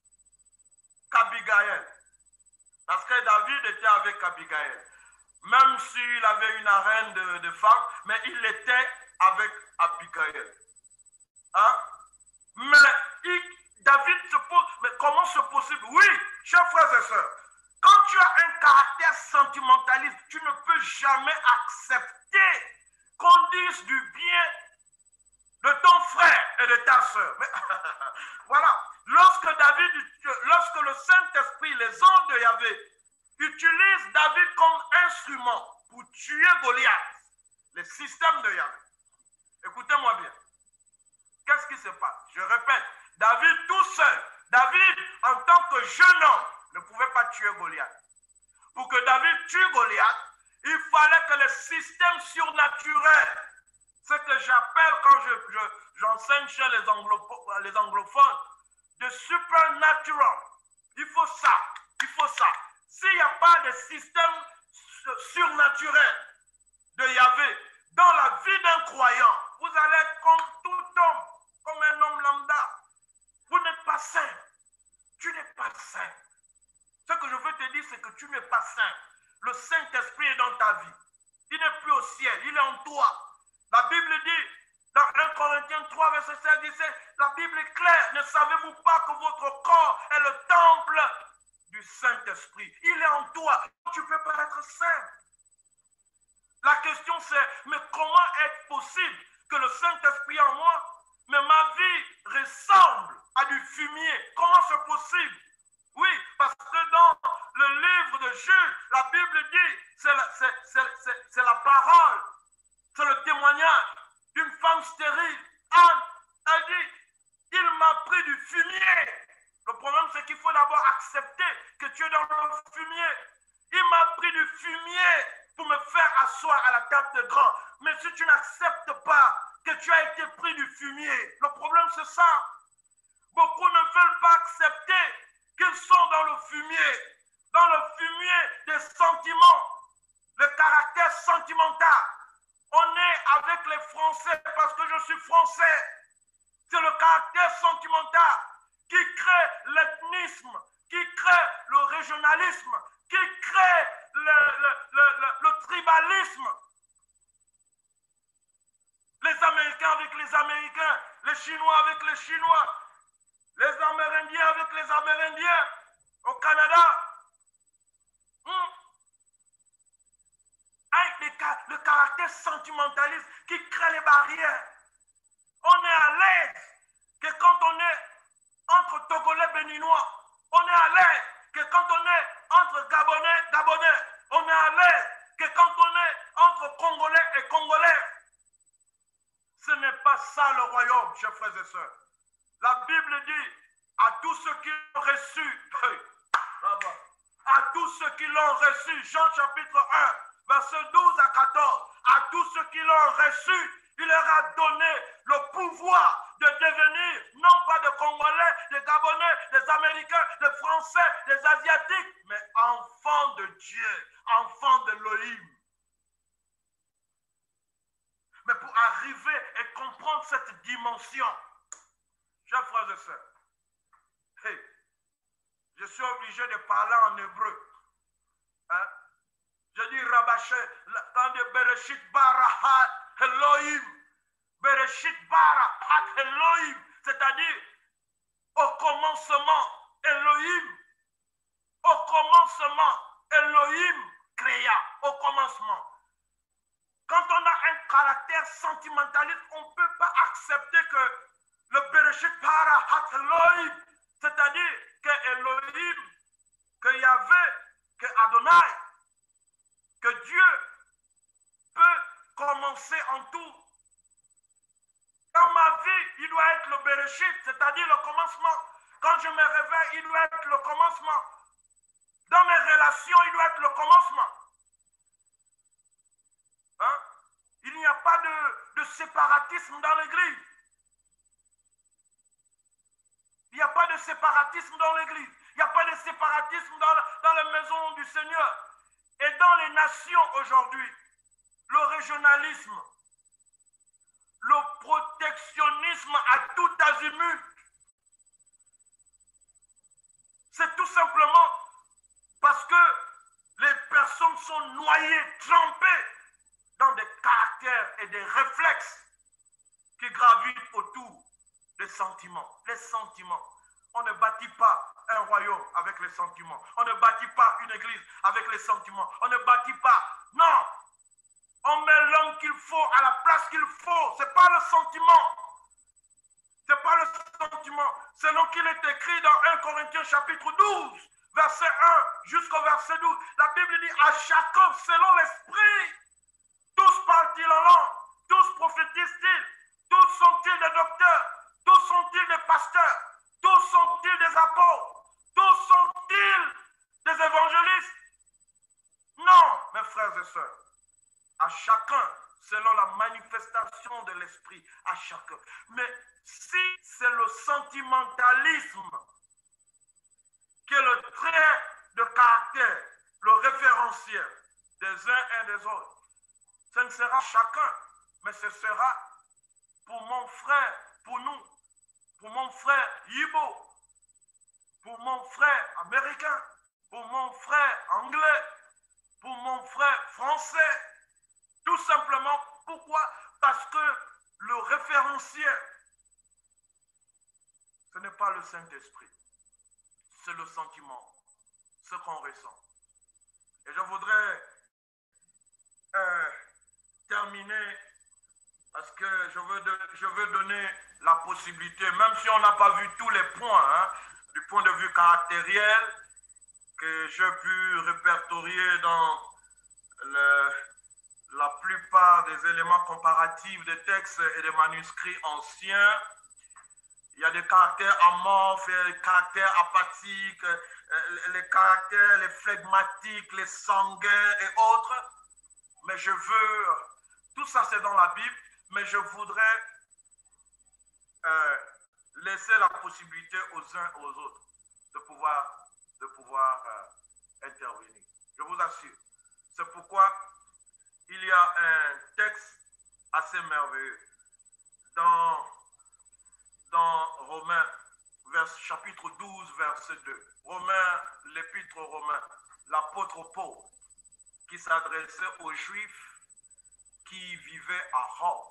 qu'Abigail? Parce que David était avec Abigail. Même s'il avait une arène de, de femmes, mais il était avec Abigail. Hein? Mais il, David se pose, mais comment c'est possible? Oui, chers frères et sœurs, quand tu as un caractère sentimentaliste, tu ne peux jamais accepter qu'on dise du bien de ton frère et de ta sœur. Mais, voilà, lorsque David, lorsque le Saint-Esprit, les anges de Yahvé, utilisent David comme instrument pour tuer Goliath, le système de Yahvé. Écoutez-moi bien. Qu'est-ce qui se passe? Je répète, David tout seul, David en tant que jeune homme, ne pouvait pas tuer Goliath. Pour que David tue Goliath, il fallait que le système surnaturel, ce que j'appelle quand je, je, j'enseigne chez les, anglo, les anglophones, de supernatural, il faut ça, il faut ça. S'il n'y a pas de système surnaturel de Yahvé dans la vie d'un croyant, vous allez être comme tout homme, comme un homme lambda. Vous n'êtes pas saint. Tu n'es pas saint. Ce que je veux te dire, c'est que tu n'es pas saint. Le Saint-Esprit est dans ta vie. Il n'est plus au ciel, il est en toi. La Bible dit, dans un Corinthiens trois, verset seize, dix-sept, la Bible est claire. Ne savez-vous pas que votre corps est le temple du Saint-Esprit? Il est en toi. Tu ne peux pas être saint. La question c'est, mais comment est-ce possible que le Saint-Esprit en moi, mais ma vie ressemble à du fumier? Comment c'est possible? Oui, parce que dans le livre de Jude, la Bible dit, c'est la, c'est, c'est, c'est, c'est la parole, c'est le témoignage d'une femme stérile. Anne, elle dit, il m'a pris du fumier. Le problème, c'est qu'il faut d'abord accepter que tu es dans le fumier. Il m'a pris du fumier pour me faire asseoir à la table de grands. Mais si tu n'acceptes pas que tu as été pris du fumier, le problème, c'est ça. Beaucoup ne veulent pas accepter qu'ils sont dans le fumier, dans le fumier des sentiments, le caractère sentimental. On est avec les Français parce que je suis français. C'est le caractère sentimental qui crée l'ethnisme, qui crée le régionalisme, qui crée le, le, le, le, le tribalisme. Les Américains avec les Américains, les Chinois avec les Chinois, les Amérindiens avec les Amérindiens au Canada. Hmm. Avec les, le caractère sentimentaliste qui crée les barrières. On est à l'aise que quand on est entre Togolais et Béninois, on est à l'aise que quand on est entre Gabonais et Gabonais, on est à l'aise que quand on est entre Congolais et Congolais. Ce n'est pas ça le royaume, chers frères et sœurs. La Bible dit à tous ceux qui l'ont reçu, à tous ceux qui l'ont reçu, Jean chapitre un, verset douze à quatorze, à tous ceux qui l'ont reçu, il leur a donné le pouvoir de devenir, non pas des Congolais, des Gabonais, des Américains, des Français, des Asiatiques, mais enfants de Dieu, enfants de l'Élohim. Mais pour arriver et comprendre cette dimension, chers frères et sœurs, hey, Je suis obligé de parler en hébreu. Hein? Je dis Rabaché, quand de Bereshit bara hat Elohim, Bereshit bara hat Elohim, c'est-à-dire au commencement, Elohim, au commencement, Elohim créa, au commencement. Quand on a un caractère sentimentaliste, on ne peut pas accepter que le Bereshit bara hat Elohim, c'est-à-dire que Elohim, que Yahvé, que Adonai, que Dieu peut commencer en tout. Dans ma vie, il doit être le Bereshit, c'est-à-dire le commencement. Quand je me réveille, il doit être le commencement. Dans mes relations, il doit être le commencement. Hein? Il n'y a pas de, de séparatisme dans l'Église. Il n'y a pas de séparatisme dans l'Église. Il n'y a pas de séparatisme dans, la, dans la maison du Seigneur. Et dans les nations aujourd'hui, le régionalisme, le protectionnisme à tout azimut, c'est tout simplement parce que les personnes sont noyées, trempées dans des caractères et des réflexes qui gravitent autour des sentiments. Les sentiments. On ne bâtit pas un royaume avec les sentiments. On ne bâtit pas une église avec les sentiments. On ne bâtit pas. Non. On met l'homme qu'il faut à la place qu'il faut. Ce n'est pas le sentiment. Ce n'est pas le sentiment. Selon qu'il est écrit dans un Corinthiens chapitre douze, verset un jusqu'au verset douze. La Bible dit à chacun selon l'esprit. Tous parlent-ils en langue. Tous prophétisent-ils. Tous sont-ils des docteurs. Tous sont-ils des pasteurs. Tous sont-ils des apôtres? Tous sont-ils des évangélistes? Non, mes frères et sœurs. À chacun, selon la manifestation de l'esprit, à chacun. Mais si c'est le sentimentalisme qui est le trait de caractère, le référentiel des uns et des autres, ce ne sera chacun, mais ce sera pour mon frère, pour nous. Pour mon frère Yibo, pour mon frère américain, pour mon frère anglais, pour mon frère français. Tout simplement, pourquoi? Parce que le référentiel, ce n'est pas le Saint-Esprit, c'est le sentiment, ce qu'on ressent. Et je voudrais euh, terminer parce que je veux, de, je veux donner la possibilité, même si on n'a pas vu tous les points, hein, du point de vue caractériel, que j'ai pu répertorier dans le, la plupart des éléments comparatifs des textes et des manuscrits anciens. Il y a des caractères amorphes, des caractères apathiques, les caractères, les flegmatiques, les sanguins et autres. Mais je veux, tout ça c'est dans la Bible, mais je voudrais euh, laisser la possibilité aux uns et aux autres de pouvoir, de pouvoir euh, intervenir. Je vous assure. C'est pourquoi il y a un texte assez merveilleux dans, dans Romains, vers, chapitre douze, verset deux. Romains, l'épître aux Romains, l'apôtre Paul, qui s'adressait aux Juifs qui vivaient à Rome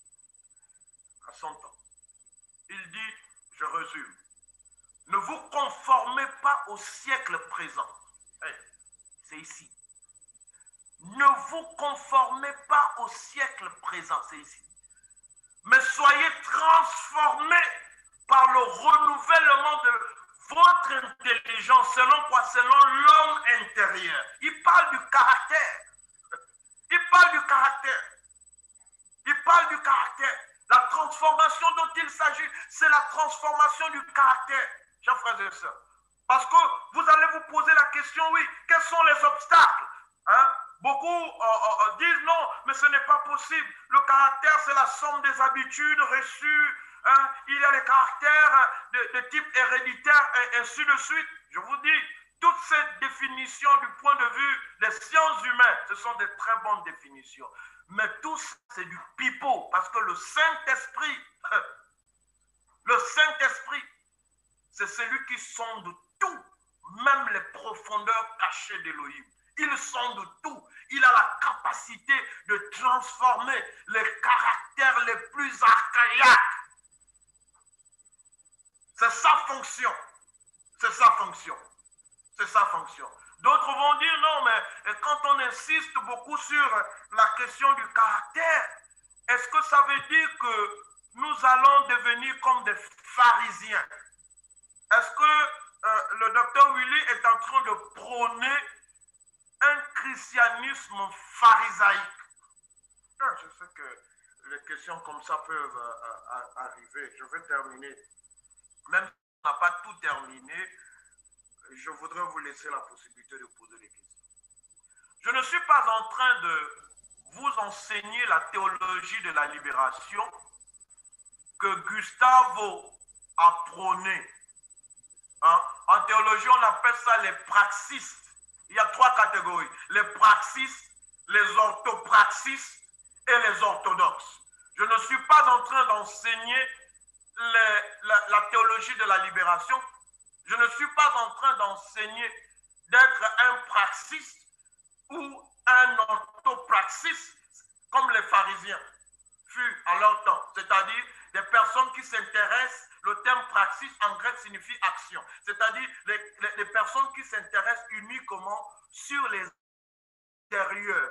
à son temps. Il dit, je résume, ne vous conformez pas au siècle présent. Hey, c'est ici. Ne vous conformez pas au siècle présent, c'est ici. Mais soyez transformés par le renouvellement de votre intelligence. Selon quoi? Selon l'homme intérieur. Il parle du caractère. Il parle du caractère. Il parle du caractère. La transformation dont il s'agit, c'est la transformation du caractère, chers frères et sœurs. Parce que vous allez vous poser la question, oui, quels sont les obstacles, hein? Beaucoup euh, euh, disent non, mais ce n'est pas possible. Le caractère, c'est la somme des habitudes reçues. Hein? Il y a les caractères de, de type héréditaire et ainsi de suite. Je vous dis, toutes ces définitions du point de vue des sciences humaines, ce sont des très bonnes définitions. Mais tout ça, c'est du pipeau, parce que le Saint-Esprit, le Saint-Esprit, c'est celui qui sonde tout, même les profondeurs cachées d'Élohim. Il sonde tout. Il a la capacité de transformer les caractères les plus archaïques. C'est sa fonction. C'est sa fonction. C'est sa fonction. D'autres vont dire non, mais quand on insiste beaucoup sur la question du caractère, est-ce que ça veut dire que nous allons devenir comme des pharisiens? Est-ce que euh, le docteur Willy est en train de prôner un christianisme pharisaïque? Non, je sais que les questions comme ça peuvent euh, euh, arriver. Je vais terminer. Même si on n'a pas tout terminé, je voudrais vous laisser la possibilité de poser des questions. Je ne suis pas en train de vous enseigner la théologie de la libération que Gustavo a prônée. Hein? En théologie, on appelle ça les praxistes. Il y a trois catégories. Les praxistes, les orthopraxistes et les orthodoxes. Je ne suis pas en train d'enseigner les, la, la théologie de la libération. Je ne suis pas en train d'enseigner d'être un praxiste ou un orthopraxiste comme les pharisiens furent en leur temps. C'est-à-dire des personnes qui s'intéressent, le terme praxis en grec signifie action. C'est-à-dire les, les, les personnes qui s'intéressent uniquement sur les intérieurs.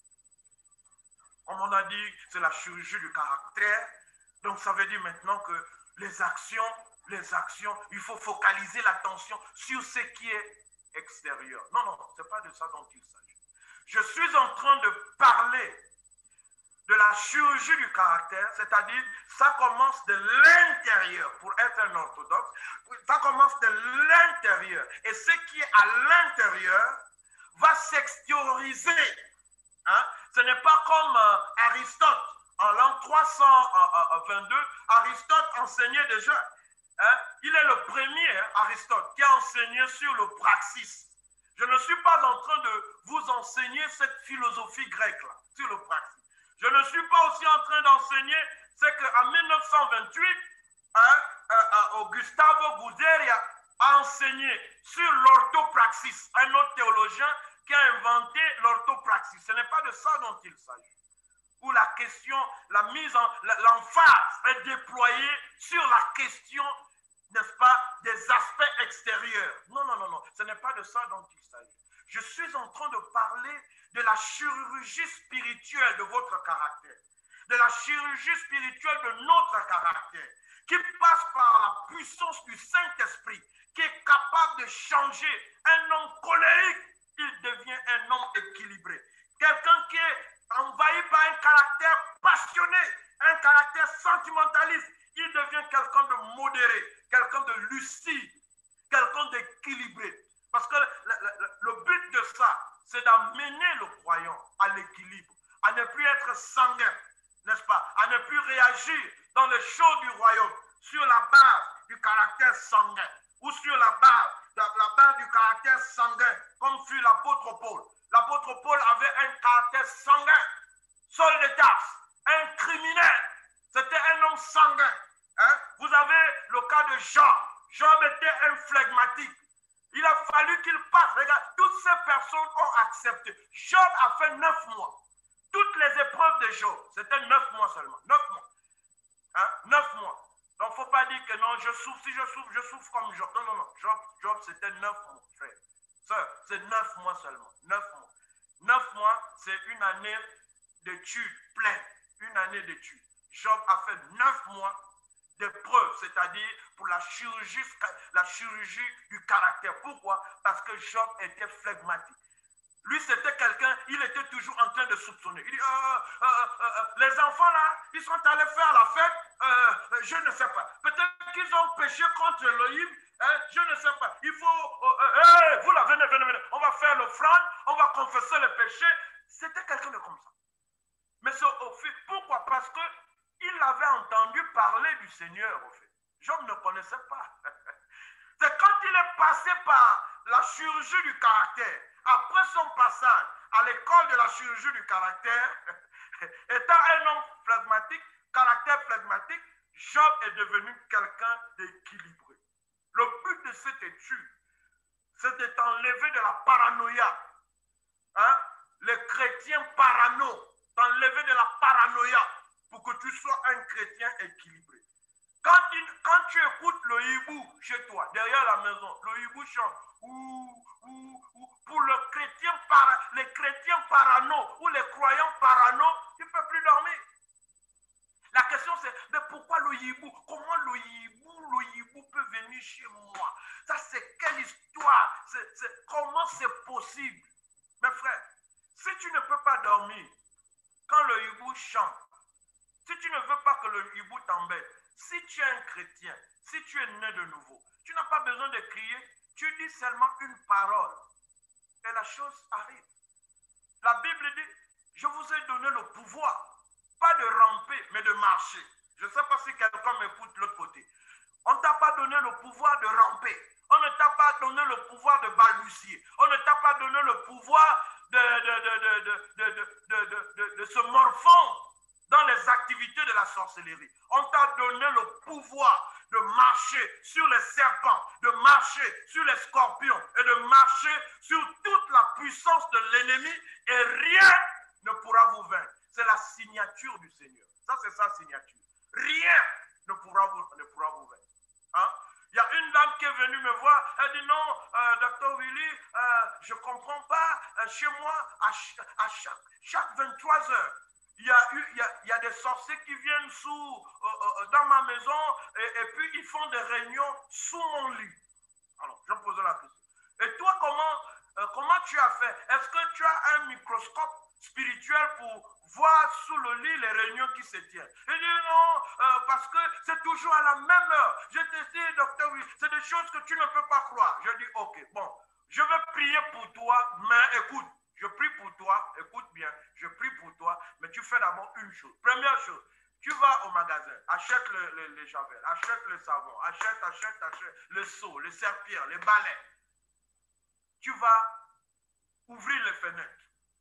Comme on a dit, c'est la chirurgie du caractère. Donc ça veut dire maintenant que les actions, les actions, il faut focaliser l'attention sur ce qui est extérieur. Non, non, ce n'est pas de ça dont il s'agit. Je suis en train de parler de la chirurgie du caractère, c'est-à-dire ça commence de l'intérieur pour être un orthodoxe, ça commence de l'intérieur. Et ce qui est à l'intérieur va s'extérioriser. Hein? Ce n'est pas comme euh, Aristote. En l'an trois cent vingt-deux, Aristote enseignait déjà. Hein? Il est le premier, hein, Aristote, qui a enseigné sur le praxis. Je ne suis pas en train de vous enseigner cette philosophie grecque-là, sur le praxis. Je ne suis pas aussi en train d'enseigner ce qu'en mille neuf cent vingt-huit, hein, euh, euh, Gustavo Guzeria a enseigné sur l'orthopraxis, un autre théologien qui a inventé l'orthopraxis. Ce n'est pas de ça dont il s'agit. Où la question, la mise en, l'emphase est déployée sur la question, n'est-ce pas, des aspects extérieurs. Non, non, non, non, ce n'est pas de ça dont il s'agit. Je suis en train de parler de la chirurgie spirituelle de votre caractère, de la chirurgie spirituelle de notre caractère, qui passe par la puissance du Saint-Esprit, qui est capable de changer un homme colérique, il devient un homme équilibré. Quelqu'un qui est envahi par un caractère passionné, un caractère sentimentaliste, il devient quelqu'un de modéré, quelqu'un de lucide, quelqu'un d'équilibré. Parce que le, le, le but de ça, c'est d'amener le croyant à l'équilibre, à ne plus être sanguin, n'est-ce pas, à ne plus réagir dans les choses du royaume sur la base du caractère sanguin ou sur la base, la, la base du caractère sanguin, comme fut l'apôtre Paul. L'apôtre Paul avait un caractère sanguin, Saul de Tarse, un criminel, c'était un homme sanguin. Hein? Vous avez le cas de Job. Job était un flegmatique. Il a fallu qu'il passe. Regarde, toutes ces personnes ont accepté. Job a fait neuf mois. Toutes les épreuves de Job, c'était neuf mois seulement. Neuf mois. Hein? Neuf mois. Donc, il ne faut pas dire que non, je souffre. Si je souffre, je souffre comme Job. Non, non, non. Job, Job c'était neuf mois, frère. Sœur, c'est neuf mois seulement. Neuf mois. Neuf mois, c'est une année d'études pleine. Une année d'études. Job a fait neuf mois d'épreuves, c'est-à-dire pour la chirurgie, la chirurgie du caractère. Pourquoi? Parce que Job était flegmatique. Lui, c'était quelqu'un, il était toujours en train de soupçonner. Il dit, euh, euh, euh, les enfants là, ils sont allés faire la fête, euh, je ne sais pas. Peut-être qu'ils ont péché contre Elohim, hein, je ne sais pas. Il faut, euh, euh, hey, vous là, venez, venez, venez, on va faire l'offrande, on va confesser le péché. C'était quelqu'un de comme ça. Mais c'est au fait, pourquoi? Parce que il avait entendu parler du Seigneur, au fait. Job ne connaissait pas. C'est quand il est passé par la chirurgie du caractère, après son passage à l'école de la chirurgie du caractère, étant un homme phlegmatique, caractère phlegmatique, Job est devenu quelqu'un d'équilibré. Le but de cette étude, c'est de t'enlever de la paranoïa. Hein? Les chrétiens parano, t'enlever de la paranoïa pour que tu sois un chrétien équilibré. Quand tu, quand tu écoutes le hibou chez toi, derrière la maison, le hibou chante, ou, ou, ou, pour le chrétien para, les chrétiens parano ou les croyants parano, tu ne peux plus dormir. La question c'est, mais pourquoi le hibou? Comment le hibou, le hibou peut venir chez moi? Ça c'est quelle histoire? C'est, c'est, comment c'est possible? Mes frères, si tu ne peux pas dormir quand le hibou chante, si tu ne veux pas que le hibou t'embête, si tu es un chrétien, si tu es né de nouveau, tu n'as pas besoin de crier, tu dis seulement une parole et la chose arrive. La Bible dit, je vous ai donné le pouvoir, pas de ramper, mais de marcher. Je ne sais pas si quelqu'un m'écoute de l'autre côté. On ne t'a pas donné le pouvoir de ramper. On ne t'a pas donné le pouvoir de balbutier. On ne t'a pas donné le pouvoir de, de, de, de, de, de, de, de, de, de se morfondre dans les activités de la sorcellerie. On t'a donné le pouvoir de marcher sur les serpents, de marcher sur les scorpions et de marcher sur toute la puissance de l'ennemi et rien ne pourra vous vaincre. C'est la signature du Seigneur. Ça, c'est sa signature. Rien ne pourra vous, ne pourra vous vaincre. Hein? Il y a une dame qui est venue me voir, elle dit non, euh, docteur Willy, euh, je ne comprends pas, euh, chez moi, à, ch à chaque, chaque vingt-trois heures, il y, a eu, il, y a, il y a des sorciers qui viennent sous, euh, euh, dans ma maison et, et puis ils font des réunions sous mon lit. Alors, je me pose la question. Et toi, comment, euh, comment tu as fait? Est-ce que tu as un microscope spirituel pour voir sous le lit les réunions qui se tiennent? Il dit non, euh, parce que c'est toujours à la même heure. Je te dis, docteur, oui, c'est des choses que tu ne peux pas croire. Je dis, ok, bon, je vais prier pour toi, mais écoute, je prie pour toi, écoute bien, je prie pour toi, mais tu fais d'abord une chose. Première chose, tu vas au magasin, achète le, le, les javel, achète le savon, achète, achète, achète le seau, les serpillères, les balais. Tu vas ouvrir les fenêtres.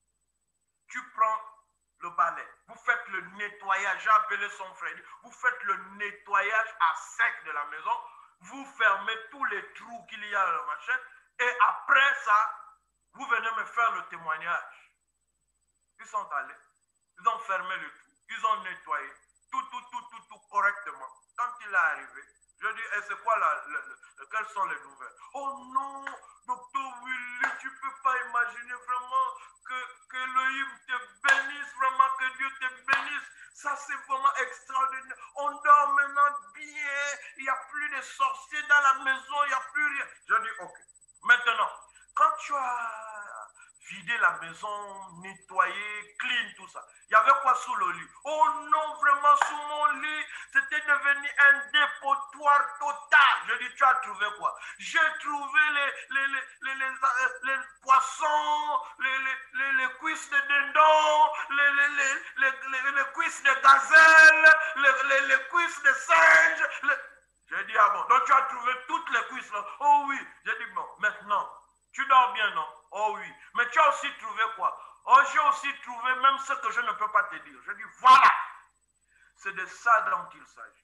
Tu prends le balai, vous faites le nettoyage, j'ai appelé son frère, vous faites le nettoyage à sec de la maison, vous fermez tous les trous qu'il y a dans le machin, et après ça, vous venez me faire le témoignage. Ils sont allés, ils ont fermé le trou, ils ont nettoyé, tout, tout, tout, tout, tout correctement. Quand il est arrivé, je dis, et c'est quoi la, la, la, quelles sont les nouvelles? Oh non, docteur Willy, tu ne peux pas imaginer vraiment que, que Elohim te bénisse, vraiment que Dieu te bénisse. Ça, c'est vraiment extraordinaire. On dort maintenant bien, il n'y a plus de sorciers dans la maison, il n'y a plus rien. Je dis, ok. Maintenant, quand tu as vidé la maison, nettoyé, clean, tout ça, il y avait quoi sous le lit? Oh non, vraiment, sous mon lit, c'était devenu un dépotoir total. Je dis, tu as trouvé quoi? J'ai trouvé les, les, les, les, les, les, les poissons, les, les, les, les cuisses de dindon, les, les, les, les, les, les cuisses de gazelle, les, les, les cuisses de singe. Les... J'ai dit, ah bon, donc tu as trouvé toutes les cuisses là? Oh oui. J'ai dit, bon, maintenant, tu dors bien, non? Oh oui. Mais tu as aussi trouvé quoi? Oh, j'ai aussi trouvé même ce que je ne peux pas te dire. Je dis, voilà. C'est de ça dont il s'agit.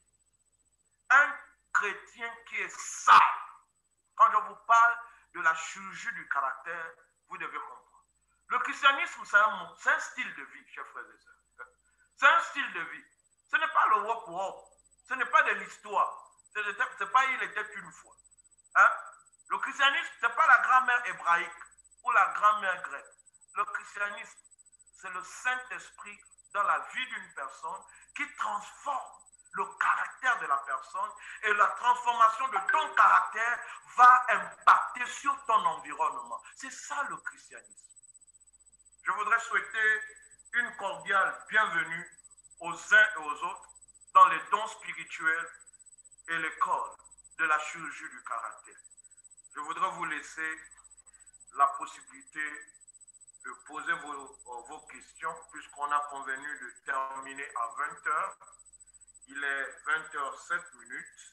Un chrétien qui est sale. Quand je vous parle de la chirurgie du caractère, vous devez comprendre. Le christianisme, c'est un, un style de vie, chers frères et sœurs. C'est un style de vie. Ce n'est pas le walk-walk. Ce n'est pas de l'histoire. Ce n'est pas il était une fois. Hein? Le christianisme, ce n'est pas la grammaire hébraïque ou la grammaire grecque. Le christianisme, c'est le Saint-Esprit dans la vie d'une personne qui transforme le caractère de la personne et la transformation de ton caractère va impacter sur ton environnement. C'est ça le christianisme. Je voudrais souhaiter une cordiale bienvenue aux uns et aux autres dans les dons spirituels et l'école de la chirurgie du caractère. Je voudrais vous laisser la possibilité de poser vos, vos questions puisqu'on a convenu de terminer à vingt heures. Il est vingt heures sept minutes.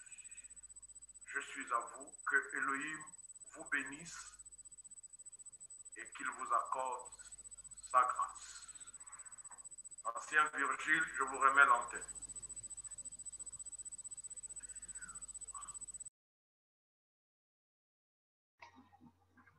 Je suis à vous. Que Elohim vous bénisse et qu'il vous accorde sa grâce. Ancien Virgile, je vous remets l'antenne.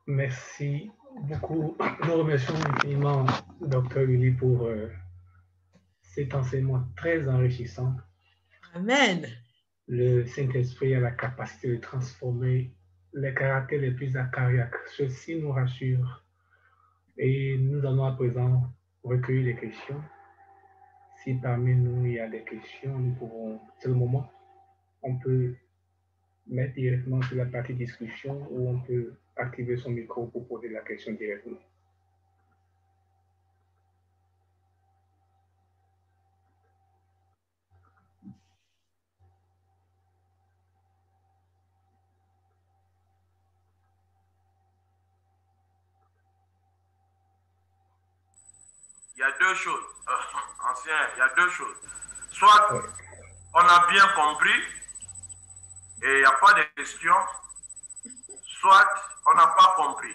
Merci beaucoup. Nous remercions infiniment Docteur Willy pour euh, cet enseignement très enrichissant. Amen. Le Saint-Esprit a la capacité de transformer les caractères les plus acariaques. Ceci nous rassure. Et nous allons à présent recueillir les questions. Si parmi nous il y a des questions, nous pouvons, c'est le moment, on peut mettre directement sur la partie discussion ou on peut activer son micro pour poser la question directement. Il y a deux choses, euh, ancien, il y a deux choses. Soit ouais. on a bien compris et il n'y a pas de questions, soit on n'a pas compris.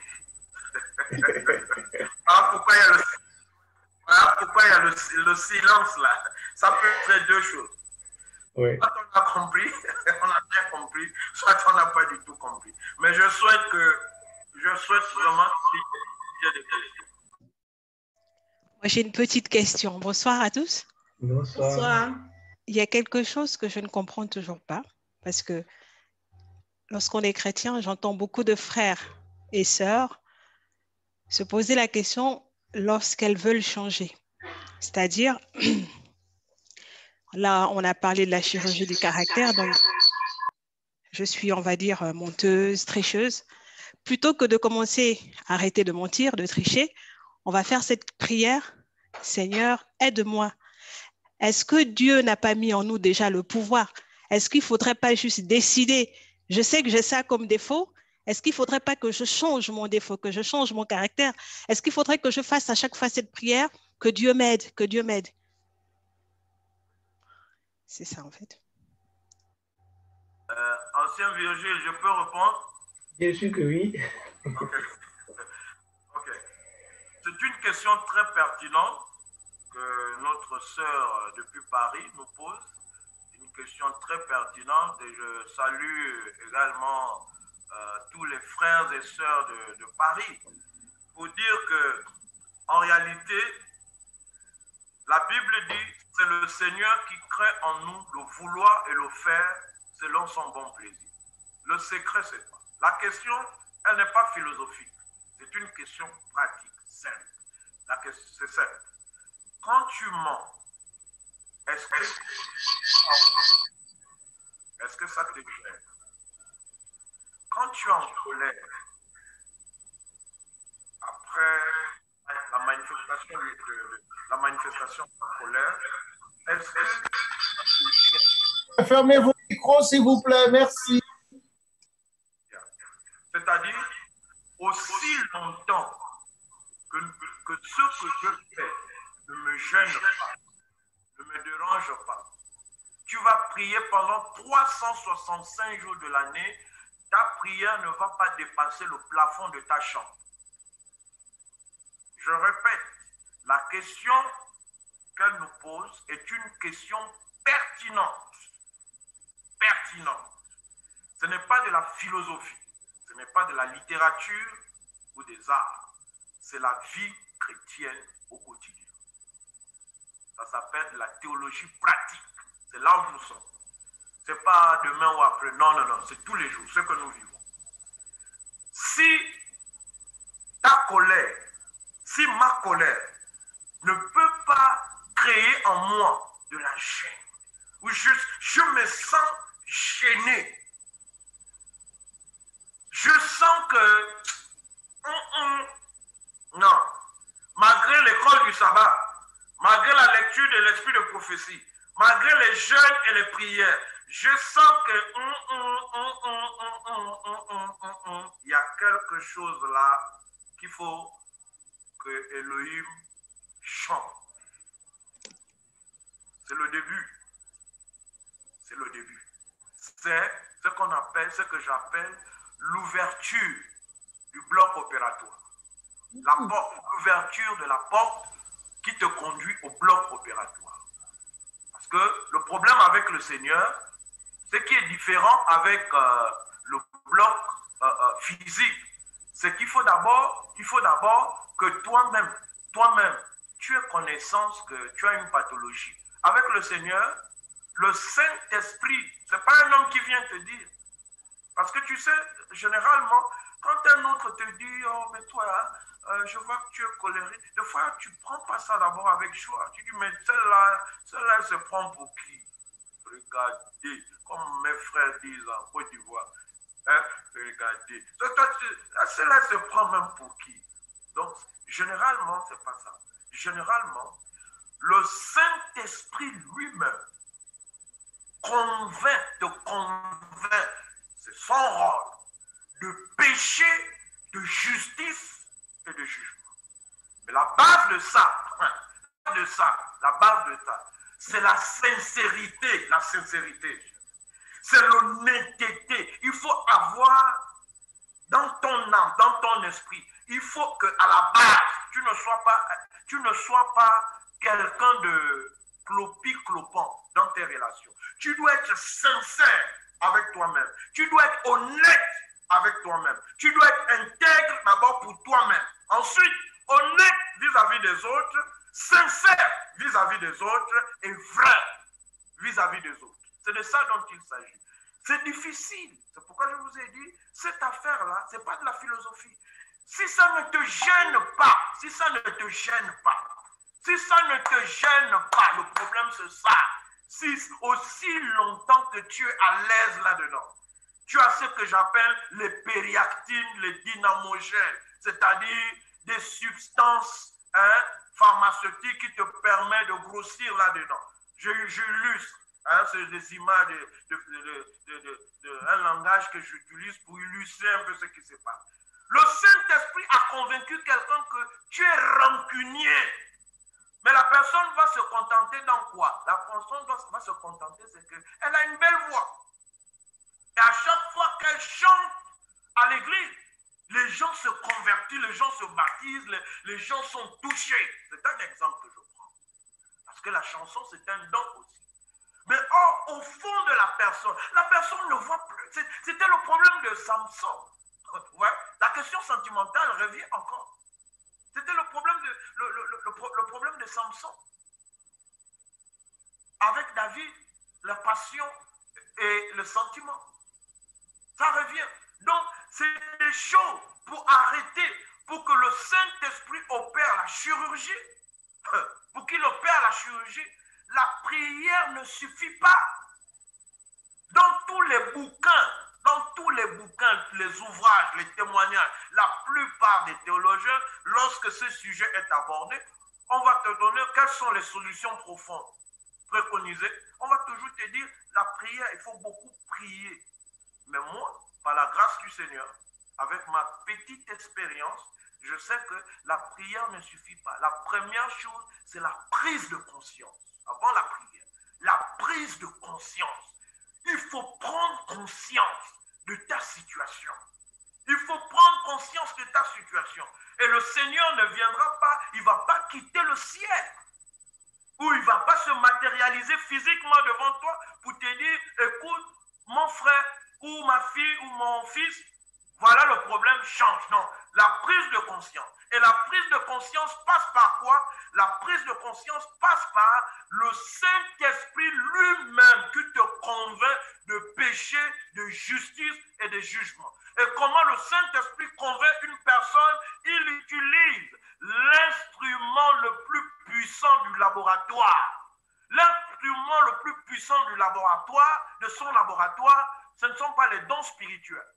Alors pourquoi il y a le, voilà pourquoi il y a le, le silence là. Ça peut être deux choses. Oui. Soit on a compris, on a bien compris, soit on n'a pas du tout compris. Mais je souhaite que, je souhaite vraiment qu'il y ait des questions. Moi, j'ai une petite question. Bonsoir à tous. Bonsoir. Bonsoir. Il y a quelque chose que je ne comprends toujours pas, parce que lorsqu'on est chrétien, j'entends beaucoup de frères et sœurs se poser la question lorsqu'elles veulent changer. C'est-à-dire, là, on a parlé de la chirurgie du caractère, donc je suis, on va dire, menteuse, tricheuse. Plutôt que de commencer à arrêter de mentir, de tricher, on va faire cette prière, Seigneur, aide-moi. Est-ce que Dieu n'a pas mis en nous déjà le pouvoir? Est-ce qu'il ne faudrait pas juste décider? Je sais que j'ai ça comme défaut. Est-ce qu'il ne faudrait pas que je change mon défaut, que je change mon caractère? Est-ce qu'il faudrait que je fasse à chaque fois cette prière, que Dieu m'aide, que Dieu m'aide? C'est ça en fait. Euh, ancien Virgile, je peux répondre? Bien sûr que oui. Okay. Ok. C'est une question très pertinente que notre sœur depuis Paris nous pose. Une question très pertinente et je salue également euh, tous les frères et sœurs de, de Paris pour dire que en réalité, la Bible dit c'est le Seigneur qui crée en nous le vouloir et le faire selon son bon plaisir. Le secret, c'est quoi? La question, elle n'est pas philosophique. C'est une question pratique, simple. La question, c'est simple. Quand tu mens, est-ce que, est-ce que ça te gêne? Quand tu es en colère, après la manifestation de, de, la manifestation de colère, est-ce que ça te gêne? Fermez vos micros, s'il vous plaît, merci. C'est-à-dire, aussi longtemps que, que ce que je fais ne me gêne pas, ne me dérange pas, tu vas prier pendant trois cent soixante-cinq jours de l'année, ta prière ne va pas dépasser le plafond de ta chambre. Je répète, la question qu'elle nous pose est une question pertinente. Pertinente. Ce n'est pas de la philosophie. Ce n'est pas de la littérature ou des arts. C'est la vie chrétienne au quotidien. Ça s'appelle de la théologie pratique. C'est là où nous sommes. Ce n'est pas demain ou après. Non, non, non. C'est tous les jours, ce que nous vivons. Si ta colère, si ma colère ne peut pas créer en moi de la gêne, ou juste je me sens gêné, je sens que, hum, hum, non, malgré l'école du sabbat, malgré la lecture de l'esprit de prophétie, malgré les jeûnes et les prières, je sens que, hum, hum, hum, hum, hum, hum, hum, hum, hum, il y a quelque chose là qu'il faut que Elohim chante. C'est le début. C'est le début. C'est ce qu'on appelle, ce que j'appelle l'ouverture du bloc opératoire. La porte, l'ouverture de la porte qui te conduit au bloc opératoire. Parce que le problème avec le Seigneur, ce qui est différent avec euh, le bloc euh, euh, physique, c'est qu'il faut d'abord, il faut d'abord que toi-même, toi-même, tu aies connaissance que tu as une pathologie. Avec le Seigneur, le Saint-Esprit, ce n'est pas un homme qui vient te dire. Parce que tu sais, généralement, quand un autre te dit, oh, mais toi, euh, je vois que tu es colérique, des fois, tu ne prends pas ça d'abord avec joie. Tu dis, mais celle-là, celle-là, elle se prend pour qui? Regardez, comme mes frères disent en Côte d'Ivoire. Hein? Regardez. Celle-là se prend même pour qui? Donc, généralement, ce n'est pas ça. Généralement, le Saint-Esprit lui-même convainc, te convainc, c'est son rôle, de péché, de justice et de jugement. Mais la base de ça, de ça, la base de ça, c'est la sincérité, la sincérité. C'est l'honnêteté. Il faut avoir dans ton âme, dans ton esprit, il faut que à la base, tu ne sois pas, tu ne sois pas quelqu'un de clopi-clopant dans tes relations. Tu dois être sincère avec toi-même. Tu dois être honnête avec toi-même. Tu dois être intègre d'abord pour toi-même. Ensuite, honnête vis-à-vis des autres, sincère vis-à-vis des autres et vrai vis-à-vis des autres. C'est de ça dont il s'agit. C'est difficile. C'est pourquoi je vous ai dit, cette affaire-là, ce n'est pas de la philosophie. Si ça ne te gêne pas, si ça ne te gêne pas, si ça ne te gêne pas, le problème c'est ça. Si aussi longtemps que tu es à l'aise là-dedans, tu as ce que j'appelle les périactines, les dynamogènes, c'est-à-dire des substances hein, pharmaceutiques qui te permettent de grossir là-dedans. J'illustre, hein, c'est des images, de, de, de, de, de, de, un langage que j'utilise pour illustrer un peu ce qui se passe. Le Saint-Esprit a convaincu quelqu'un que tu es rancunier. Mais la personne va se contenter dans quoi? La personne va se contenter, c'est qu'elle a une belle voix. Et à chaque fois qu'elle chante à l'église, les gens se convertissent, les gens se baptisent, les, les gens sont touchés. C'est un exemple que je prends. Parce que la chanson, c'est un don aussi. Mais or, au fond de la personne, la personne ne voit plus. C'était le problème de Samson. Ouais. La question sentimentale revient encore. C'était le problème de, le, le, le, le problème de Samson. Avec David, la passion et le sentiment. Ça revient. Donc, c'est des choses pour arrêter, pour que le Saint-Esprit opère la chirurgie. Pour qu'il opère la chirurgie, la prière ne suffit pas. Dans tous les bouquins, dans tous les bouquins, les ouvrages, les témoignages, la plupart des théologiens, lorsque ce sujet est abordé, on va te donner quelles sont les solutions profondes préconisées. On va toujours te dire, la prière, il faut beaucoup prier. Mais moi, par la grâce du Seigneur, avec ma petite expérience, je sais que la prière ne suffit pas. La première chose, c'est la prise de conscience. Avant la prière, la prise de conscience. Il faut prendre conscience de ta situation. Il faut prendre conscience de ta situation. Et le Seigneur ne viendra pas, il ne va pas quitter le ciel. Ou il ne va pas se matérialiser physiquement devant toi pour te dire, écoute, mon frère ou ma fille ou mon fils, voilà le problème, change. Non, la prise de conscience. Et la prise de conscience passe par quoi? La prise de conscience passe par le Saint-Esprit lui-même qui te convainc de péché, de justice et de jugement. Et comment le Saint-Esprit convainc une personne? Il utilise l'instrument le plus puissant du laboratoire. L'instrument le plus puissant du laboratoire, de son laboratoire, ce ne sont pas les dons spirituels.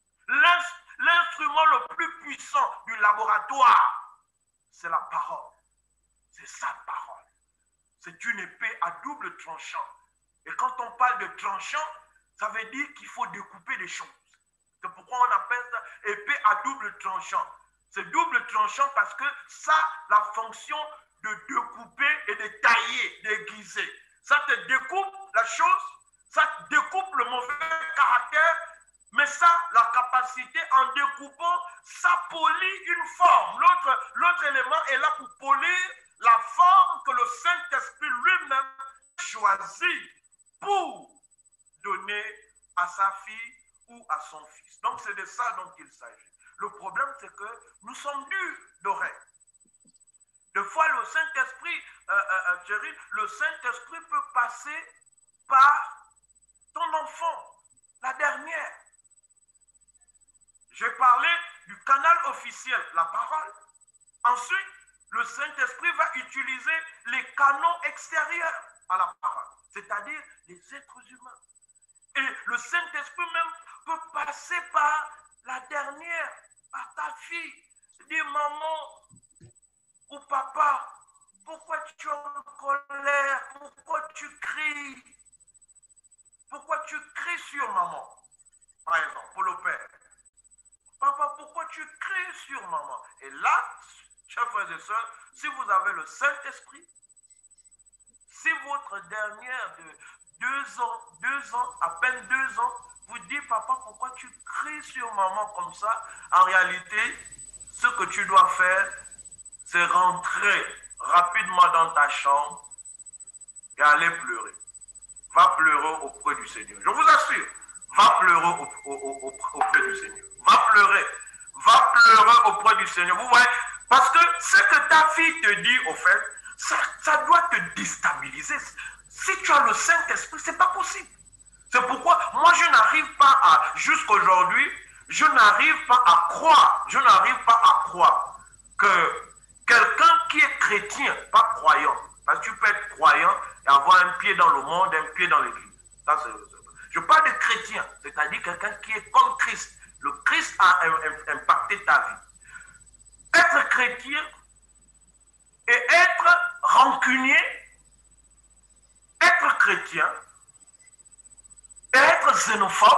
L'instrument le plus puissant du laboratoire, c'est la parole. C'est sa parole. C'est une épée à double tranchant. Et quand on parle de tranchant, ça veut dire qu'il faut découper des choses. C'est pourquoi on appelle ça épée à double tranchant. C'est double tranchant parce que ça a la fonction de découper et de tailler, d'aiguiser. Ça te découpe la chose, ça te découpe le mauvais caractère, mais ça, la capacité en découpant, ça polit une forme. L'autre, l'autre élément est là pour polir la forme que le Saint-Esprit lui-même choisit pour donner à sa fille ou à son fils. Donc c'est de ça dont il s'agit. Le problème, c'est que nous sommes durs d'oreille. Des fois, le Saint-Esprit, euh, euh, Thierry, le Saint-Esprit peut passer par ton enfant, la dernière. J'ai parlé du canal officiel, la parole. Ensuite, le Saint-Esprit va utiliser les canaux extérieurs à la parole, c'est-à-dire les êtres humains. Et le Saint-Esprit même peut passer par la dernière, par ta fille. Dire, maman ou papa, pourquoi tu es en colère? Pourquoi tu cries? Pourquoi tu cries sur maman? Par exemple, pour le père. Papa, pourquoi tu cries sur maman? Et là, chers frères et sœurs, si vous avez le Saint-Esprit, si votre dernière de deux ans, deux ans, à peine deux ans, vous dit, papa, pourquoi tu cries sur maman comme ça? En réalité, ce que tu dois faire, c'est rentrer rapidement dans ta chambre et aller pleurer. Va pleurer auprès du Seigneur. Je vous assure, va pleurer au, au, au, auprès du Seigneur. Va pleurer. Va pleurer auprès du Seigneur. Vous voyez, parce que ce que ta fille te dit, au fait, ça, ça doit te déstabiliser. Si tu as le Saint-Esprit, ce n'est pas possible. C'est pourquoi moi, je n'arrive pas à, jusqu'aujourd'hui, je n'arrive pas à croire, je n'arrive pas à croire que quelqu'un qui est chrétien, pas croyant, parce que tu peux être croyant et avoir un pied dans le monde, un pied dans l'église. Ça, c'est, je parle de chrétien, c'est-à-dire quelqu'un qui est comme Christ. Le Christ a impacté ta vie. Être chrétien et être rancunier, être chrétien et être xénophobe,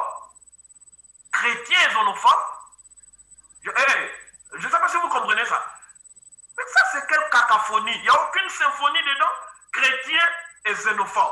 chrétien et xénophobe, je ne sais pas si vous comprenez ça. Mais ça, c'est quelle cacophonie? Il n'y a aucune symphonie dedans, chrétien et xénophobe.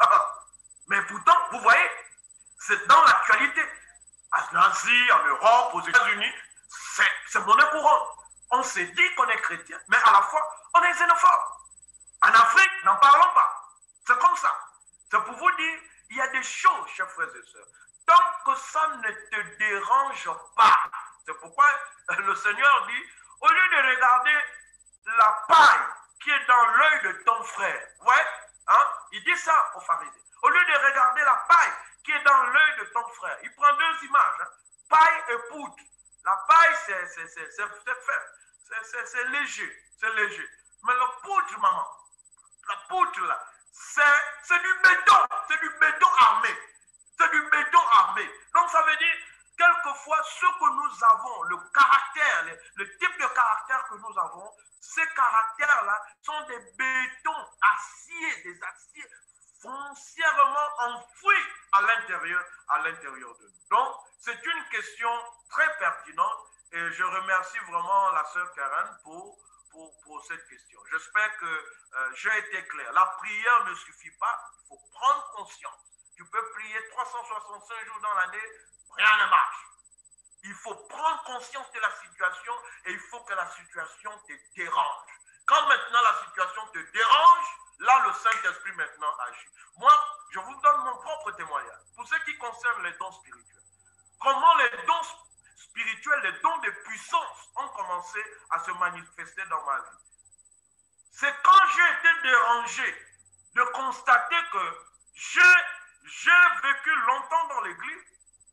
Mais pourtant, vous voyez, c'est dans l'actualité. En Asie, en Europe, aux États-Unis, c'est monnaie courante. On se dit qu'on est chrétien, mais à la fois, on est xénophobe. En Afrique, n'en parlons pas. C'est comme ça. C'est pour vous dire, il y a des choses, chers frères et sœurs, tant que ça ne te dérange pas. C'est pourquoi le Seigneur dit, au lieu de regarder la paille qui est dans l'œil de ton frère, ouais, hein, il dit ça aux pharisiens. Au lieu de regarder la paille qui est dans l'œil de ton frère, il prend deux images, hein, paille et poudre. La paille, c'est fait, c'est léger, c'est léger. Mais le poudre, maman, la poudre là, c'est du béton, c'est du béton armé. C'est du béton armé. Donc ça veut dire, quelquefois, ce que nous avons, le caractère, le, le type de caractère que nous avons, ces caractères-là sont des bétons, aciers, des aciers foncièrement enfouis à l'intérieur, à l'intérieur de nous. Donc, c'est une question très pertinente et je remercie vraiment la sœur Karen pour, pour, pour cette question. J'espère que euh, j'ai été clair. La prière ne suffit pas, il faut prendre conscience. Tu peux prier trois cent soixante-cinq jours dans l'année, rien ne marche. Il faut prendre conscience de la situation et il faut que la situation te dérange. Quand maintenant la situation te dérange, là le Saint-Esprit maintenant agit. Moi, je vous donne mon propre témoignage. Pour ce qui concerne les dons spirituels. Comment les dons spirituels, les dons de puissance ont commencé à se manifester dans ma vie. C'est quand j'ai été dérangé de constater que j'ai vécu longtemps dans l'église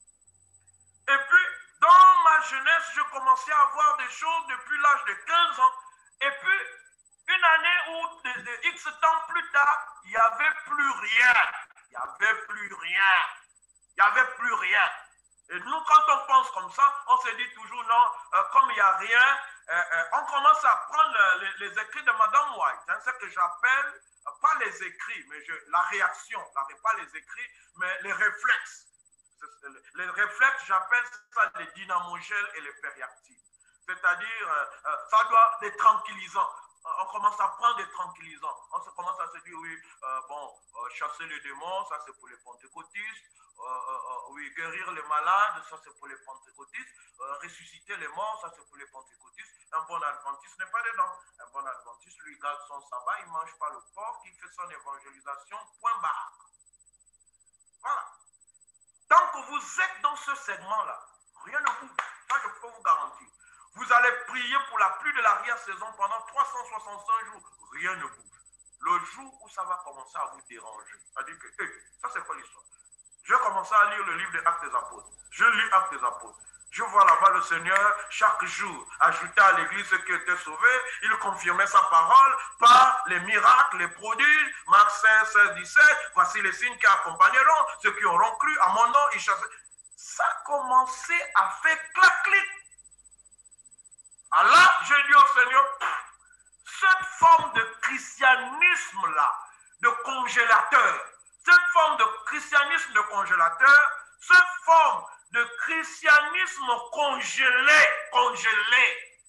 et puis dans ma jeunesse, je commençais à voir des choses depuis l'âge de quinze ans. Et puis, une année ou de, de X temps plus tard, il n'y avait plus rien. Il n'y avait plus rien. Il n'y avait plus rien. Et nous, quand on pense comme ça, on se dit toujours, non, euh, comme il n'y a rien, euh, euh, on commence à prendre les, les écrits de Madame White, hein, ce que j'appelle, euh, pas les écrits, mais je, la réaction, pas les écrits, mais les réflexes. Les réflexes, j'appelle ça les dynamogènes et les périactives. C'est-à-dire, euh, euh, ça doit des tranquillisants. On commence à prendre des tranquillisants. On se commence à se dire, oui, euh, bon, euh, chasser les démons, ça c'est pour les pentecôtistes. Euh, euh, oui, guérir les malades, ça c'est pour les pentecôtistes. Euh, ressusciter les morts, ça c'est pour les pentecôtistes. Un bon adventiste n'est pas dedans. Un bon adventiste, lui, garde son sabbat, il ne mange pas le porc, il fait son évangélisation, point barre. Voilà. Tant que vous êtes dans ce segment-là, rien ne bouge. Ça, je peux vous garantir. Vous allez prier pour la pluie de l'arrière-saison pendant trois cent soixante-cinq jours. Rien ne bouge. Le jour où ça va commencer à vous déranger, c'est-à-dire que, hey, ça c'est quoi l'histoire? Je vais commencer à lire le livre des Actes des Apôtres. Je lis Actes des Apôtres. Je vois là-bas le Seigneur, chaque jour, ajouter à l'église ceux qui étaient sauvés. Il confirmait sa parole par les miracles, les prodiges. Marc cinq, seize, dix-sept. Voici les signes qui accompagneront ceux qui auront cru à mon nom. Ils chassaient. Ça a commencé à faire clac-clic. Alors, j'ai dit au Seigneur, cette forme de christianisme-là, de congélateur, cette forme de christianisme de congélateur, cette forme de christianisme congelé, congelé,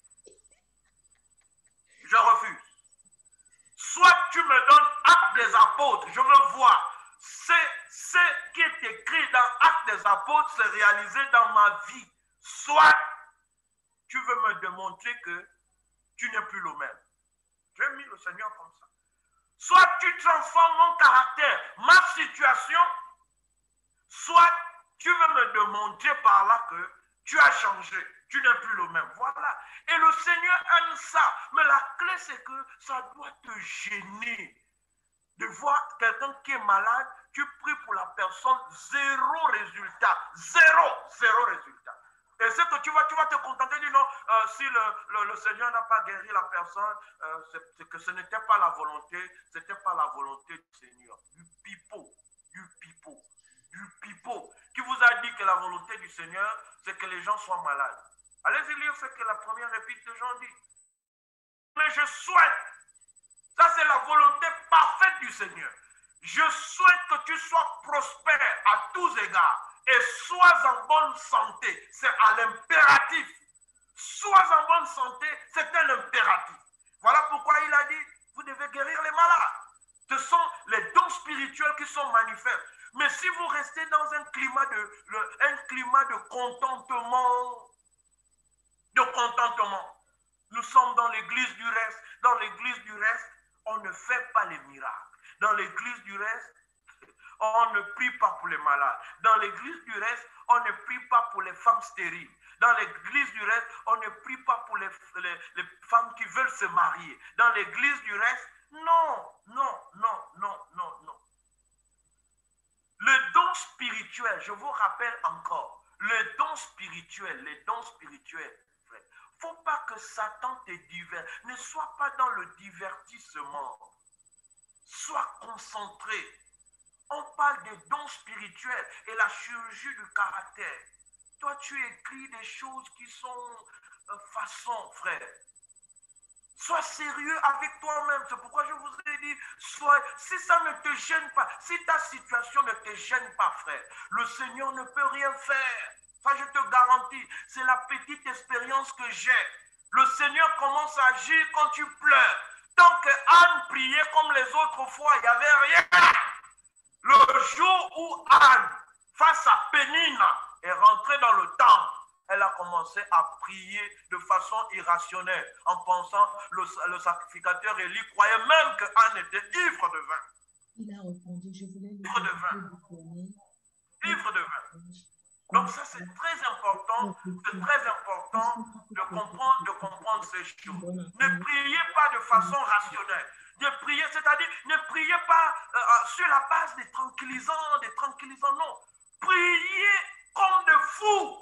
je refuse. Soit tu me donnes Actes des Apôtres, je veux voir ce qui est écrit dans Actes des Apôtres se réaliser dans ma vie. Soit tu veux me démontrer que tu n'es plus le même. J'ai mis le Seigneur comme ça. Soit tu transformes mon caractère, ma situation, soit tu veux me démontrer par là que tu as changé, tu n'es plus le même. Voilà. Et le Seigneur aime ça. Mais la clé, c'est que ça doit te gêner. De voir quelqu'un qui est malade, tu pries pour la personne, zéro résultat. Zéro, zéro résultat. Et c'est que tu vas, tu vas te contenter de dire non, euh, si le, le, le Seigneur n'a pas guéri la personne, euh, c'est que ce n'était pas la volonté, ce n'était pas la volonté du Seigneur. Du pipeau, du pipeau, du pipeau, qui vous a dit que la volonté du Seigneur, c'est que les gens soient malades. Allez-y lire ce que la première épître de Jean dit. Mais je souhaite, ça c'est la volonté parfaite du Seigneur. Je souhaite que tu sois prospère à tous égards. Et sois en bonne santé, c'est à l'impératif. Sois en bonne santé, c'est un impératif. Voilà pourquoi il a dit, vous devez guérir les malades. Ce sont les dons spirituels qui sont manifestes. Mais si vous restez dans un climat de, le, un climat de contentement, de contentement, nous sommes dans l'église du reste. Dans l'église du reste, on ne fait pas les miracles. Dans l'église du reste, on ne prie pas pour les malades. Dans l'église du reste, on ne prie pas pour les femmes stériles. Dans l'église du reste, on ne prie pas pour les, les, les femmes qui veulent se marier. Dans l'église du reste, non, non, non, non, non, non. Le don spirituel, je vous rappelle encore, le don spirituel, les dons spirituels, il ne faut pas que Satan te divertisse. Ne sois pas dans le divertissement. Sois concentré. On parle des dons spirituels et la chirurgie du caractère. Toi, tu écris des choses qui sont euh, façon, frère. Sois sérieux avec toi-même. C'est pourquoi je vous ai dit, sois, si ça ne te gêne pas, si ta situation ne te gêne pas, frère, le Seigneur ne peut rien faire. Ça, je te garantis. C'est la petite expérience que j'ai. Le Seigneur commence à agir quand tu pleures. Tant que Anne priait comme les autres fois, il n'y avait rien. Le jour où Anne, face à Pénina, est rentrée dans le temple, elle a commencé à prier de façon irrationnelle, en pensant le, le sacrificateur Élie croyait même que Anne était ivre de vin. Il a répondu, je voulais lui ivre de vin. Ivre de vin. Donc ça c'est très important, c'est très important de comprendre, de comprendre ces choses. Ne priez pas de façon rationnelle. De prier, c'est-à-dire ne priez pas euh, sur la base des tranquillisants, des tranquillisants, non. Priez comme de fous.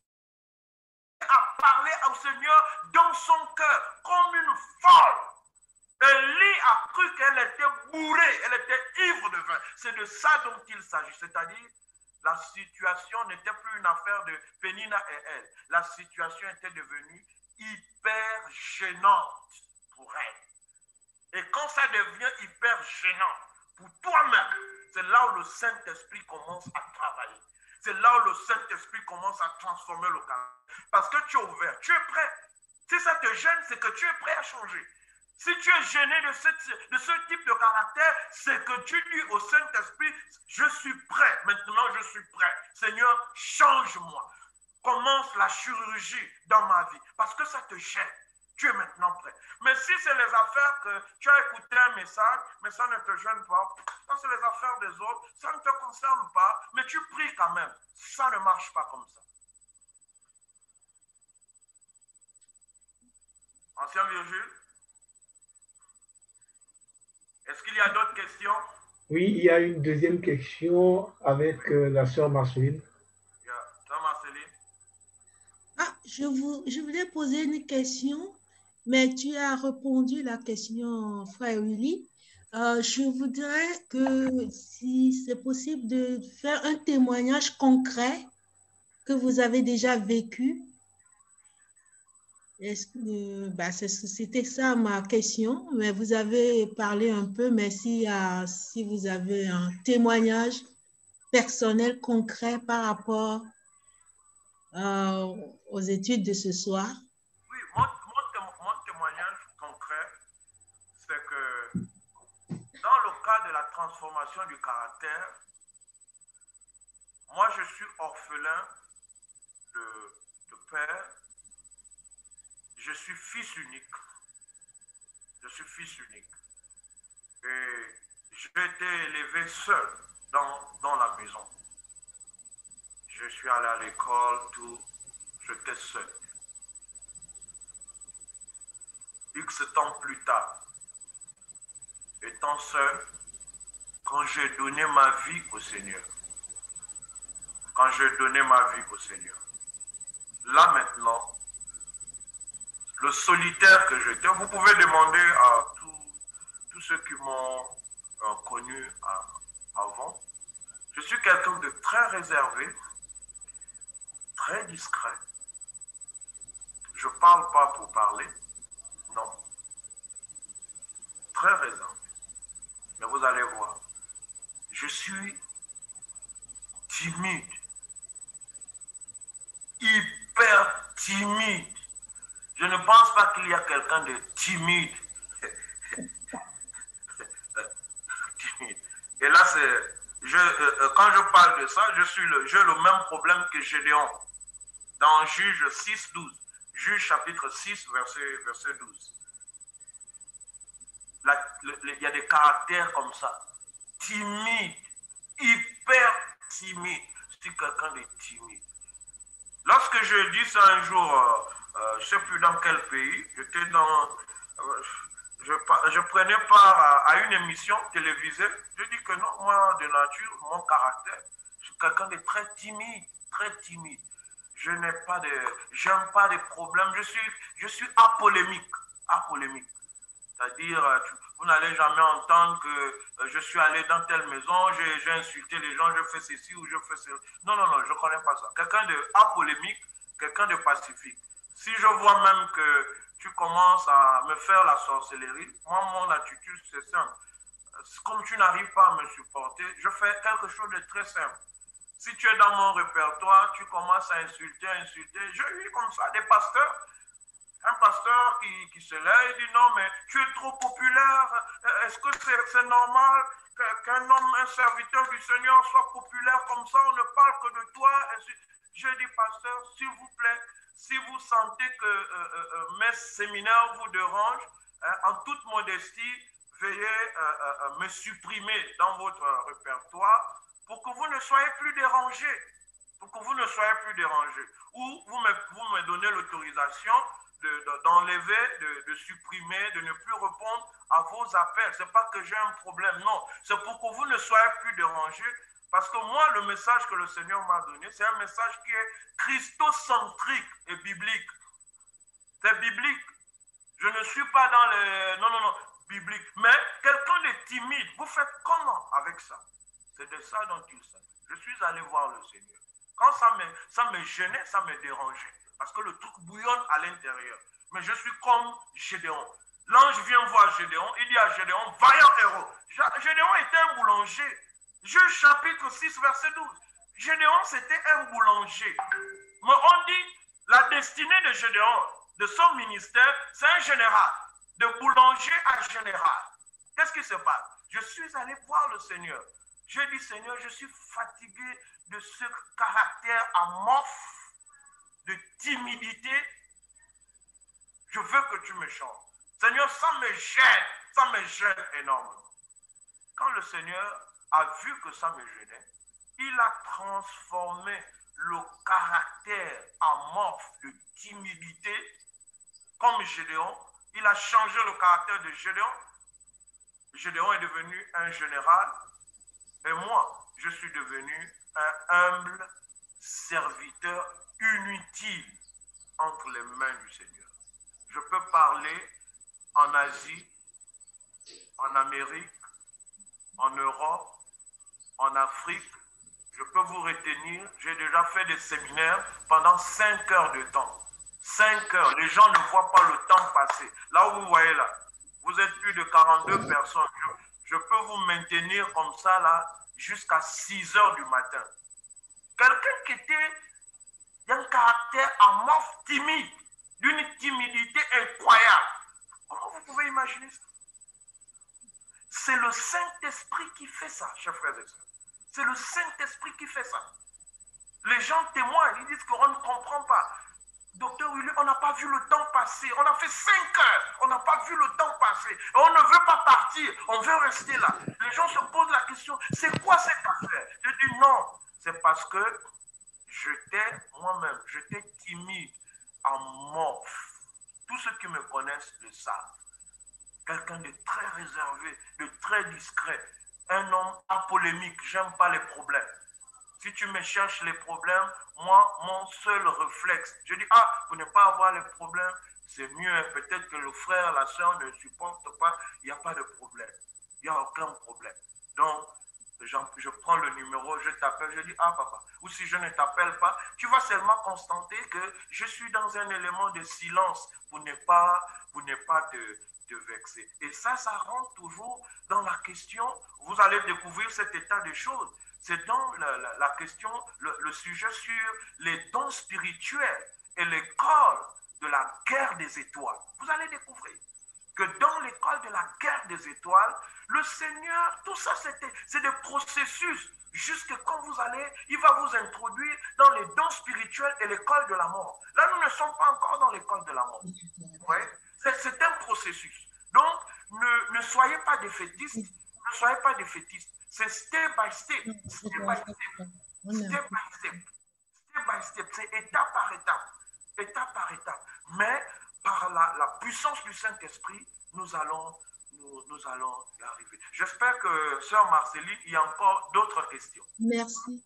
À parler au Seigneur dans son cœur, comme une folle. Élie a cru qu'elle était bourrée, elle était ivre de vin. C'est de ça dont il s'agit, c'est-à-dire la situation n'était plus une affaire de Pénina et elle. La situation était devenue hyper gênante pour elle. Et quand ça devient hyper gênant pour toi-même, c'est là où le Saint-Esprit commence à travailler. C'est là où le Saint-Esprit commence à transformer le caractère. Parce que tu es ouvert, tu es prêt. Si ça te gêne, c'est que tu es prêt à changer. Si tu es gêné de ce, de ce type de caractère, c'est que tu dis au Saint-Esprit, je suis prêt, maintenant je suis prêt. Seigneur, change-moi. Commence la chirurgie dans ma vie. Parce que ça te gêne. Tu es maintenant prêt. Mais si c'est les affaires que tu as écouté un message, mais ça ne te gêne pas, ça c'est les affaires des autres, ça ne te concerne pas, mais tu pries quand même. Ça ne marche pas comme ça. Ancien Virgile? Est-ce qu'il y a d'autres questions? Oui, il y a une deuxième question avec euh, la sœur Marceline. Yeah. Sœur Marceline? Ah, je, vous, je voulais poser une question, mais tu as répondu à la question, frère Willy. Euh, je voudrais que, si c'est possible, de faire un témoignage concret que vous avez déjà vécu. Est-ce que, bah, c'était ça ma question, mais vous avez parlé un peu, mais si, euh, si vous avez un témoignage personnel concret par rapport euh, aux études de ce soir. Oui, mon, mon, mon témoignage concret, c'est que dans le cas de la transformation du caractère, moi je suis orphelin de, de père, je suis fils unique, je suis fils unique et j'ai été élevé seul dans, dans la maison. Je suis allé à l'école, tout, j'étais seul. X temps plus tard, étant seul, quand j'ai donné ma vie au Seigneur, quand j'ai donné ma vie au Seigneur, là maintenant, le solitaire que j'étais, vous pouvez demander à tous ceux qui m'ont euh, connu à, avant, je suis quelqu'un de très réservé, très discret. Je ne parle pas pour parler, non. Très réservé. Mais vous allez voir, je suis timide, hyper timide. Je ne pense pas qu'il y a quelqu'un de timide. timide. Et là, c'est, je, euh, quand je parle de ça, je suis le, j'ai le même problème que Gédéon. Dans Juge six, douze. Juge chapitre six, verset, verset douze. Là, le, le, il y a des caractères comme ça. Timide, hyper timide. Je suis quelqu'un de timide. Lorsque je dis ça un jour, euh, euh, je ne sais plus dans quel pays, j'étais dans, euh, je, je prenais part à, à une émission télévisée. Je dis que non, moi de nature, mon caractère, je suis quelqu'un de très timide, très timide. Je n'ai pas de, j'aime pas de problèmes. Je suis, je suis apolémique, apolémique. C'est-à-dire, tu, vous n'allez jamais entendre que euh, je suis allé dans telle maison, j'ai insulté les gens, je fais ceci ou je fais cela. Non, non, non, je ne connais pas ça. Quelqu'un de apolémique, quelqu'un de pacifique. Si je vois même que tu commences à me faire la sorcellerie, moi, mon attitude, c'est simple. Comme tu n'arrives pas à me supporter, je fais quelque chose de très simple. Si tu es dans mon répertoire, tu commences à insulter, insulter. J'ai eu comme ça des pasteurs. Un pasteur qui, qui se lève et dit non, mais tu es trop populaire. Est-ce que c'est c'est normal qu'un homme, un serviteur du Seigneur soit populaire comme ça? On ne parle que de toi. Je dis, pasteur, s'il vous plaît, si vous sentez que euh, euh, mes séminaires vous dérangent, hein, en toute modestie, veuillez euh, euh, me supprimer dans votre répertoire pour que vous ne soyez plus dérangés. Pour que vous ne soyez plus dérangés. Ou vous me, vous me donnez l'autorisation d'enlever, de, de, de, de supprimer, de ne plus répondre à vos appels. Ce n'est pas que j'ai un problème, non. C'est pour que vous ne soyez plus dérangés. Parce que moi, le message que le Seigneur m'a donné, c'est un message qui est christocentrique et biblique. C'est biblique. Je ne suis pas dans les... Non, non, non, biblique. Mais quelqu'un de timide, vous faites comment avec ça? C'est de ça dont il s'agit. Je suis allé voir le Seigneur. Quand ça me, ça me gênait, ça me dérangeait. Parce que le truc bouillonne à l'intérieur. Mais je suis comme Gédéon. L'ange vient voir Gédéon. Il dit à Gédéon, vaillant héros. Gédéon était un boulanger. Juge chapitre six, verset douze. Gédéon, c'était un boulanger. Mais on dit, la destinée de Gédéon, de son ministère, c'est un général. De boulanger à général. Qu'est-ce qui se passe? Je suis allé voir le Seigneur. Je dis, Seigneur, je suis fatigué de ce caractère amorphe, de timidité. Je veux que tu me changes. Seigneur, ça me gêne, ça me gêne énormément. Quand le Seigneur a vu que ça me gênait, il a transformé le caractère amorphe de timidité, comme Gédéon, il a changé le caractère de Gédéon. Gédéon est devenu un général. Et moi, je suis devenu un humble serviteur inutile entre les mains du Seigneur. Je peux parler en Asie, en Amérique, en Europe, en Afrique. Je peux vous retenir, j'ai déjà fait des séminaires pendant cinq heures de temps. cinq heures, les gens ne voient pas le temps passer. Là où vous voyez là, vous êtes plus de quarante-deux personnes. Je, je peux vous maintenir comme ça là jusqu'à six heures du matin. Quelqu'un qui était d'un caractère amorphe, timide, d'une timidité incroyable. Comment vous pouvez imaginer ça? C'est le Saint-Esprit qui fait ça, chers frères et sœurs. C'est le Saint-Esprit qui fait ça. Les gens témoignent, ils disent qu'on ne comprend pas. Docteur Willy, on n'a pas vu le temps passer. On a fait cinq heures, on n'a pas vu le temps passer. On ne veut pas partir, on veut rester là. Les gens se posent la question, c'est quoi cette affaire? Je dis non, c'est parce que j'étais moi-même, j'étais timide, amorphe. Tous ceux qui me connaissent le savent. Quelqu'un de très réservé, de très discret. Un homme apolémique, j'aime pas les problèmes. Si tu me cherches les problèmes, moi, mon seul réflexe, je dis, ah, pour ne pas avoir les problèmes, c'est mieux. Peut-être que le frère, la soeur ne supporte pas, il n'y a pas de problème. Il n'y a aucun problème. Donc, je prends le numéro, je t'appelle, je dis, ah, papa. Ou si je ne t'appelle pas, tu vas seulement constater que je suis dans un élément de silence pour ne pas, pour ne pas te, te vexer. Et ça, ça rentre toujours dans la question, vous allez découvrir cet état de choses. C'est dans la, la, la question, le, le sujet sur les dons spirituels et l'école de la guerre des étoiles. Vous allez découvrir que dans l'école de la guerre des étoiles, le Seigneur, tout ça, c'est des processus. Jusque quand vous allez, il va vous introduire dans les dons spirituels et l'école de la mort. Là, nous ne sommes pas encore dans l'école de la mort. Ouais? C'est un processus. Donc, ne, ne soyez pas défaitistes. Ne soyez pas défaitistes. C'est step by step, step by step, step by step, step by step, c'est étape par étape, étape par étape. Mais par la, la puissance du Saint-Esprit, nous allons, nous, nous allons y arriver. J'espère que, sœur Marceline, il y a encore d'autres questions. Merci.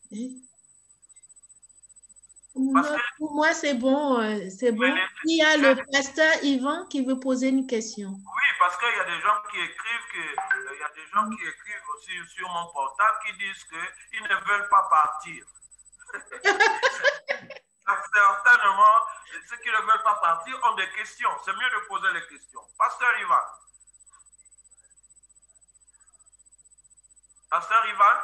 Non, pour moi, c'est bon, c'est bon. Il y a le pasteur Yvan qui veut poser une question. Oui, parce qu'il y a des gens qui écrivent que, il y a des gens qui écrivent aussi sur mon portable qui disent qu'ils ne veulent pas partir. Certainement, ceux qui ne veulent pas partir ont des questions. C'est mieux de poser les questions. Pasteur Yvan. Pasteur Yvan.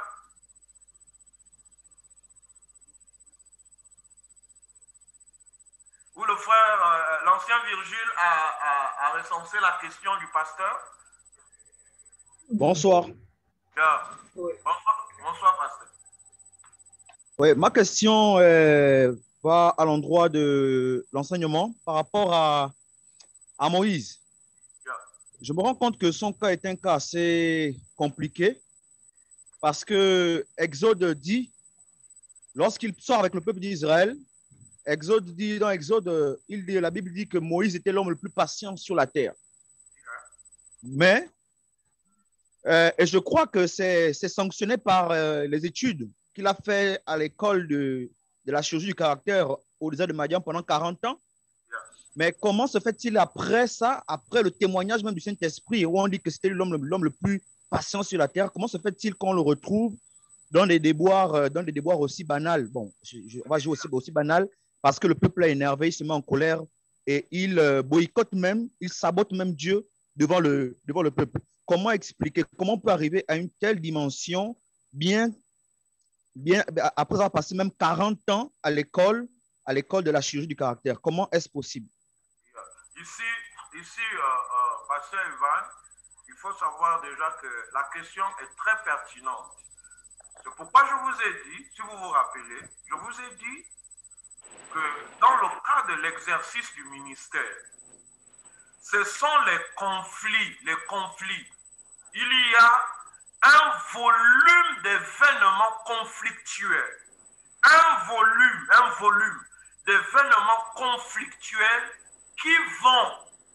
Où le frère, euh, l'ancien Virgile a, a, a recensé la question du pasteur. Bonsoir. Bien. Bonsoir, bonsoir, pasteur. Oui, ma question euh, va à l'endroit de l'enseignement par rapport à, à Moïse. Bien. Je me rends compte que son cas est un cas assez compliqué parce que Exode dit, lorsqu'il sort avec le peuple d'Israël, Exode dit, dans Exode, il dit, la Bible dit que Moïse était l'homme le plus patient sur la terre. Mais, euh, et je crois que c'est sanctionné par euh, les études qu'il a fait à l'école de, de la chirurgie du caractère au désert de Madian pendant quarante ans. Mais comment se fait-il après ça, après le témoignage même du Saint-Esprit, où on dit que c'était l'homme l'homme le plus patient sur la terre, comment se fait-il qu'on le retrouve dans des déboires, dans des déboires aussi banals? Bon, je, je, on va jouer aussi, aussi banal, parce que le peuple est énervé, il se met en colère et il euh, boycotte même, il sabote même Dieu devant le, devant le peuple. Comment expliquer, comment on peut arriver à une telle dimension, bien, bien après avoir passé même quarante ans à l'école, à l'école de la chirurgie du caractère? Comment est-ce possible? Ici, ici euh, euh, pasteur Ivan, il faut savoir déjà que la question est très pertinente. C'est pourquoi je vous ai dit, si vous vous rappelez, je vous ai dit que dans le cas de l'exercice du ministère, ce sont les conflits, les conflits. Il y a un volume d'événements conflictuels, un volume, un volume d'événements conflictuels qui vont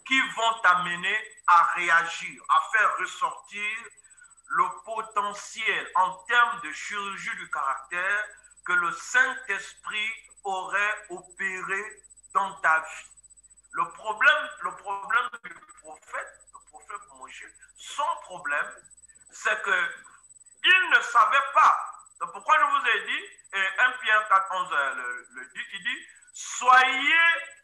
qui vont t'amener à réagir, à faire ressortir le potentiel en termes de chirurgie du caractère que le Saint-Esprit aurait opéré dans ta vie. Le problème, le problème du prophète, le prophète Moïse, son problème, c'est qu'il ne savait pas. C'est pourquoi je vous ai dit, et un Pierre quatre, onze le, le dit, il dit, soyez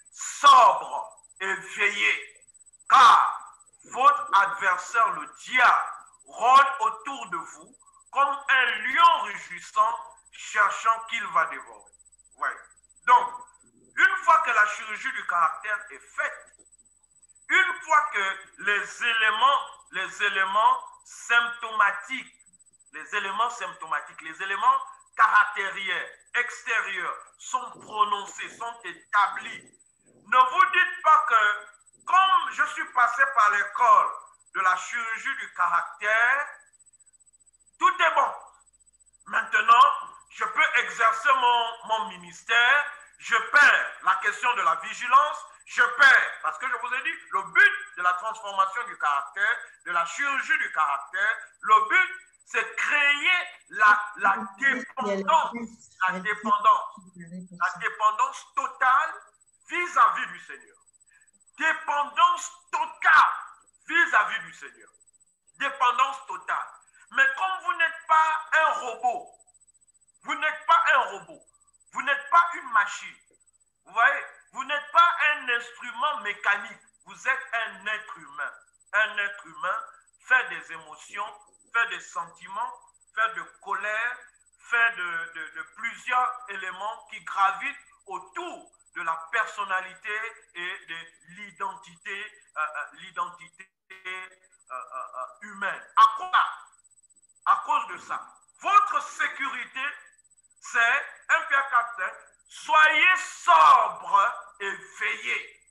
sobres et veillez, car votre adversaire, le diable, rôde autour de vous comme un lion rugissant, cherchant qu'il va dévorer. Ouais. Donc, une fois que la chirurgie du caractère est faite, une fois que les éléments, les éléments symptomatiques, les éléments symptomatiques, les éléments caractériels, extérieurs sont prononcés, sont établis, ne vous dites pas que, comme je suis passé par l'école de la chirurgie du caractère, tout est bon. Maintenant, je peux exercer mon, mon ministère, je perds la question de la vigilance, je perds, parce que je vous ai dit, le but de la transformation du caractère, de la chirurgie du caractère, le but, c'est créer la, la dépendance, la dépendance, la dépendance totale vis-à-vis du Seigneur. Dépendance totale vis-à-vis du Seigneur. Dépendance totale. Mais comme vous n'êtes pas un robot, vous n'êtes pas un robot, vous n'êtes pas une machine, vous voyez, vous n'êtes pas un instrument mécanique, vous êtes un être humain. Un être humain fait des émotions, fait des sentiments, fait de colère, fait de, de, de plusieurs éléments qui gravitent autour de la personnalité et de l'identité euh, euh, l'identité euh, euh, humaine. À quoi? À cause de ça. Votre sécurité, c'est un Pierre quatre, soyez sobre et veillez.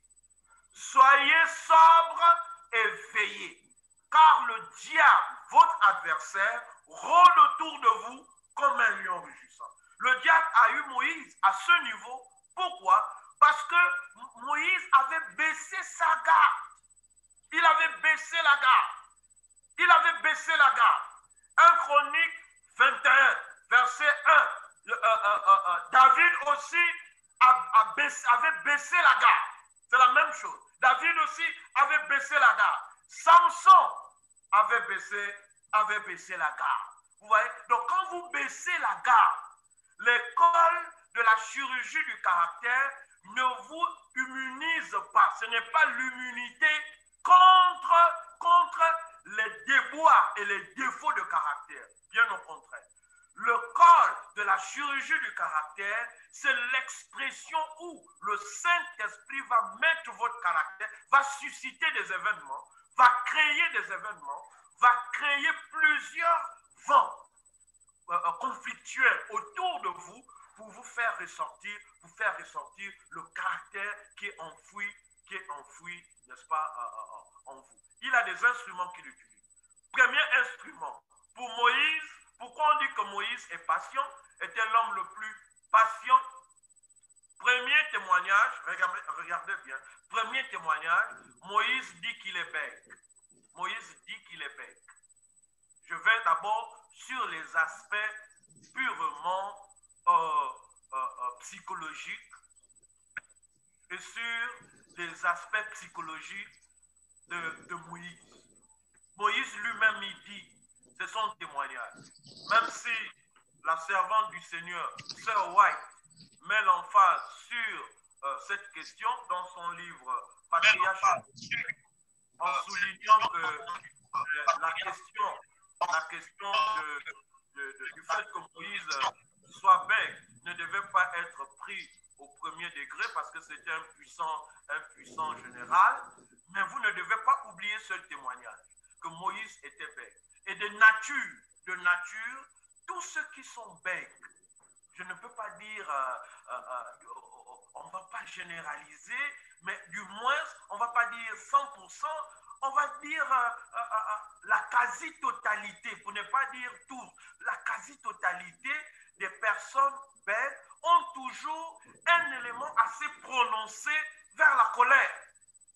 Soyez sobre et veillez. Car le diable, votre adversaire, rôde autour de vous comme un lion rugissant. Le diable a eu Moïse à ce niveau. Pourquoi? Parce que Moïse avait baissé sa garde. Il avait baissé la garde. Il avait baissé la garde. un Chronique vingt et un, verset un. Euh, euh, euh, euh, David aussi a, a baissé, avait baissé la garde. C'est la même chose. David aussi avait baissé la garde. Samson avait baissé, avait baissé la garde. Vous voyez? Donc quand vous baissez la garde, l'école de la chirurgie du caractère ne vous immunise pas. Ce n'est pas l'immunité contre, contre les déboires et les défauts de caractère. Bien au contraire. Le col de la chirurgie du caractère, c'est l'expression où le Saint-Esprit va mettre votre caractère, va susciter des événements, va créer des événements, va créer plusieurs vents euh, conflictuels autour de vous pour vous faire ressortir, vous faire ressortir le caractère qui est enfoui, qui est enfoui, n'est-ce pas, euh, euh, en vous. Il a des instruments qu'il utilise. Premier instrument, pour Moïse, pourquoi on dit que Moïse est patient, était l'homme le plus patient? Premier témoignage, regardez, regardez bien, premier témoignage, Moïse dit qu'il est bête. Moïse dit qu'il est bête. Je vais d'abord sur les aspects purement euh, euh, euh, psychologiques et sur les aspects psychologiques de, de Moïse. Moïse lui-même, il dit, c'est son témoignage. Même si la servante du Seigneur, Sœur White, met l'emphase sur euh, cette question dans son livre Patriarche, en soulignant que euh, la question, la question de, de, de, du fait que Moïse soit bête ne devait pas être pris au premier degré parce que c'était un puissant, un puissant général, mais vous ne devez pas oublier ce témoignage, que Moïse était bête. Et de nature, de nature, tous ceux qui sont bêtes, je ne peux pas dire, euh, euh, euh, on ne va pas généraliser, mais du moins, on ne va pas dire cent pour cent, on va dire euh, euh, euh, la quasi-totalité, pour ne pas dire tous, la quasi-totalité des personnes bêtes ont toujours un élément assez prononcé vers la colère.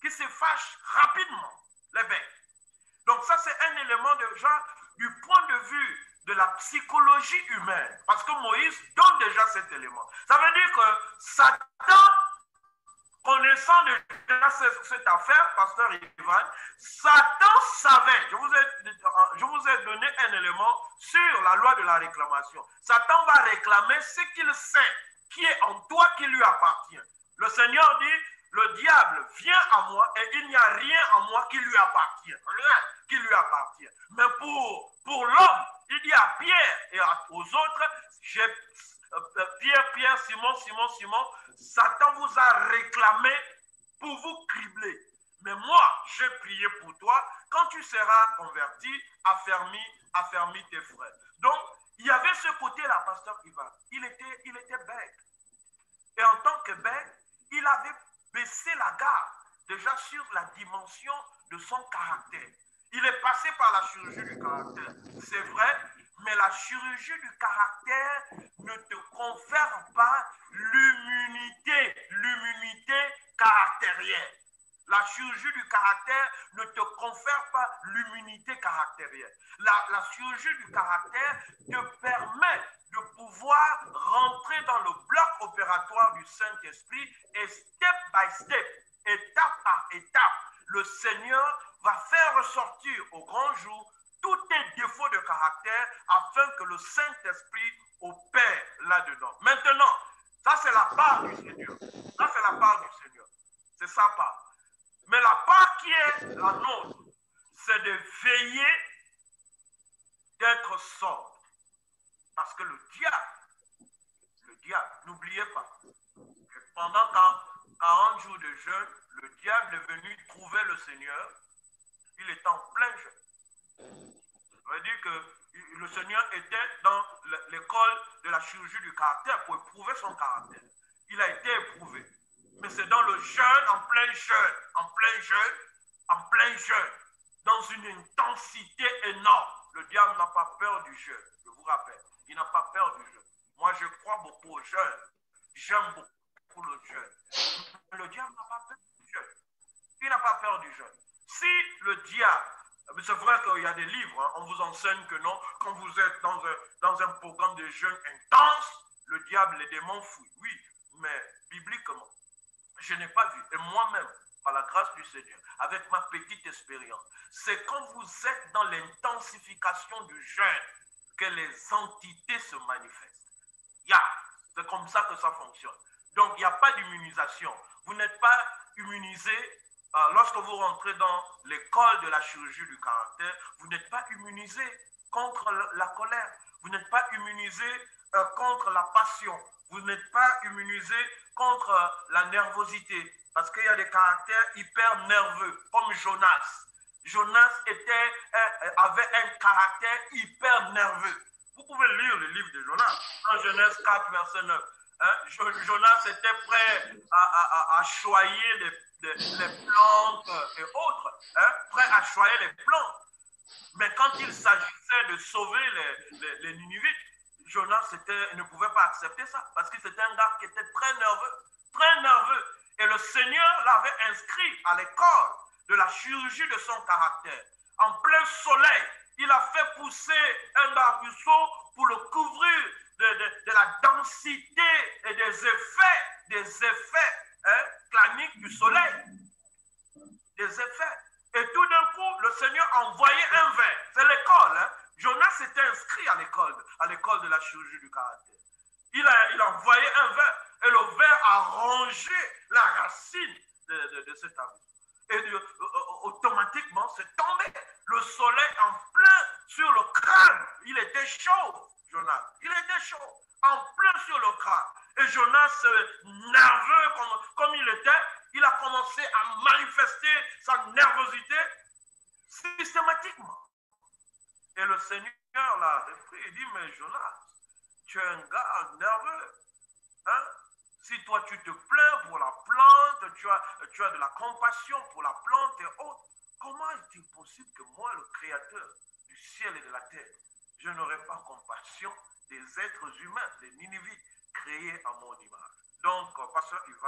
qui se fâchent rapidement, les bêtes. Donc ça, c'est un élément déjà du point de vue de la psychologie humaine. Parce que Moïse donne déjà cet élément. Ça veut dire que Satan, connaissant déjà cette affaire, pasteur Ivan, Satan savait, je vous, ai, je vous ai donné un élément sur la loi de la réclamation. Satan va réclamer ce qu'il sait, qui est en toi, qui lui appartient. Le Seigneur dit, le diable vient à moi et il n'y a rien en moi qui lui appartient. Rien qui lui appartient. Mais pour, pour l'homme, il dit à Pierre et aux autres, j'ai, euh, Pierre, Pierre, Simon, Simon, Simon, Satan vous a réclamé pour vous cribler. Mais moi, j'ai prié pour toi. Quand tu seras converti, affermis, affermis tes frères. Donc, il y avait ce côté-là, pasteur Ivan. Il était, il était bête. Et en tant que bête, il avait baissé la garde déjà sur la dimension de son caractère. Il est passé par la chirurgie du caractère, c'est vrai, mais la chirurgie du caractère ne te confère pas l'immunité, l'immunité caractérielle. La chirurgie du caractère ne te confère pas l'immunité caractérielle. La, la chirurgie du caractère te permet de pouvoir rentrer dans le bloc opératoire du Saint-Esprit et step by step, étape par étape, le Seigneur va faire ressortir au grand jour tous tes défauts de caractère afin que le Saint-Esprit opère là-dedans. Maintenant, ça c'est la part du Seigneur. Ça c'est la part du Seigneur. C'est sa part. Mais la part qui est la nôtre, c'est de veiller, d'être sobre. Parce que le diable, le diable, n'oubliez pas, pendant quarante jours de jeûne, le diable est venu trouver le Seigneur, il était en plein jeûne. Ça veut dire que le Seigneur était dans l'école de la chirurgie du caractère pour éprouver son caractère. Il a été éprouvé. Mais c'est dans le jeûne, en plein jeûne, en plein jeûne, en plein jeûne, dans une intensité énorme. Le diable n'a pas peur du jeûne, je vous rappelle. Il n'a pas peur du jeûne. Moi, je crois beaucoup au jeûne. J'aime beaucoup le jeûne. Le diable n'a pas peur du jeûne. Il n'a pas peur du jeûne. Si le diable, c'est vrai qu'il y a des livres, hein, on vous enseigne que non, quand vous êtes dans un, dans un programme de jeûne intense, le diable, les démons fuient. Oui, mais bibliquement, je n'ai pas vu. Et moi-même, par la grâce du Seigneur, avec ma petite expérience, c'est quand vous êtes dans l'intensification du jeûne que les entités se manifestent. Yeah, c'est comme ça que ça fonctionne. Donc, il n'y a pas d'immunisation. Vous n'êtes pas immunisé euh, lorsque vous rentrez dans l'école de la chirurgie du caractère. Vous n'êtes pas immunisé contre la colère. Vous n'êtes pas immunisé euh, contre la passion. Vous n'êtes pas immunisé contre euh, la nervosité. Parce qu'il y a des caractères hyper nerveux, comme Jonas. Jonas était, euh, avait un caractère hyper nerveux. Vous pouvez lire le livre de Jonas, dans Genèse quatre, verset neuf. Hein? Jonas était prêt à, à, à choyer les, les, les plantes et autres, hein? Prêt à choyer les plantes. Mais quand il s'agissait de sauver les, les, les Ninivites, Jonas était, ne pouvait pas accepter ça, parce que c'était un gars qui était très nerveux, très nerveux. Et le Seigneur l'avait inscrit à l'école de la chirurgie de son caractère. En plein soleil, il a fait pousser un arbusseau pour le couvrir de, de, de la densité et des effets, des effets hein, claniques du soleil. Des effets. Et tout d'un coup, le Seigneur a envoyé un ver. C'est l'école. Hein. Jonas s'était inscrit à l'école, à l'école de la chirurgie du caractère. Il a, il a envoyé un ver. Et le ver a rongé la racine de, de, de cet arbusseau. Et de, euh, automatiquement, c'est tombé. Le soleil en plein sur le crâne. Il était chaud, Jonas. Il était chaud. En plein sur le crâne. Et Jonas, nerveux comme, comme il était, il a commencé à manifester sa nervosité systématiquement. Et le Seigneur l'a repris et dit, mais Jonas, tu es un gars nerveux. Hein? Si toi tu te plains pour la plante, tu as, tu as de la compassion pour la plante et autres, comment est-il possible que moi, le Créateur du ciel et de la terre, je n'aurai pas compassion des êtres humains, des Ninivites, créés à mon image? Donc, Pasteur Ivan,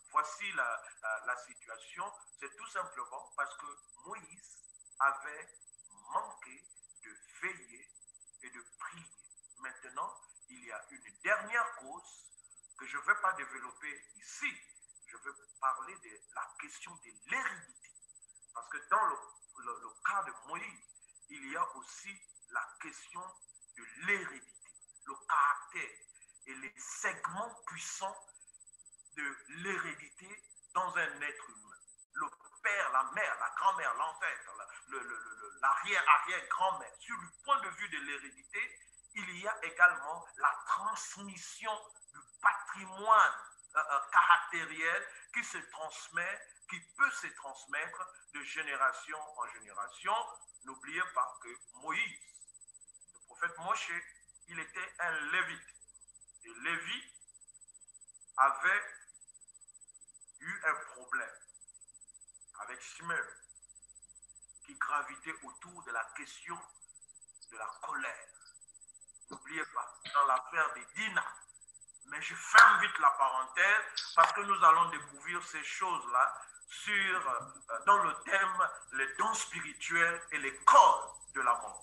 voici la, la, la situation. C'est tout simplement parce que Moïse avait manqué de veiller et de prier. Maintenant, il y a une dernière cause que je ne vais pas développer ici. Je veux parler de la question de l'hérédité. Parce que dans le, le, le cas de Moïse, il y a aussi la question de l'hérédité, le caractère et les segments puissants de l'hérédité dans un être humain. Le père, la mère, la grand-mère, l'ancêtre, l'arrière-arrière-grand-mère. Sur le point de vue de l'hérédité, il y a également la transmission du patrimoine euh, euh, caractériel qui se transmet, qui peut se transmettre de génération en génération. N'oubliez pas que Moïse, le prophète Moshe, il était un lévite. Et Lévi avait eu un problème avec Shimon, qui gravitait autour de la question de la colère. N'oubliez pas, dans l'affaire de Dina. Mais je ferme vite la parenthèse parce que nous allons découvrir ces choses-là sur, euh, dans le thème les dons spirituels et les codes de la mort.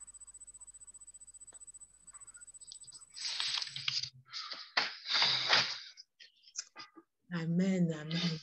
Amen, amen.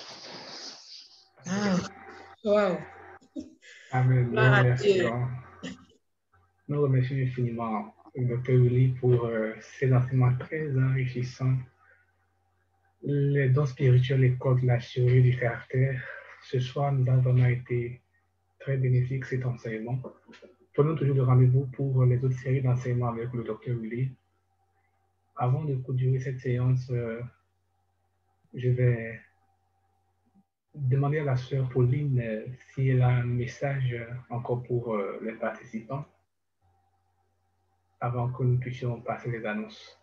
Ah, wow. Amen. Nous Gloire à Dieu. remercions, nous remercions infiniment docteur Willy pour euh, ces enseignements très enrichissants. Les dons spirituels et codes de la chirurgie du caractère. Ce soir, nous avons vraiment été très bénéfiques cet enseignement. Prenons toujours le rendez-vous pour les autres séries d'enseignements avec le docteur Willy. Avant de clôturer cette séance, euh, je vais demander à la sœur Pauline euh, si elle a un message euh, encore pour euh, les participants avant que nous puissions passer les annonces.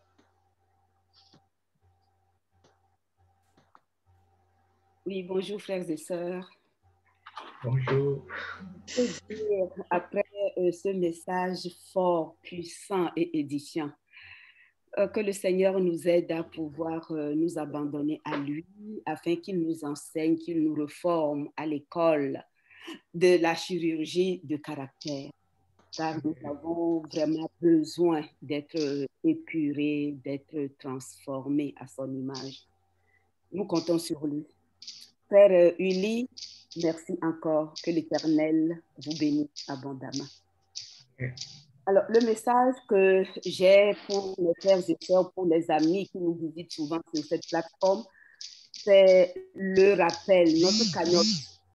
Oui, bonjour frères et sœurs. Bonjour. Après euh, ce message fort, puissant et édifiant, euh, que le Seigneur nous aide à pouvoir euh, nous abandonner à lui afin qu'il nous enseigne, qu'il nous reforme à l'école de la chirurgie de caractère. Car nous avons vraiment besoin d'être épurés, d'être transformés à son image. Nous comptons sur lui. Frère Uli, merci encore. Que l'Éternel vous bénisse abondamment. Alors, le message que j'ai pour les frères et sœurs, pour les amis qui nous visitent souvent sur cette plateforme, c'est le rappel, notre cagnotte